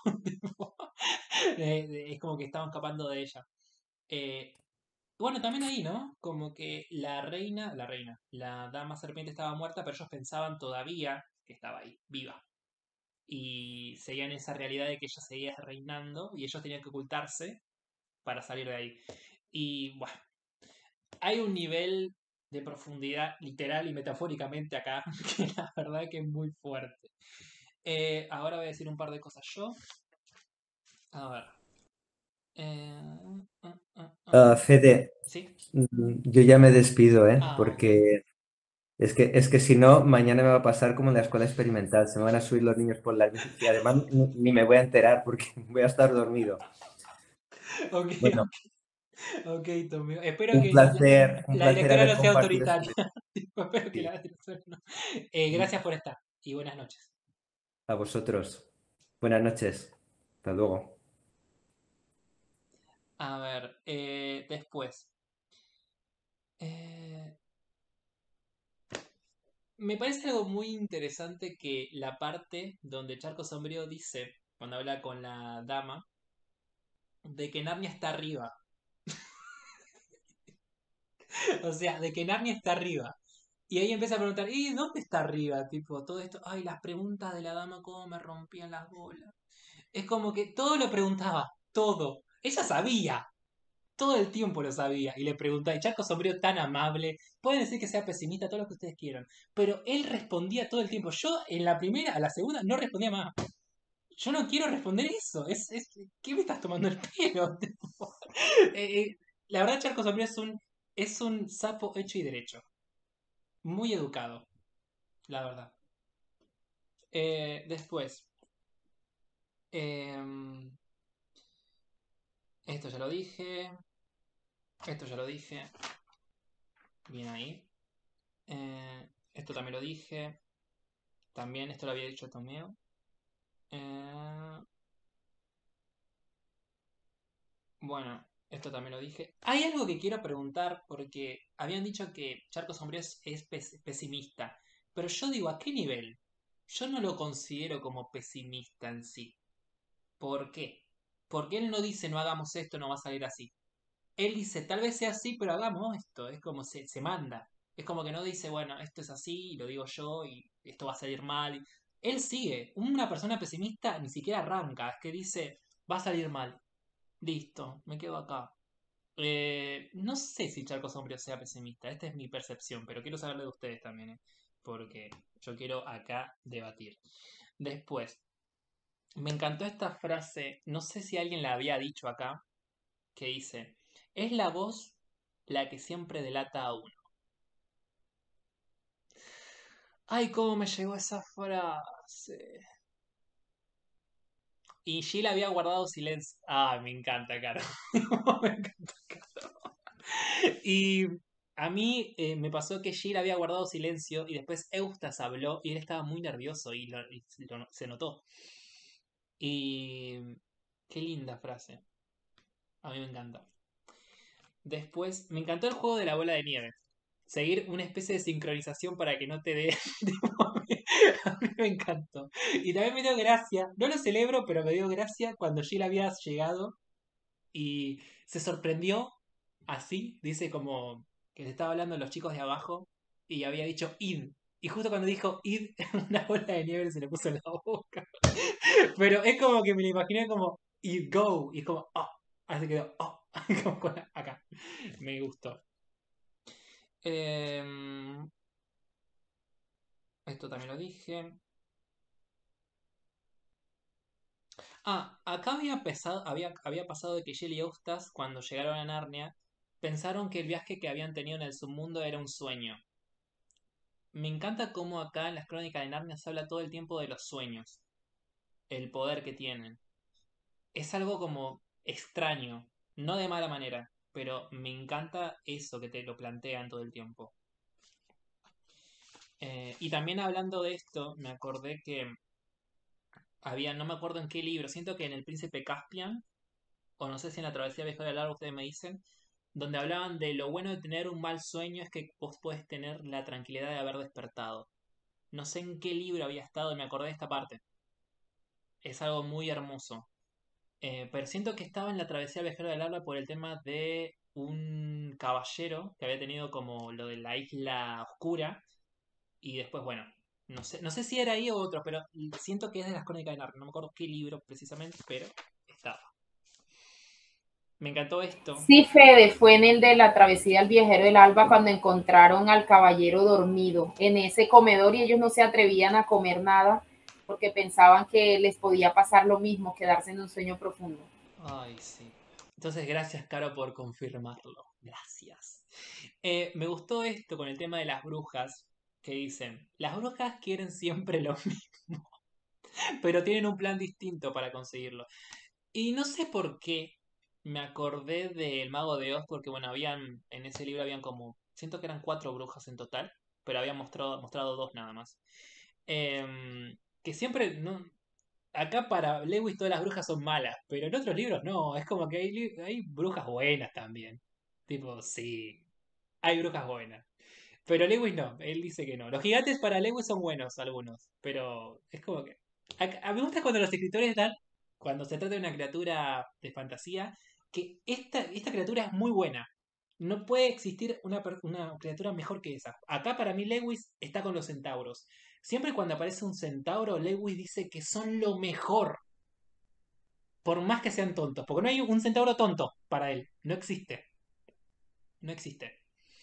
Es como que estaban escapando de ella. Eh, bueno, también ahí, ¿no? Como que la dama serpiente estaba muerta, pero ellos pensaban todavía que estaba ahí, viva. Y seguían esa realidad de que ella seguía reinando y ellos tenían que ocultarse para salir de ahí. Y bueno, hay un nivel de profundidad literal y metafóricamente acá que la verdad que es muy fuerte. Ahora voy a decir un par de cosas yo. A ver. Fede, ¿Sí? yo ya me despido, Ok. porque es que si no, mañana me va a pasar como en la escuela experimental, se me van a subir los niños por la bici y además ni me voy a enterar porque voy a estar dormido. Ok, Bueno, ok, Tomio. Espero un que placer, un la placer lectura haber no sea compartido autoritaria. este. Espero que Sí. la lectura no. Gracias por estar y buenas noches. A vosotros. Buenas noches. Hasta luego. A ver, después. Eh, Me parece algo muy interesante que la parte donde Charco Sombrío dice, cuando habla con la dama, de que Narnia está arriba. O sea, de que Narnia está arriba. Y ahí empieza a preguntar, ¿y dónde está arriba? Tipo, todo esto, ay, las preguntas de la dama, cómo me rompían las bolas. Es como que todo lo preguntaba, todo. Ella sabía, todo el tiempo lo sabía. Y le preguntaba, y Charco Sombrío tan amable, pueden decir que sea pesimista, todo lo que ustedes quieran. Pero él respondía todo el tiempo. Yo en la primera, a la segunda, no respondía más. Yo no quiero responder eso. ¿Qué me estás tomando el pelo? Eh, eh, la verdad, Charco Sombrío es un sapo hecho y derecho. Muy educado, la verdad. Después, em, esto ya lo dije. Esto ya lo dije. Bien ahí. Esto también lo dije. También esto lo había dicho Tomeo. Eh, bueno, esto también lo dije. Hay algo que quiero preguntar porque habían dicho que Charco Sombrío es pesimista. Pero yo digo, ¿a qué nivel? Yo no lo considero como pesimista en sí. ¿Por qué? Porque él no dice no hagamos esto, no va a salir así. Él dice, tal vez sea así, pero hagamos esto. Es como se manda. Es como que no dice, bueno, esto es así, y lo digo yo, y esto va a salir mal. Él sigue. Una persona pesimista ni siquiera arranca. Es que dice, va a salir mal. Listo, me quedo acá. No sé si Charco Sombrío sea pesimista, esta es mi percepción, pero quiero saberlo de ustedes también, porque yo quiero acá debatir. Después, me encantó esta frase, no sé si alguien la había dicho acá, que dice, es la voz la que siempre delata a uno. Ay, cómo me llegó esa frase. Y Jill había guardado silencio. Ah, me encanta, Caro. Me encanta, Caro. Y a mí me pasó que Jill había guardado silencio y después Eustace habló y él estaba muy nervioso y se notó. Y qué linda frase. A mí me encanta. Después, me encantó el juego de la bola de nieve. Seguir una especie de sincronización para que no te dé. A mí me encantó. Y también me dio gracia. No lo celebro, pero me dio gracia cuando Jill había llegado y se sorprendió así. Dice como que le estaba hablando a los chicos de abajo y había dicho id. Y justo cuando dijo id, una bola de nieve se le puso en la boca. Pero es como que me lo imaginé como id go. Y es como, oh. Así quedó, oh. Como acá. Me gustó. Esto también lo dije. Acá había pasado de que Jill y Eustace, cuando llegaron a Narnia, pensaron que el viaje que habían tenido en el submundo era un sueño. Me encanta cómo acá en las crónicas de Narnia se habla todo el tiempo de los sueños, el poder que tienen. Es algo como extraño, no de mala manera, pero me encanta eso que te lo plantean todo el tiempo. Y también hablando de esto, me acordé que había, no me acuerdo en qué libro, siento que en El Príncipe Caspian, o no sé si en La Travesía Viajera del Largo, ustedes me dicen, donde hablaban de lo bueno de tener un mal sueño es que vos podés tener la tranquilidad de haber despertado. No sé en qué libro había estado y me acordé de esta parte. Es algo muy hermoso. Pero siento que estaba en La Travesía Viajera del Alba por el tema de un caballero que había tenido como lo de la isla oscura. Y después, bueno, no sé si era ahí o otro, pero siento que es de las crónicas de Narnia. No me acuerdo qué libro precisamente, pero estaba. Me encantó esto. Sí, Fede, fue en el de la travesía del viajero del Alba cuando encontraron al caballero dormido en ese comedor y ellos no se atrevían a comer nada porque pensaban que les podía pasar lo mismo, quedarse en un sueño profundo. Ay, sí. Entonces, gracias, Caro, por confirmarlo. Gracias. Me gustó esto con el tema de las brujas, que dicen, las brujas quieren siempre lo mismo, pero tienen un plan distinto para conseguirlo. Y no sé por qué me acordé del Mago de Oz, porque bueno, en ese libro habían como, siento que eran 4 brujas en total, pero habían mostrado 2 nada más. Que siempre, no, acá para Lewis todas las brujas son malas, pero en otros libros no, es como que hay brujas buenas también. Tipo, sí, hay brujas buenas. Pero Lewis no, él dice que no. Los gigantes para Lewis son buenos algunos, pero es como que... A mí me gusta cuando los escritores dan, cuando se trata de una criatura de fantasía, que esta criatura es muy buena. No puede existir una criatura mejor que esa. Acá para mí Lewis está con los centauros. Siempre cuando aparece un centauro, Lewis dice que son lo mejor. Por más que sean tontos. Porque no hay un centauro tonto para él. No existe. No existe.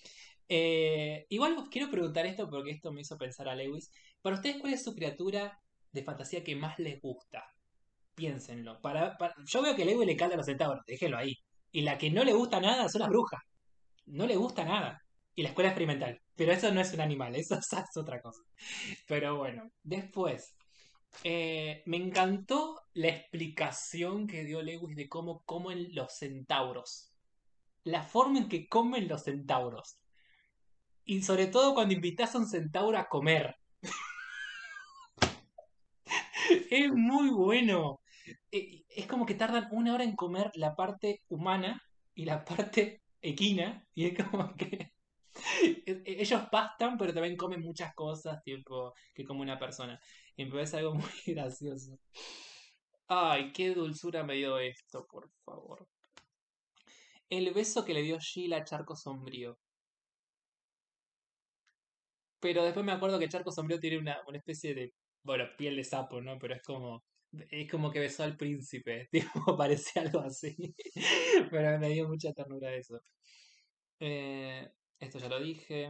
Igual os quiero preguntar esto porque esto me hizo pensar a Lewis. Para ustedes, ¿cuál es su criatura de fantasía que más les gusta? Piénsenlo. Yo veo que a Lewis le encantan los centauros, déjenlo ahí. Y la que no le gusta nada son las brujas. No le gusta nada. Y la escuela experimental. Pero eso no es un animal, eso es otra cosa. Pero bueno, después. Me encantó la explicación que dio Lewis de cómo comen los centauros. La forma en que comen los centauros. Y sobre todo cuando invitas a un centauro a comer. Es muy bueno. Es como que tardan 1 hora en comer la parte humana y la parte equina. Y es como que ellos pastan, pero también comen muchas cosas, tipo, que come una persona. Y me parece algo muy gracioso. Ay, qué dulzura me dio esto, por favor. El beso que le dio Jill a Charco Sombrío. Pero después me acuerdo que Charco Sombrío tiene una especie de, bueno, piel de sapo, ¿no? Pero es como Es como que besó al príncipe, tipo, parece algo así. Pero me dio mucha ternura eso. Esto ya lo dije.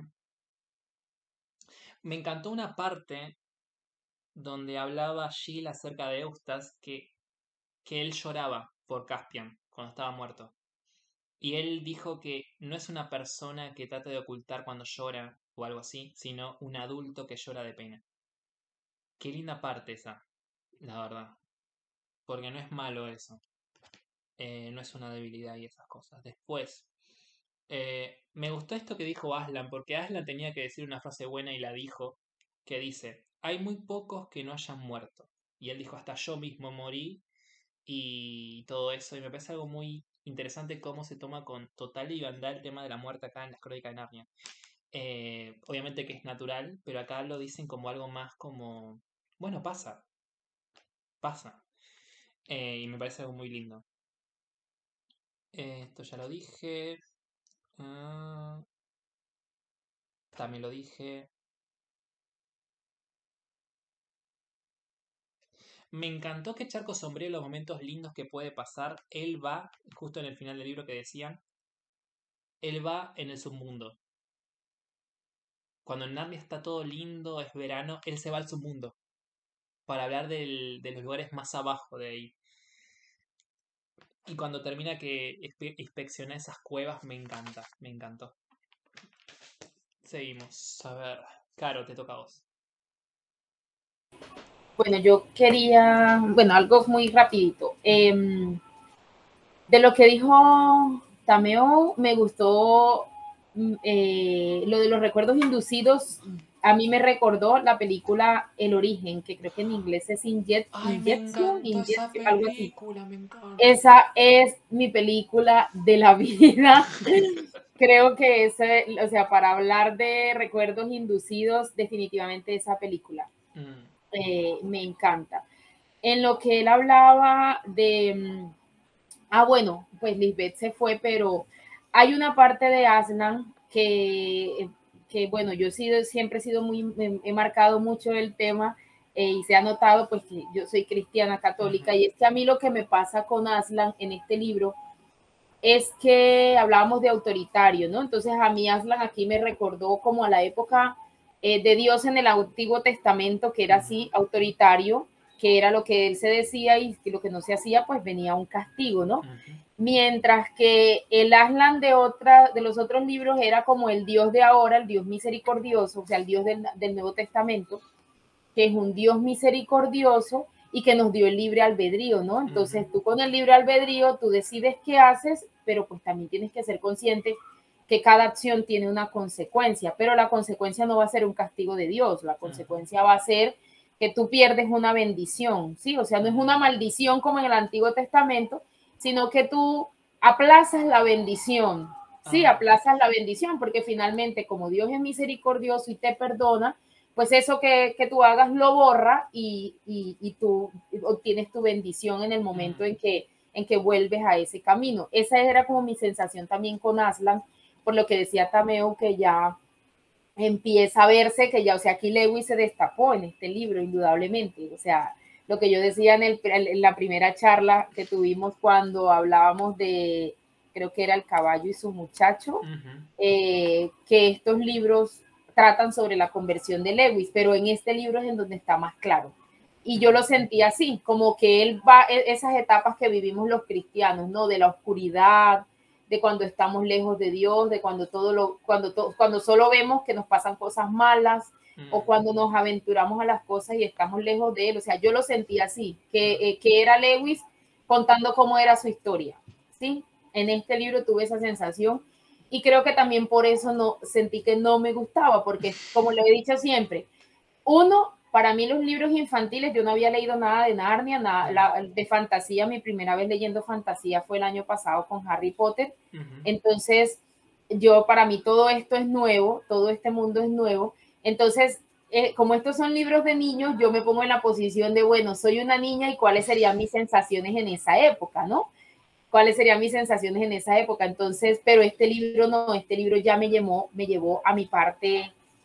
Me encantó una parte donde hablaba Jill acerca de Eustace, que él lloraba por Caspian cuando estaba muerto. Y él dijo que no es una persona que trata de ocultar cuando llora o algo así, sino un adulto que llora de pena. Qué linda parte esa, la verdad. Porque no es malo eso. No es una debilidad y esas cosas. Después, me gustó esto que dijo Aslan, porque Aslan tenía que decir una frase buena y la dijo, que dice, hay muy pocos que no hayan muerto. Y él dijo, hasta yo mismo morí y todo eso. Y me parece algo muy interesante cómo se toma con total liviandad el tema de la muerte acá en las Crónicas de Narnia. Obviamente que es natural, pero acá lo dicen como algo más como, bueno, pasa. Y me parece algo muy lindo. Esto ya lo dije. También lo dije. Me encantó que Charco Sombrío, los momentos lindos que puede pasar, él va, justo en el final del libro que decían, él va en el submundo. Cuando en Narnia está todo lindo, es verano, él se va al submundo. Para hablar de los lugares más abajo de ahí. Y cuando termina que inspecciona esas cuevas, me encanta, me encantó. Seguimos, a ver, Caro, te toca a vos. Bueno, yo quería, bueno, algo muy rapidito. De lo que dijo Tameo, me gustó lo de los recuerdos inducidos. A mí me recordó la película El Origen, que creo que en inglés es Injection, algo así. Me encanta. Esa es mi película de la vida. Creo que ese, o sea, para hablar de recuerdos inducidos, definitivamente esa película me encanta. En lo que él hablaba de, bueno, pues Lisbeth se fue, pero hay una parte de Aslan que bueno, yo siempre he sido he marcado mucho el tema y se ha notado pues que yo soy cristiana católica y es que a mí lo que me pasa con Aslan en este libro es que hablábamos de autoritario, ¿no? Entonces a mí Aslan aquí me recordó como a la época de Dios en el Antiguo Testamento, que era así, autoritario, que era lo que él se decía y que lo que no se hacía, pues venía un castigo, ¿no? Mientras que el Aslan de los otros libros era como el Dios de ahora, el Dios misericordioso, o sea, el Dios del Nuevo Testamento, que es un Dios misericordioso y que nos dio el libre albedrío, ¿no? Entonces tú con el libre albedrío, tú decides qué haces, pero pues también tienes que ser consciente que cada acción tiene una consecuencia, pero la consecuencia no va a ser un castigo de Dios, la consecuencia va a ser que tú pierdes una bendición, ¿sí? O sea, no es una maldición como en el Antiguo Testamento, sino que tú aplazas la bendición, ¿sí? Aplazas la bendición, porque finalmente como Dios es misericordioso y te perdona, pues eso que tú hagas lo borra y tú obtienes tu bendición en el momento en que vuelves a ese camino. Esa era como mi sensación también con Aslan, por lo que decía Tameo, que ya empieza a verse que ya, o sea, aquí Lewis se destapó en este libro, indudablemente. O sea, lo que yo decía en la primera charla que tuvimos cuando hablábamos de, creo que era El caballo y su muchacho, que estos libros tratan sobre la conversión de Lewis, pero en este libro es en donde está más claro. Y yo lo sentí así, como que él va, esas etapas que vivimos los cristianos, ¿no? De la oscuridad, de cuando estamos lejos de Dios, de cuando cuando solo vemos que nos pasan cosas malas, o cuando nos aventuramos a las cosas y estamos lejos de él. O sea, yo lo sentí así, que era Lewis contando cómo era su historia, ¿sí? En este libro tuve esa sensación y creo que también por eso sentí que no me gustaba, porque como le he dicho siempre, para mí los libros infantiles, yo no había leído nada de Narnia, nada de fantasía. Mi primera vez leyendo fantasía fue el año pasado con Harry Potter. Entonces, para mí todo esto es nuevo, todo este mundo es nuevo. Entonces, como estos son libros de niños, yo me pongo en la posición de, bueno, soy una niña y cuáles serían mis sensaciones en esa época, ¿no? ¿Cuáles serían mis sensaciones en esa época? Entonces, pero este libro ya me llevó a mi parte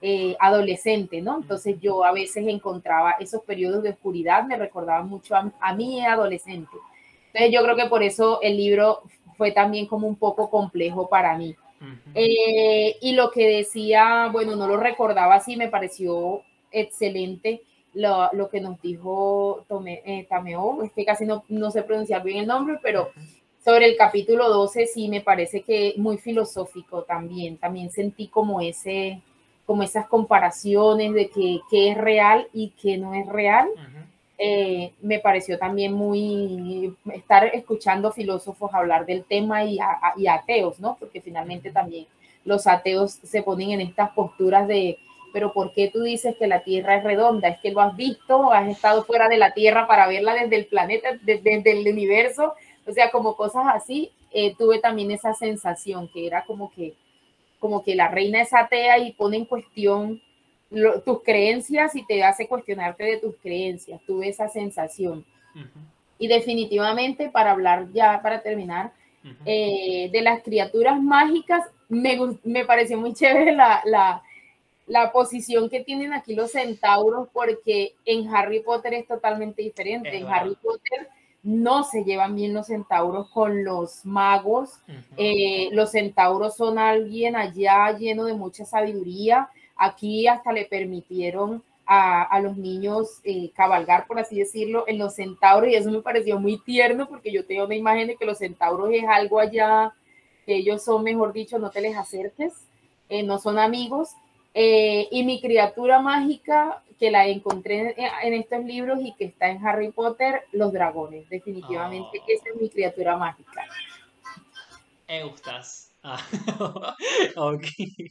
adolescente, ¿no? Entonces yo a veces encontraba esos periodos de oscuridad, me recordaban mucho a mí adolescente. Entonces yo creo que por eso el libro fue también como un poco complejo para mí. Y lo que decía, bueno, no lo recordaba así, me pareció excelente lo que nos dijo Tameo, es que casi no sé pronunciar bien el nombre, pero sobre el capítulo 12 sí me parece que muy filosófico también sentí como esas comparaciones de qué es real y qué no es real. Me pareció también muy estar escuchando filósofos hablar del tema y ateos, ¿no? Porque finalmente también los ateos se ponen en estas posturas de, pero ¿por qué tú dices que la Tierra es redonda? ¿Es que lo has visto? ¿Has estado fuera de la Tierra para verla desde el planeta, desde el universo? O sea, como cosas así. Tuve también esa sensación que era como que la reina es atea y pone en cuestión tus creencias y te hace cuestionarte de tus creencias. Tuve esa sensación. Y definitivamente, para hablar ya, para terminar, de las criaturas mágicas, me pareció muy chévere la posición que tienen aquí los centauros, porque en Harry Potter es totalmente diferente. En Harry Potter no se llevan bien los centauros con los magos. Los centauros son alguien allá lleno de mucha sabiduría. Aquí hasta le permitieron a los niños cabalgar, por así decirlo, en los centauros, y eso me pareció muy tierno, porque yo tengo una imagen de que los centauros es algo allá, que ellos son, mejor dicho, no te les acerques, no son amigos. Y mi criatura mágica, que la encontré en estos libros y que está en Harry Potter, los dragones. Definitivamente esa es mi criatura mágica. Eustas. Ok.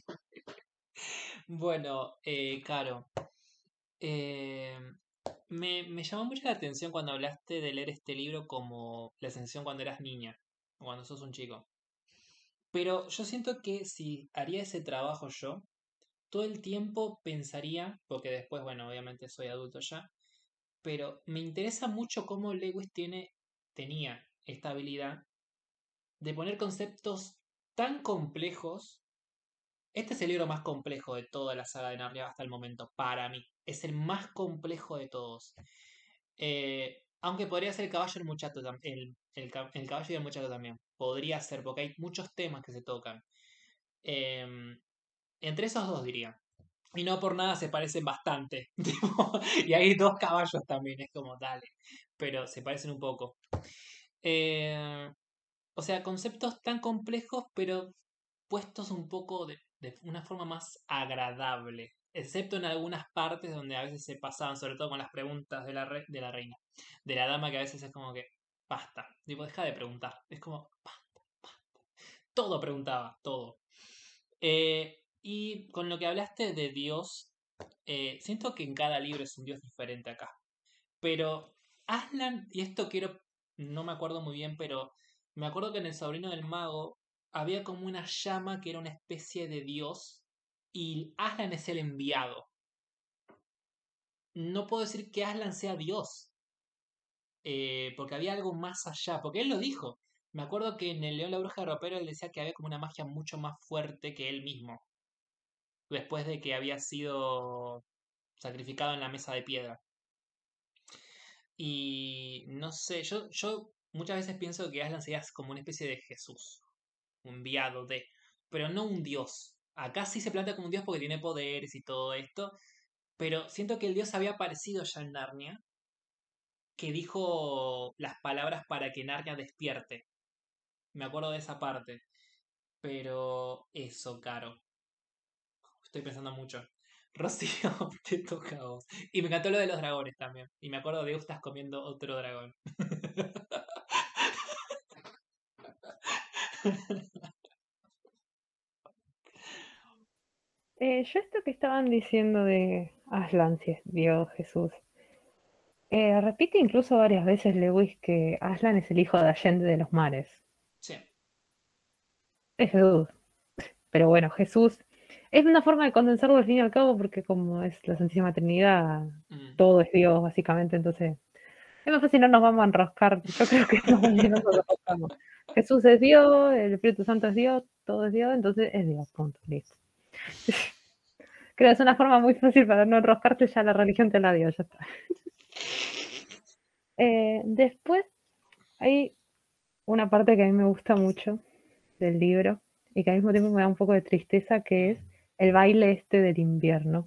Bueno, Caro, me llamó mucho la atención cuando hablaste de leer este libro como la sensación cuando eras niña, o cuando sos un chico. Pero yo siento que si haría ese trabajo yo, todo el tiempo pensaría, porque después, bueno, obviamente soy adulto ya, pero me interesa mucho cómo Lewis tenía esta habilidad de poner conceptos tan complejos. Este es el libro más complejo de toda la saga de Narnia hasta el momento, para mí. Es el más complejo de todos. Aunque podría ser el caballo del muchacho, el caballo y el muchacho también. Podría ser, porque hay muchos temas que se tocan. Entre esos dos diría. Y no por nada se parecen bastante. Y hay dos caballos también, es como, dale. Pero se parecen un poco. O sea, conceptos tan complejos, pero puestos un poco de una forma más agradable. Excepto en algunas partes donde a veces se pasaban, sobre todo con las preguntas de la reina. De la dama, que a veces es como que, basta. Tipo, deja de preguntar. Es como, basta. Todo preguntaba, todo. Y con lo que hablaste de Dios, siento que en cada libro es un Dios diferente acá. Pero Aslan, y esto no me acuerdo muy bien, pero me acuerdo que en El sobrino del mago había como una llama que era una especie de Dios y Aslan es el enviado. No puedo decir que Aslan sea Dios, porque había algo más allá, porque él lo dijo. Me acuerdo que en El León, la Bruja y el Ropero él decía que había como una magia mucho más fuerte que él mismo, después de que había sido sacrificado en la mesa de piedra. Y no sé, yo muchas veces pienso que Aslan sería como una especie de Jesús, un enviado de, pero no un dios. Acá sí se plantea como un dios porque tiene poderes y todo esto, pero siento que el dios había aparecido ya en Narnia, que dijo las palabras para que Narnia despierte. Me acuerdo de esa parte. Pero eso, Caro. Estoy pensando mucho. Rocío, te toca a vos. Y me encantó lo de los dragones también. Y me acuerdo de Eustas comiendo otro dragón. Yo esto que estaban diciendo de Aslan, si es Dios, Jesús, repite incluso varias veces Lewis que Aslan es el hijo de Allende de los Mares. Sí. Es Jesús. Pero bueno, Jesús es una forma de condensarlo al fin y al cabo, porque como es la Santísima Trinidad, todo es Dios, básicamente, entonces es más fácil, no nos vamos a enroscar. Yo creo que nos enroscamos. Jesús es Dios, el Espíritu Santo es Dios, todo es Dios, entonces es Dios, punto, listo. Creo que es una forma muy fácil para no enroscarte, ya la religión te la dio, ya está. Después hay una parte que a mí me gusta mucho del libro y que al mismo tiempo me da un poco de tristeza, que es el baile este del invierno.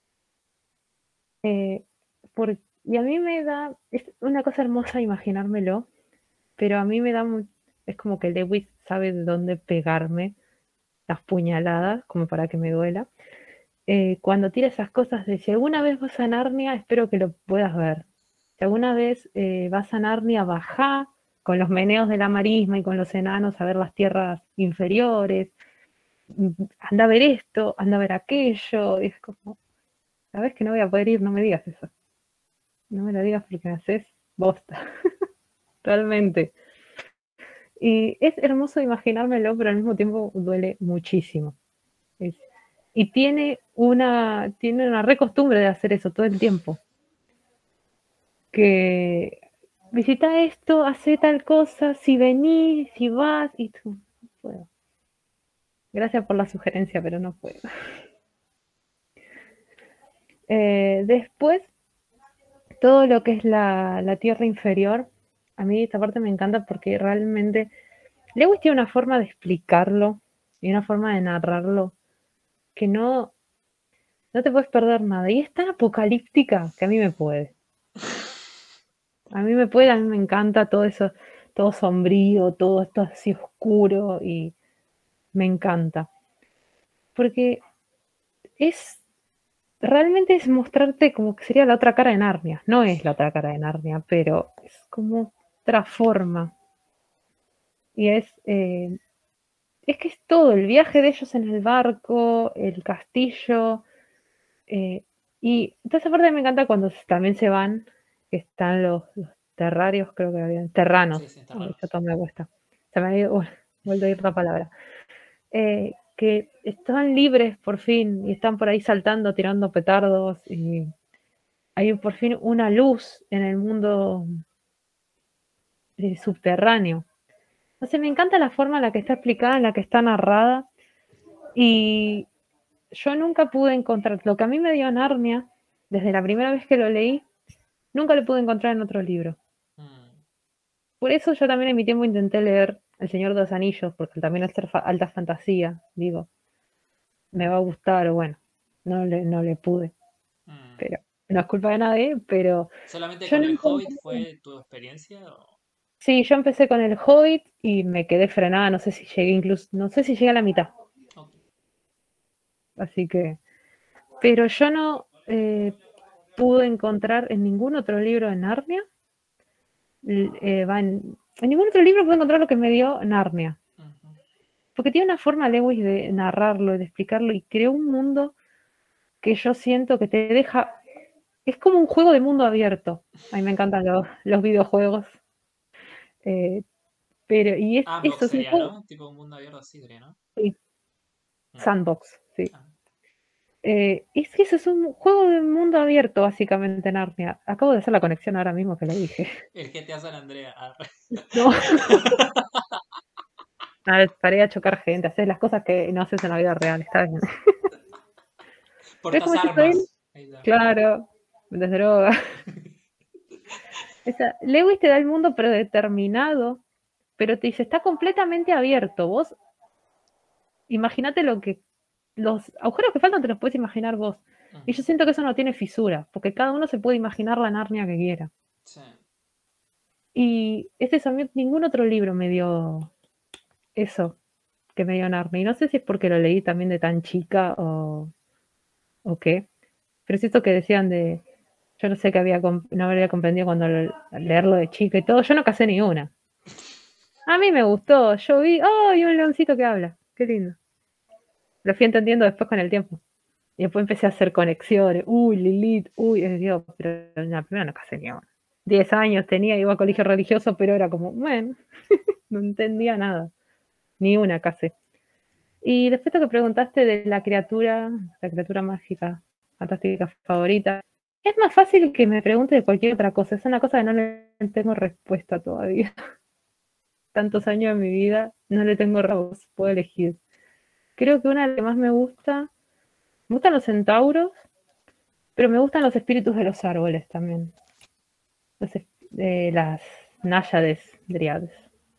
Y a mí me da, es una cosa hermosa imaginármelo, pero a mí me da es como que Lewis sabe de dónde pegarme las puñaladas, como para que me duela. Cuando tira esas cosas de si alguna vez vas a Narnia, espero que lo puedas ver. Si alguna vez vas a Narnia, bajá con los meneos de la marisma y con los enanos a ver las tierras inferiores. Anda a ver esto, anda a ver aquello. Y es como, sabes que no voy a poder ir, no me digas eso. No me lo digas porque me haces bosta. Realmente. Y es hermoso imaginármelo, pero al mismo tiempo duele muchísimo. Y tiene una re costumbre de hacer eso todo el tiempo. Que visita esto, hace tal cosa, si venís, si vas, y tú, no puedo. Gracias por la sugerencia, pero no puedo. Después, todo lo que es la tierra inferior, a mí esta parte me encanta porque realmente Lewis tiene una forma de explicarlo y una forma de narrarlo que no te puedes perder nada. Y es tan apocalíptica que a mí me puede. A mí me encanta todo eso, todo sombrío, todo esto así oscuro y me encanta. Porque realmente es mostrarte como que sería la otra cara de Narnia. No es la otra cara de Narnia, pero es como otra forma. Y es que es todo, el viaje de ellos en el barco, el castillo. Y toda esa parte me encanta cuando también se van, que están los terrarios, creo que habían, terranos. Sí, terranos. Esto me cuesta. Se me ha ido, vuelto a ir la palabra. Que están libres por fin y están por ahí saltando, tirando petardos y hay por fin una luz en el mundo subterráneo. No sé, me encanta la forma en la que está explicada, en la que está narrada y yo nunca pude encontrar lo que a mí me dio Narnia, desde la primera vez que lo leí, nunca lo pude encontrar en otro libro. Por eso yo también en mi tiempo intenté leer El Señor de los Anillos, porque también al ser alta fantasía, digo, me va a gustar, o bueno, no le pude. Pero no es culpa de nadie, pero... ¿Solamente con el Hobbit fue tu experiencia? ¿O? Sí, yo empecé con el Hobbit y me quedé frenada, no sé si llegué a la mitad. Okay. Así que... Pero yo no pude encontrar en ningún otro libro de Narnia, en ningún otro libro pude encontrar lo que me dio Narnia. Porque tiene una forma Lewis de narrarlo, de explicarlo, y creó un mundo que yo siento que te deja... Es como un juego de mundo abierto. A mí me encantan los videojuegos. Pero, y es eso, sería, ¿no? Tipo un mundo abierto así, creo, ¿no? Sí. Sandbox, sí. Es que eso es un juego de mundo abierto, básicamente, Narnia. Acabo de hacer la conexión ahora mismo que lo dije. El GTA San Andreas. No. A ver, paré a chocar gente, hacer las cosas que no haces en la vida real, está bien. Portas armas. Claro, vendes droga. Lewis te da el mundo predeterminado, pero te dice, está completamente abierto. Vos, imagínate los agujeros que faltan te los puedes imaginar vos. Y yo siento que eso no tiene fisura, porque cada uno se puede imaginar la Narnia que quiera. Sí. Y eso, ningún otro libro me dio eso que me dio Narnia. Y no sé si es porque lo leí también de tan chica o qué. Pero es esto que decían de... Yo no sé qué no había comprendido cuando leerlo de chica y todo. Yo no casé ni una. A mí me gustó. Yo vi, ¡ay, un leoncito que habla! ¡Qué lindo! Lo fui entendiendo después con el tiempo. Y después empecé a hacer conexiones. Uy, Lilith, uy, Dios, pero en la primera no casé ni una. 10 años tenía, iba a colegio religioso, pero era como, bueno, no entendía nada. Ni una casé. Y después lo que preguntaste de la criatura mágica, fantástica favorita, es más fácil que me pregunte de cualquier otra cosa. Es una cosa que no le tengo respuesta todavía. Tantos años de mi vida, no le tengo respuesta, puedo elegir. Creo que una de las que más me gusta Me gustan los centauros, pero me gustan los espíritus de los árboles también. Las náyades, dríades.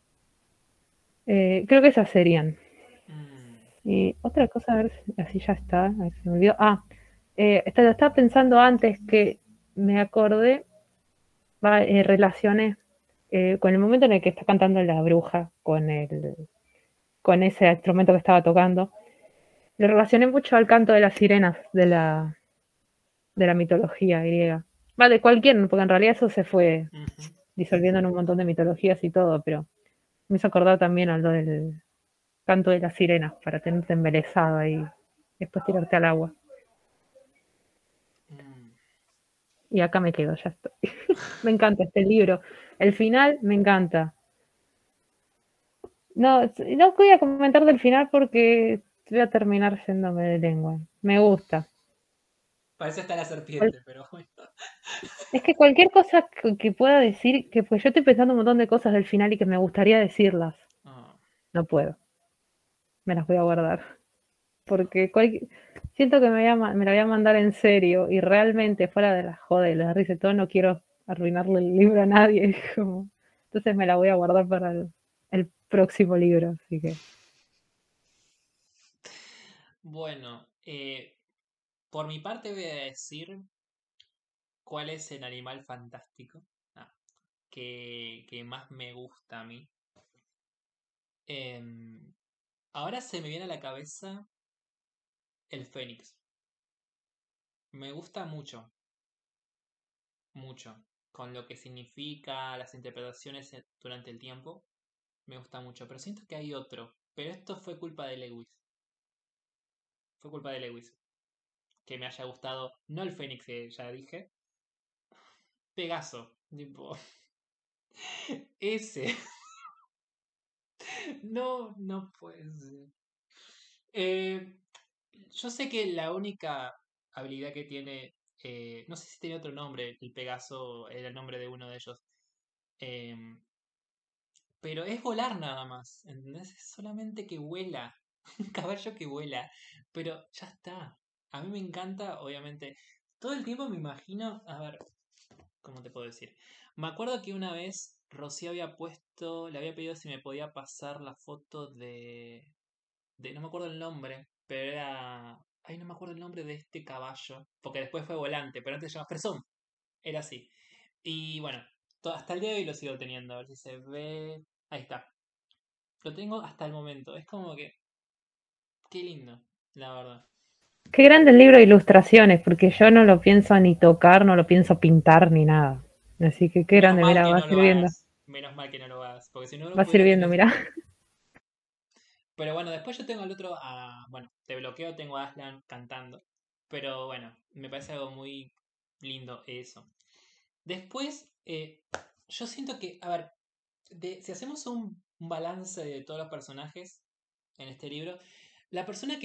Creo que esas serían. Y otra cosa, a ver si así ya está. A ver si me olvidó. Estaba pensando antes que me acordé, relacioné con el momento en el que está cantando la bruja con ese instrumento que estaba tocando. Le relacioné mucho al canto de las sirenas de la mitología griega. De cualquier, porque en realidad eso se fue disolviendo en un montón de mitologías y todo, pero me hizo acordar también a lo del canto de las sirenas, para tenerte embelesado ahí, después tirarte al agua. Y acá me quedo, ya estoy. Me encanta este libro. El final me encanta. No voy a comentar del final porque voy a terminar yéndome de lengua. Me gusta. Para eso está la serpiente, pero bueno. Es que cualquier cosa que pueda decir, que pues yo estoy pensando un montón de cosas del final y que me gustaría decirlas. No puedo. Me las voy a guardar. Porque siento que me la voy a mandar en serio y realmente fuera de la joda y la risa y todo, no quiero arruinarle el libro a nadie. Entonces me la voy a guardar para el próximo libro. Así que. Bueno, por mi parte voy a decir cuál es el animal fantástico que más me gusta a mí. Ahora se me viene a la cabeza el fénix. Me gusta mucho, mucho. Con lo que significa, las interpretaciones durante el tiempo, me gusta mucho. Pero siento que hay otro. Pero esto fue culpa de Lewis. Fue culpa de Lewis. Que me haya gustado, no el fénix que ya dije, Pegaso. Tipo, ese. No puede ser. Yo sé que la única habilidad que tiene, no sé si tiene otro nombre, el Pegaso era el nombre de uno de ellos, pero es volar nada más, ¿entendés? Es solamente que vuela, un caballo que vuela, pero ya está. A mí me encanta, obviamente, todo el tiempo me imagino, a ver, ¿cómo te puedo decir? Me acuerdo que una vez Rocío le había pedido si me podía pasar la foto no me acuerdo el nombre, pero era. Ay, no me acuerdo el nombre de este caballo, porque después fue volante, pero antes se llamaba Fresón, era así. Y bueno, hasta el día de hoy lo sigo teniendo, a ver si se ve. Ahí está. Lo tengo hasta el momento, es como que. Qué lindo, la verdad. Qué grande el libro de ilustraciones, porque yo no lo pienso ni tocar, no lo pienso pintar ni nada. Así que qué grande, mira, va sirviendo. Menos mal que no lo hagas, porque si no lo Va pudiera sirviendo, tener. mira. Pero bueno, después yo tengo el otro, bueno, te bloqueo, tengo a Aslan cantando. Pero bueno, me parece algo muy lindo eso. Después, yo siento que, a ver, si hacemos un balance de todos los personajes en este libro, la persona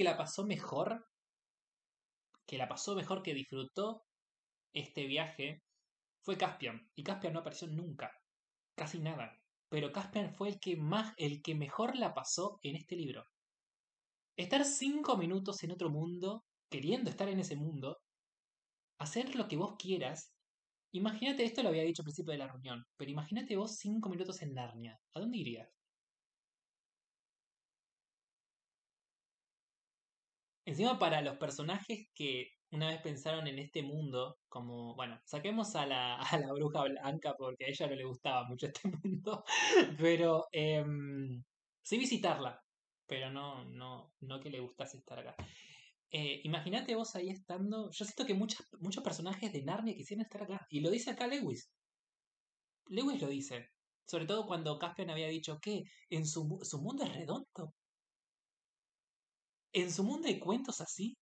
que disfrutó este viaje, fue Caspian. Y Caspian no apareció nunca, casi nada. Pero Caspian fue el que mejor la pasó en este libro. Estar 5 minutos en otro mundo, queriendo estar en ese mundo, hacer lo que vos quieras. Imagínate, esto lo había dicho al principio de la reunión, pero imagínate vos 5 minutos en Narnia. ¿A dónde irías? Encima para los personajes que una vez pensaron en este mundo, como, bueno, saquemos a a la bruja blanca porque a ella no le gustaba mucho este mundo, pero sí visitarla, pero no que le gustase estar acá. Imagínate vos ahí estando. Yo siento que muchos personajes de Narnia quisieran estar acá. Y lo dice acá Lewis. Lewis lo dice. Sobre todo cuando Caspian había dicho que en su mundo es redondo. En su mundo hay cuentos así.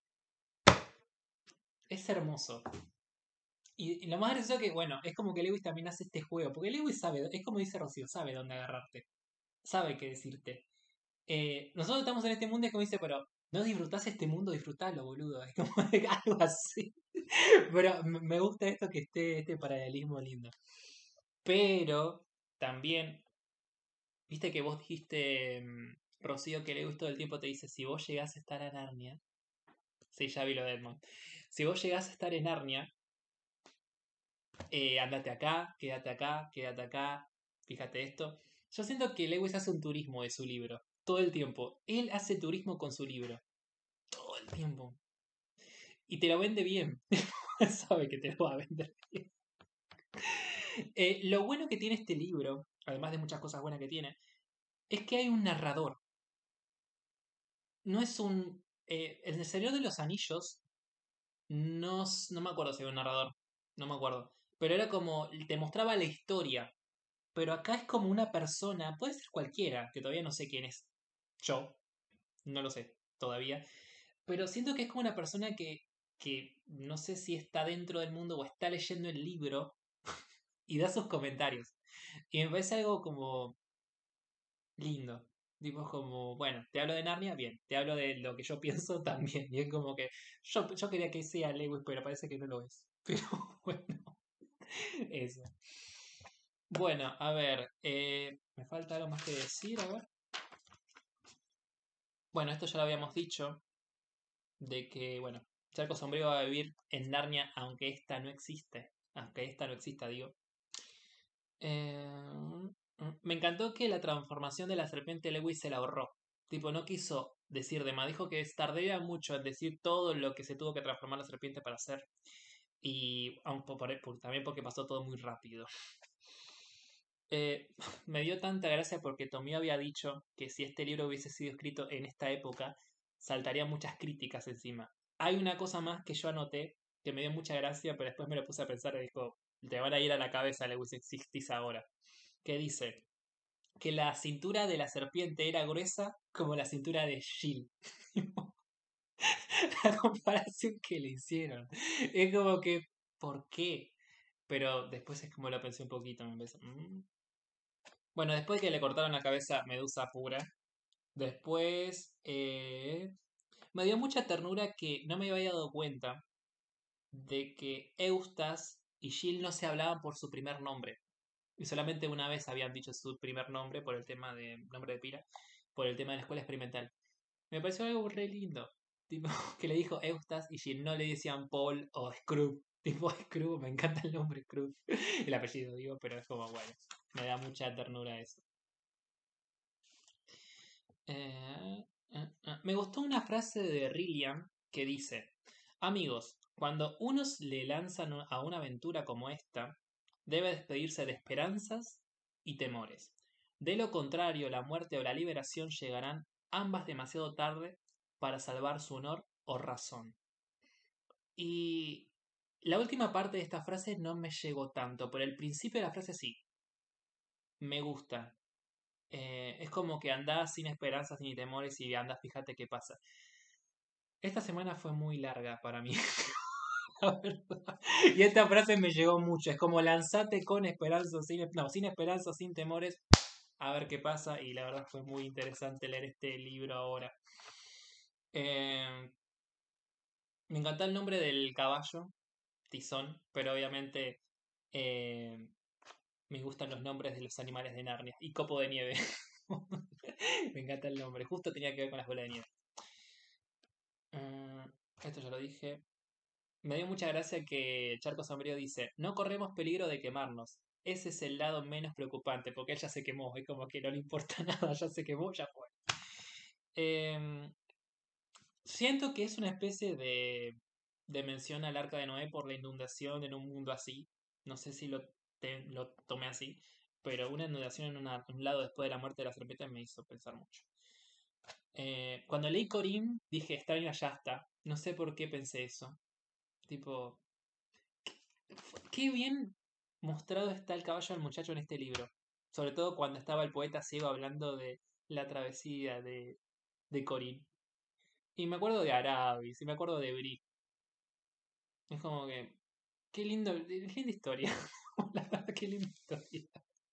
Es hermoso. Y lo más gracioso que, bueno, es como que Lewis también hace este juego. Porque Lewis sabe, es como dice Rocío, sabe dónde agarrarte. Sabe qué decirte. Nosotros estamos en este mundo y es como dice, pero no disfrutás este mundo, disfrutalo, boludo. Es como algo así. Pero me gusta esto que esté este paralelismo lindo. Pero también, viste que vos dijiste, Rocío, que Lewis todo el tiempo te dice, si vos llegás a estar a Narnia, Sí, ya vi lo de Edmond. Si vos llegás a estar en Narnia, andate acá, quédate acá, fíjate esto. Yo siento que Lewis hace un turismo de su libro, todo el tiempo. Él hace turismo con su libro, todo el tiempo. Y te lo vende bien. Sabe que te lo va a vender bien. Lo bueno que tiene este libro, además de muchas cosas buenas que tiene, es que hay un narrador. No es un... en El Señor de los Anillos, no me acuerdo si había un narrador, no me acuerdo. Pero era como, te mostraba la historia. Pero acá es como una persona, puede ser cualquiera, que todavía no sé quién es. Yo, no lo sé todavía. Pero siento que es como una persona que no sé si está dentro del mundo o está leyendo el libro y da sus comentarios. Y me parece algo como lindo. Tipo como, bueno, te hablo de Narnia, bien. Te hablo de lo que yo pienso también. Y es como que yo quería que sea Lewis, pero parece que no lo es. Pero bueno, eso. Bueno, a ver, me falta algo más que decir, a ver. Bueno, esto ya lo habíamos dicho, de que, bueno, Charco Sombrío va a vivir en Narnia, aunque esta no existe. Aunque esta no exista, digo. Me encantó que la transformación de la serpiente Lewis se la ahorró. Tipo, no quiso decir de más, dijo que tardía mucho en decir todo lo que se tuvo que transformar la serpiente para hacer. Y también porque pasó todo muy rápido. Me dio tanta gracia porque Tommy había dicho que si este libro hubiese sido escrito en esta época, saltarían muchas críticas encima. Hay una cosa más que yo anoté que me dio mucha gracia, pero después me lo puse a pensar y dijo, te van a ir a la cabeza, Lewis, existís ahora. Que dice que la cintura de la serpiente era gruesa como la cintura de Jill. La comparación que le hicieron. Es como que, ¿por qué? Pero después es como lo pensé un poquito. Me empecé, Bueno, después que le cortaron la cabeza a Medusa pura, después me dio mucha ternura que no me había dado cuenta de que Eustace y Jill no se hablaban por su primer nombre. Y solamente una vez habían dicho su primer nombre por el tema de nombre de pila, por el tema de la escuela experimental. Me pareció algo re lindo. Tipo, que le dijo Eustace y Jill no le decían Paul o Scrooge. Tipo, Scrooge, me encanta el nombre Scrooge. El apellido, digo, pero es como, bueno, me da mucha ternura eso. Me gustó una frase de Rillian que dice: Amigos, cuando unos le lanzan a una aventura como esta, debe despedirse de esperanzas y temores. De lo contrario, la muerte o la liberación llegarán ambas demasiado tarde para salvar su honor o razón. Y la última parte de esta frase no me llegó tanto, pero el principio de la frase sí. Me gusta. Es como que andás sin esperanzas ni temores y andás, fíjate qué pasa. Esta semana fue muy larga para mí, la verdad. Y esta frase me llegó mucho. Es como lanzate con esperanza, sin esperanza, sin temores, a ver qué pasa. Y la verdad fue muy interesante leer este libro ahora. Me encantó el nombre del caballo, Tizón, pero obviamente me gustan los nombres de los animales de Narnia. Y Copo de Nieve. Me encanta el nombre. Justo tenía que ver con las bolas de nieve. Esto ya lo dije. Me dio mucha gracia que Charco Sombrío dice: no corremos peligro de quemarnos. Ese es el lado menos preocupante, porque él ya se quemó. Es como que no le importa nada, ya se quemó, ya fue. Siento que es una especie de mención al Arca de Noé por la inundación en un mundo así. No sé si lo tomé así, pero una inundación en un lado después de la muerte de la serpiente me hizo pensar mucho. Cuando leí Corín, dije, está bien, ya está. No sé por qué pensé eso. Tipo, qué bien mostrado está el caballo del muchacho en este libro. Sobre todo cuando estaba el poeta ciego hablando de la travesía de Corín. Y me acuerdo de Arabis, y me acuerdo de Bri. Es como que, qué linda historia. La verdad, qué linda historia.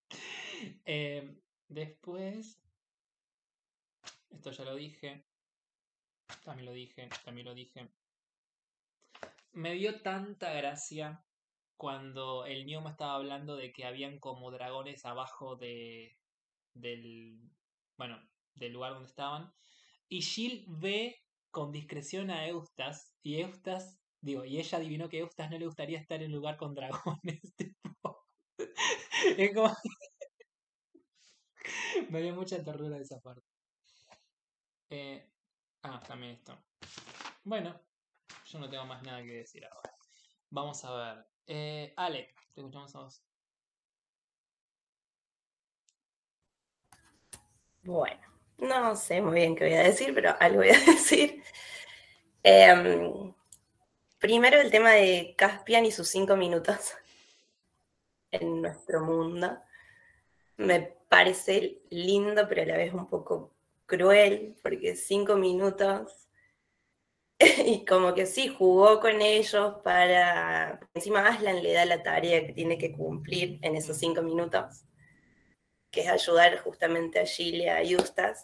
Después, esto ya lo dije. También lo dije. Me dio tanta gracia cuando el Neo me estaba hablando de que habían como dragones abajo del, bueno, del lugar donde estaban. Y Jill ve con discreción a Eustas y ella adivinó que a Eustas no le gustaría estar en lugar con dragones. Tipo. Es como. Me dio mucha ternura esa parte. También esto. Bueno, yo no tengo más nada que decir ahora. Vamos a ver. Ale, te escuchamos a vos. Bueno, no sé muy bien qué voy a decir, pero algo voy a decir. Primero el tema de Caspian y sus 5 minutos en nuestro mundo. Me parece lindo, pero a la vez un poco cruel, porque 5 minutos y como que sí, jugó con ellos para... Encima Aslan le da la tarea que tiene que cumplir en esos 5 minutos, que es ayudar justamente a Gilia y a Eustace.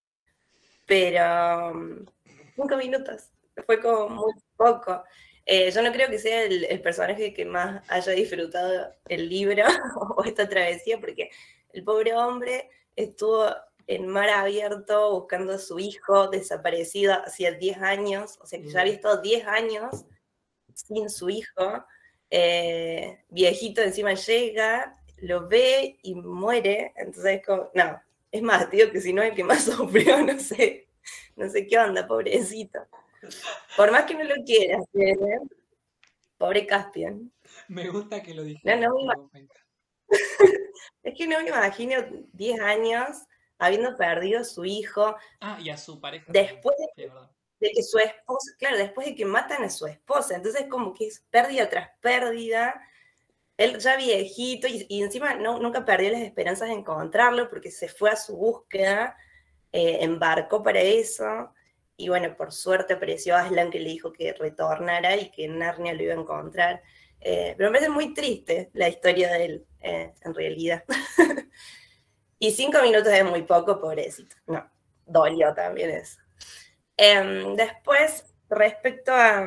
Pero 5 minutos, fue como muy poco. Yo no creo que sea el personaje que más haya disfrutado el libro o esta travesía, porque el pobre hombre estuvo en mar abierto buscando a su hijo desaparecido hacía 10 años, o sea que ya había estado 10 años sin su hijo. Viejito encima llega, lo ve y muere, entonces como, no, es más, tío, que si no es el que más sufrió, no sé qué onda, pobrecito. Por más que no lo quiera, pobre Caspian. Me gusta que lo dijiste. Es que no me imagino 10 años habiendo perdido a su hijo. Y a su pareja. Después de que su esposa, claro, después de que matan a su esposa. Entonces como que es pérdida tras pérdida. Él ya viejito y encima nunca perdió las esperanzas de encontrarlo porque se fue a su búsqueda, embarcó para eso. Y bueno, por suerte apareció Aslan que le dijo que retornara y que Narnia lo iba a encontrar. Pero me parece muy triste la historia de él, en realidad. Y 5 minutos es muy poco, pobrecito. No, dolió también eso. Después, respecto a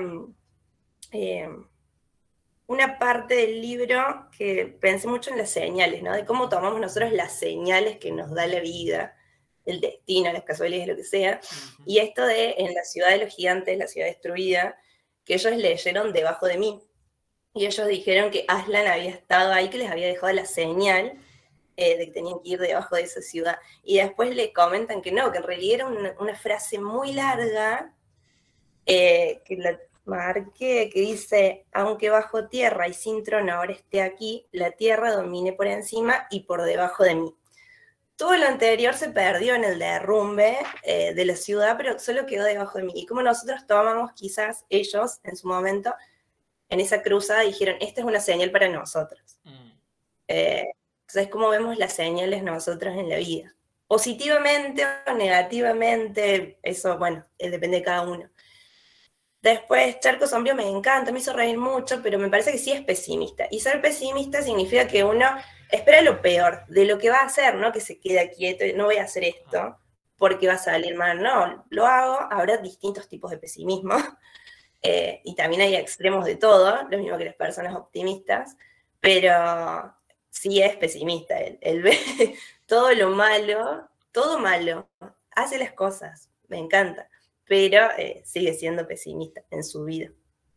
una parte del libro que pensé mucho en las señales, ¿no? De cómo tomamos nosotros las señales que nos da la vida, el destino, las casualidades, lo que sea. Y esto de en la ciudad de los gigantes, la ciudad destruida, que ellos leyeron debajo de mí. Y ellos dijeron que Aslan había estado ahí, que les había dejado la señal de que tenían que ir debajo de esa ciudad. Y después le comentan que no, que en realidad era una frase muy larga, que la marqué, que dice: aunque bajo tierra y sin trono ahora esté aquí, la tierra domine por encima y por debajo de mí. Todo lo anterior se perdió en el derrumbe de la ciudad, pero solo quedó debajo de mí. Y como nosotros tomamos, quizás ellos en su momento, en esa cruzada dijeron, esta es una señal para nosotros. Entonces, ¿cómo vemos las señales nosotros en la vida? Positivamente o negativamente, eso, bueno, depende de cada uno. Después, Charco Sombrío me encanta, me hizo reír mucho, pero me parece que sí es pesimista. Y ser pesimista significa que uno espera lo peor de lo que va a hacer, ¿no? Que se quede quieto, no voy a hacer esto porque va a salir mal. No, lo hago, habrá distintos tipos de pesimismo. Y también hay extremos de todo, lo mismo que las personas optimistas, pero sí es pesimista. Él ve todo lo malo, todo malo, hace las cosas, me encanta, pero sigue siendo pesimista en su vida.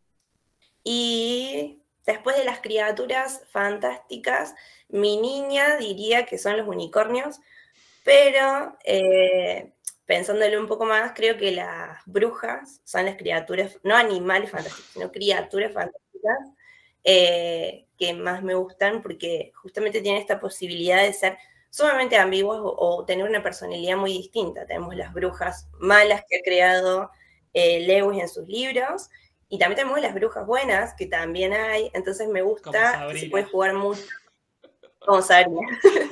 Y después de las criaturas fantásticas, mi niña diría que son los unicornios, pero pensándolo un poco más, creo que las brujas son las criaturas, no animales fantásticos, sino criaturas fantásticas que más me gustan porque justamente tienen esta posibilidad de ser sumamente ambiguas o tener una personalidad muy distinta. Tenemos las brujas malas que ha creado Lewis en sus libros, y también tenemos las brujas buenas, que también hay, entonces me gusta que se puede jugar mucho como Sabrina.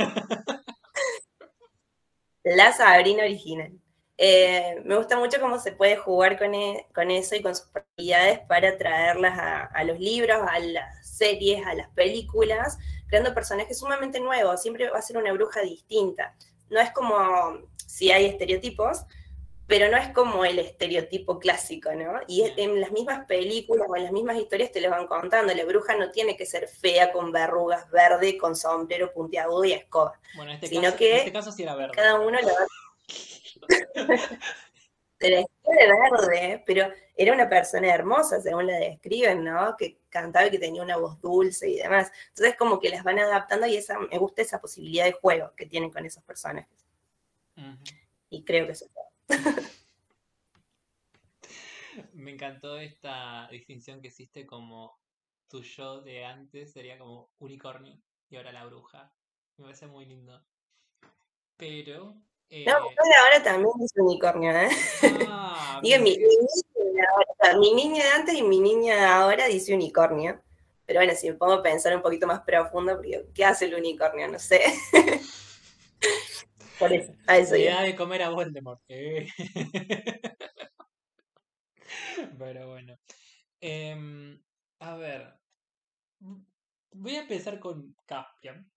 La Sabrina original. Me gusta mucho cómo se puede jugar con eso y con sus propiedades para traerlas a los libros, a las series, a las películas, creando personajes sumamente nuevos. Siempre va a ser una bruja distinta. No es como si hay estereotipos, pero no es como el estereotipo clásico, ¿no? Y en las mismas películas o en las mismas historias te lo van contando. La bruja no tiene que ser fea, con verrugas, verde, con sombrero puntiagudo y escoba. Bueno, sino que en este caso sí era verde. Cada uno lo va... de verde, pero era una persona hermosa, según la describen, ¿no? Que cantaba y que tenía una voz dulce y demás. Entonces, como que las van adaptando y me gusta esa posibilidad de juego que tienen con esos personajes. Y creo que eso es todo. Me encantó esta distinción que hiciste como tu yo de antes sería como unicornio y ahora la bruja. Me parece muy lindo. Pero... No, ahora también es unicornio, ¿eh? Digo, mi niña de antes y mi niña de ahora dice unicornio. Pero bueno, si me pongo a pensar un poquito más profundo, porque ¿qué hace el unicornio? No sé. Por eso, a eso Le iba. da de comer a Voldemort. Pero bueno. A ver. Voy a empezar con Caspian.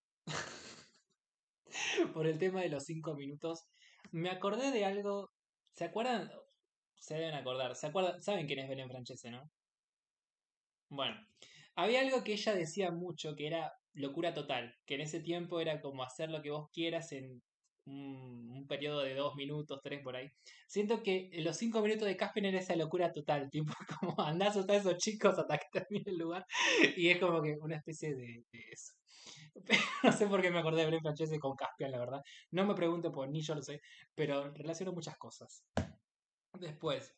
Por el tema de los 5 minutos. Me acordé de algo. ¿Se acuerdan? Se deben acordar. ¿Se acuerdan? ¿Saben quién es Belén Francese, no? Bueno. Había algo que ella decía mucho que era locura total. Que en ese tiempo era como hacer lo que vos quieras en un periodo de 2 minutos, 3 por ahí. Siento que en los 5 minutos de Caspian era esa locura total. Tipo, como andás a asustar a esos chicos hasta que termine el lugar. Y es como que una especie de eso. No sé por qué me acordé de Belén Francese con Caspian, la verdad. No me pregunto por ni yo lo sé, pero relaciono muchas cosas. Después,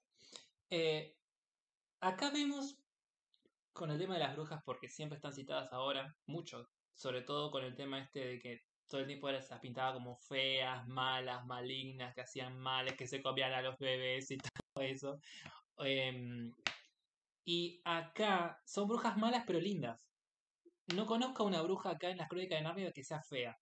acá vemos con el tema de las brujas, porque siempre están citadas ahora, mucho, sobre todo con el tema este de que todo el tiempo las pintaba como feas, malas, malignas, que hacían males, que se comían a los bebés y todo eso. Y acá son brujas malas pero lindas. No conozco a una bruja acá en las crónicas de Narnia que sea fea.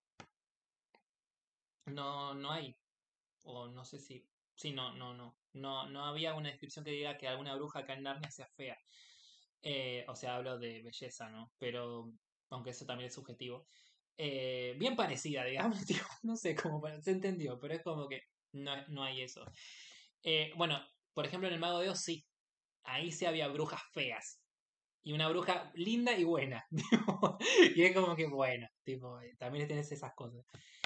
No hay. O no sé si. Sí, no había una descripción que diga que alguna bruja acá en Narnia sea fea. O sea, hablo de belleza, ¿no? Pero, aunque eso también es subjetivo. Bien parecida, digamos. Tipo, no sé cómo se entendió, pero es como que no hay eso. Bueno, por ejemplo, en el Mago de Oz sí. Ahí sí había brujas feas. Y una bruja linda y buena. Y es como que, bueno, tipo, también tenés esas cosas.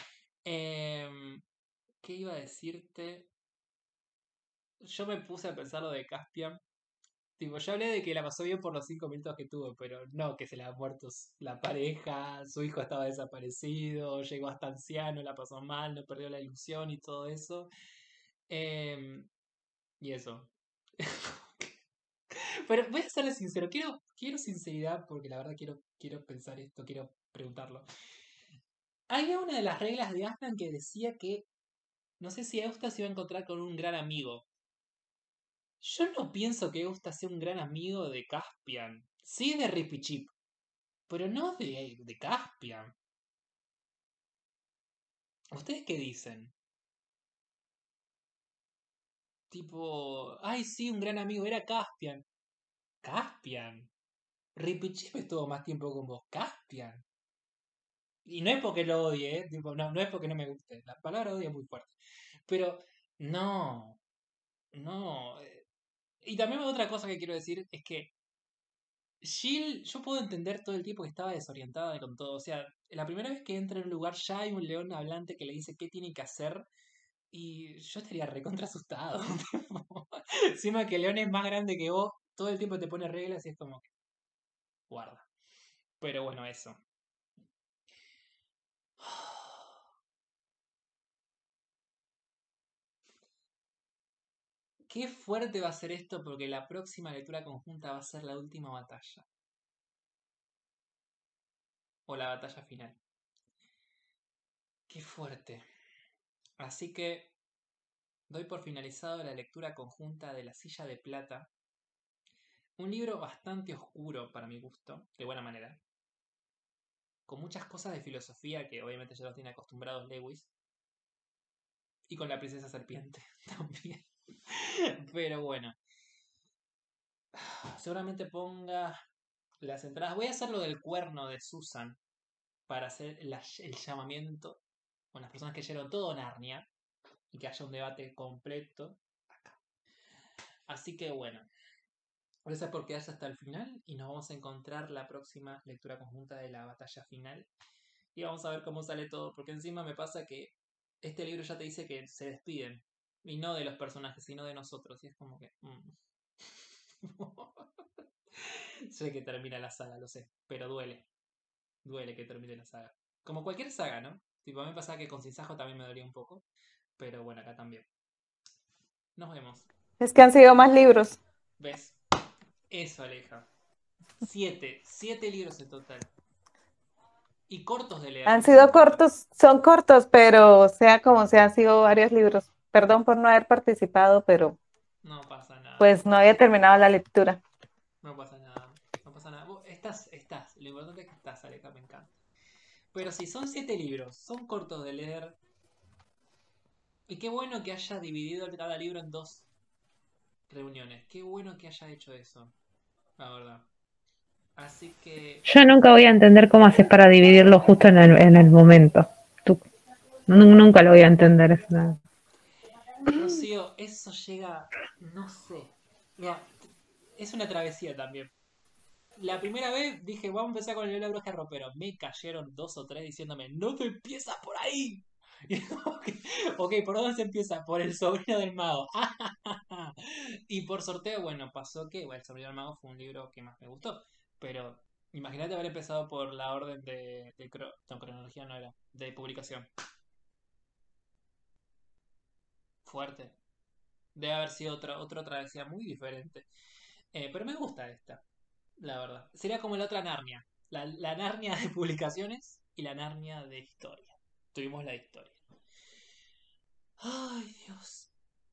¿Qué iba a decirte? Yo me puse a pensar lo de Caspian. Tipo, yo hablé de que la pasó bien por los 5 minutos que tuvo, pero no que se le ha muerto la pareja, su hijo estaba desaparecido, llegó hasta anciano, la pasó mal, no perdió la ilusión y todo eso. Y eso. Pero voy a serle sincero, quiero sinceridad porque la verdad quiero pensar esto, quiero preguntarlo. Había una de las reglas de Aslan que decía que no sé si Eustace se iba a encontrar con un gran amigo. Yo no pienso que Eustace sea un gran amigo de Caspian. Sí de Ripichip, pero no de Caspian. ¿Ustedes qué dicen? Tipo, ay sí, un gran amigo, era Caspian. Caspian. Ripichip estuvo más tiempo con vos. Caspian. Y no es porque lo odie, tipo, no es porque no me guste. La palabra odio es muy fuerte. Pero, no, no. Y también otra cosa que quiero decir es que Jill, yo puedo entender todo el tiempo que estaba desorientada con todo. O sea, la primera vez que entra en un lugar ya hay un león hablante que le dice qué tiene que hacer. Y yo estaría recontra asustado. Encima que el león es más grande que vos, todo el tiempo te pone reglas y es como que guarda. Pero bueno, eso. Qué fuerte va a ser esto porque la próxima lectura conjunta va a ser la última batalla. O la batalla final. Qué fuerte. Así que doy por finalizado la lectura conjunta de La Silla de Plata. Un libro bastante oscuro para mi gusto, de buena manera. Con muchas cosas de filosofía que obviamente ya los tiene acostumbrados Lewis. Y con la princesa serpiente también. Pero bueno. Seguramente ponga las entradas. Voy a hacer lo del cuerno de Susan para hacer el llamamiento con las personas que leyeron todo Narnia y que haya un debate completo acá. Así que bueno, gracias por quedarse hasta el final y nos vamos a encontrar la próxima lectura conjunta de la batalla final y vamos a ver cómo sale todo, porque encima me pasa que este libro ya te dice que se despiden Y no de los personajes, sino de nosotros. Y es como que... Sé que termina la saga, lo sé. Pero duele. Duele que termine la saga. Como cualquier saga, ¿no? Tipo, a mí me pasaba que con Sinsajo también me dolía un poco. Pero bueno, acá también. Nos vemos. Es que han sido más libros. ¿Ves? Eso, Aleja. 7 libros en total. Y cortos de leer. Han sido cortos, son cortos, pero sea como sea, han sido varios libros. Perdón por no haber participado, pero No pasa nada. pues no había terminado la lectura. No pasa nada. No pasa nada. Vos estás. Lo importante es que estás, Aleja, me encanta. Pero sí, son 7 libros. Son cortos de leer. Y qué bueno que haya dividido cada libro en 2 reuniones. Qué bueno que haya hecho eso. La verdad. Así que... Yo nunca voy a entender cómo haces para dividirlo justo en el momento. Nunca lo voy a entender. Eso. Rocío, eso llega... No sé. Mira, es una travesía también. La primera vez dije, vamos a empezar con el libro de la bruja ropero. Me cayeron 2 o 3 diciéndome, no te empiezas por ahí. Ok, ¿por dónde se empieza? Por el sobrino del mago. Y por sorteo, bueno, pasó que el sobrino del mago fue un libro que más me gustó. Pero imagínate haber empezado por la orden de cronología no era, de publicación. Fuerte. Debe haber sido otra travesía muy diferente. Pero me gusta esta, la verdad. Sería como la otra Narnia. La Narnia de publicaciones y la Narnia de historia. Tuvimos la historia. Ay, Dios.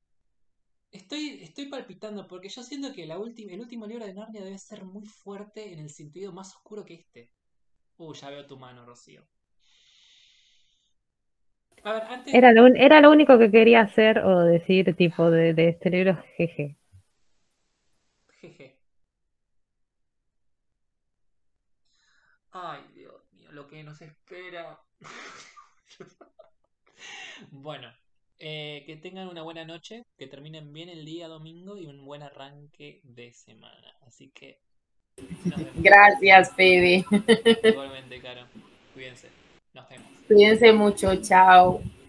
Estoy palpitando porque yo siento que el último libro de Narnia debe ser muy fuerte en el sentido más oscuro que este. Ya veo tu mano, Rocío. A ver, antes... Era lo único que quería hacer o decir, tipo, de este libro, jeje. Jeje. Ay, Dios mío, lo que nos espera. Bueno, que tengan una buena noche, que terminen bien el día domingo y un buen arranque de semana. Así que nos vemos. Gracias, Fede. Igualmente, Caro. Cuídense. Nos vemos. Cuídense mucho. Chao.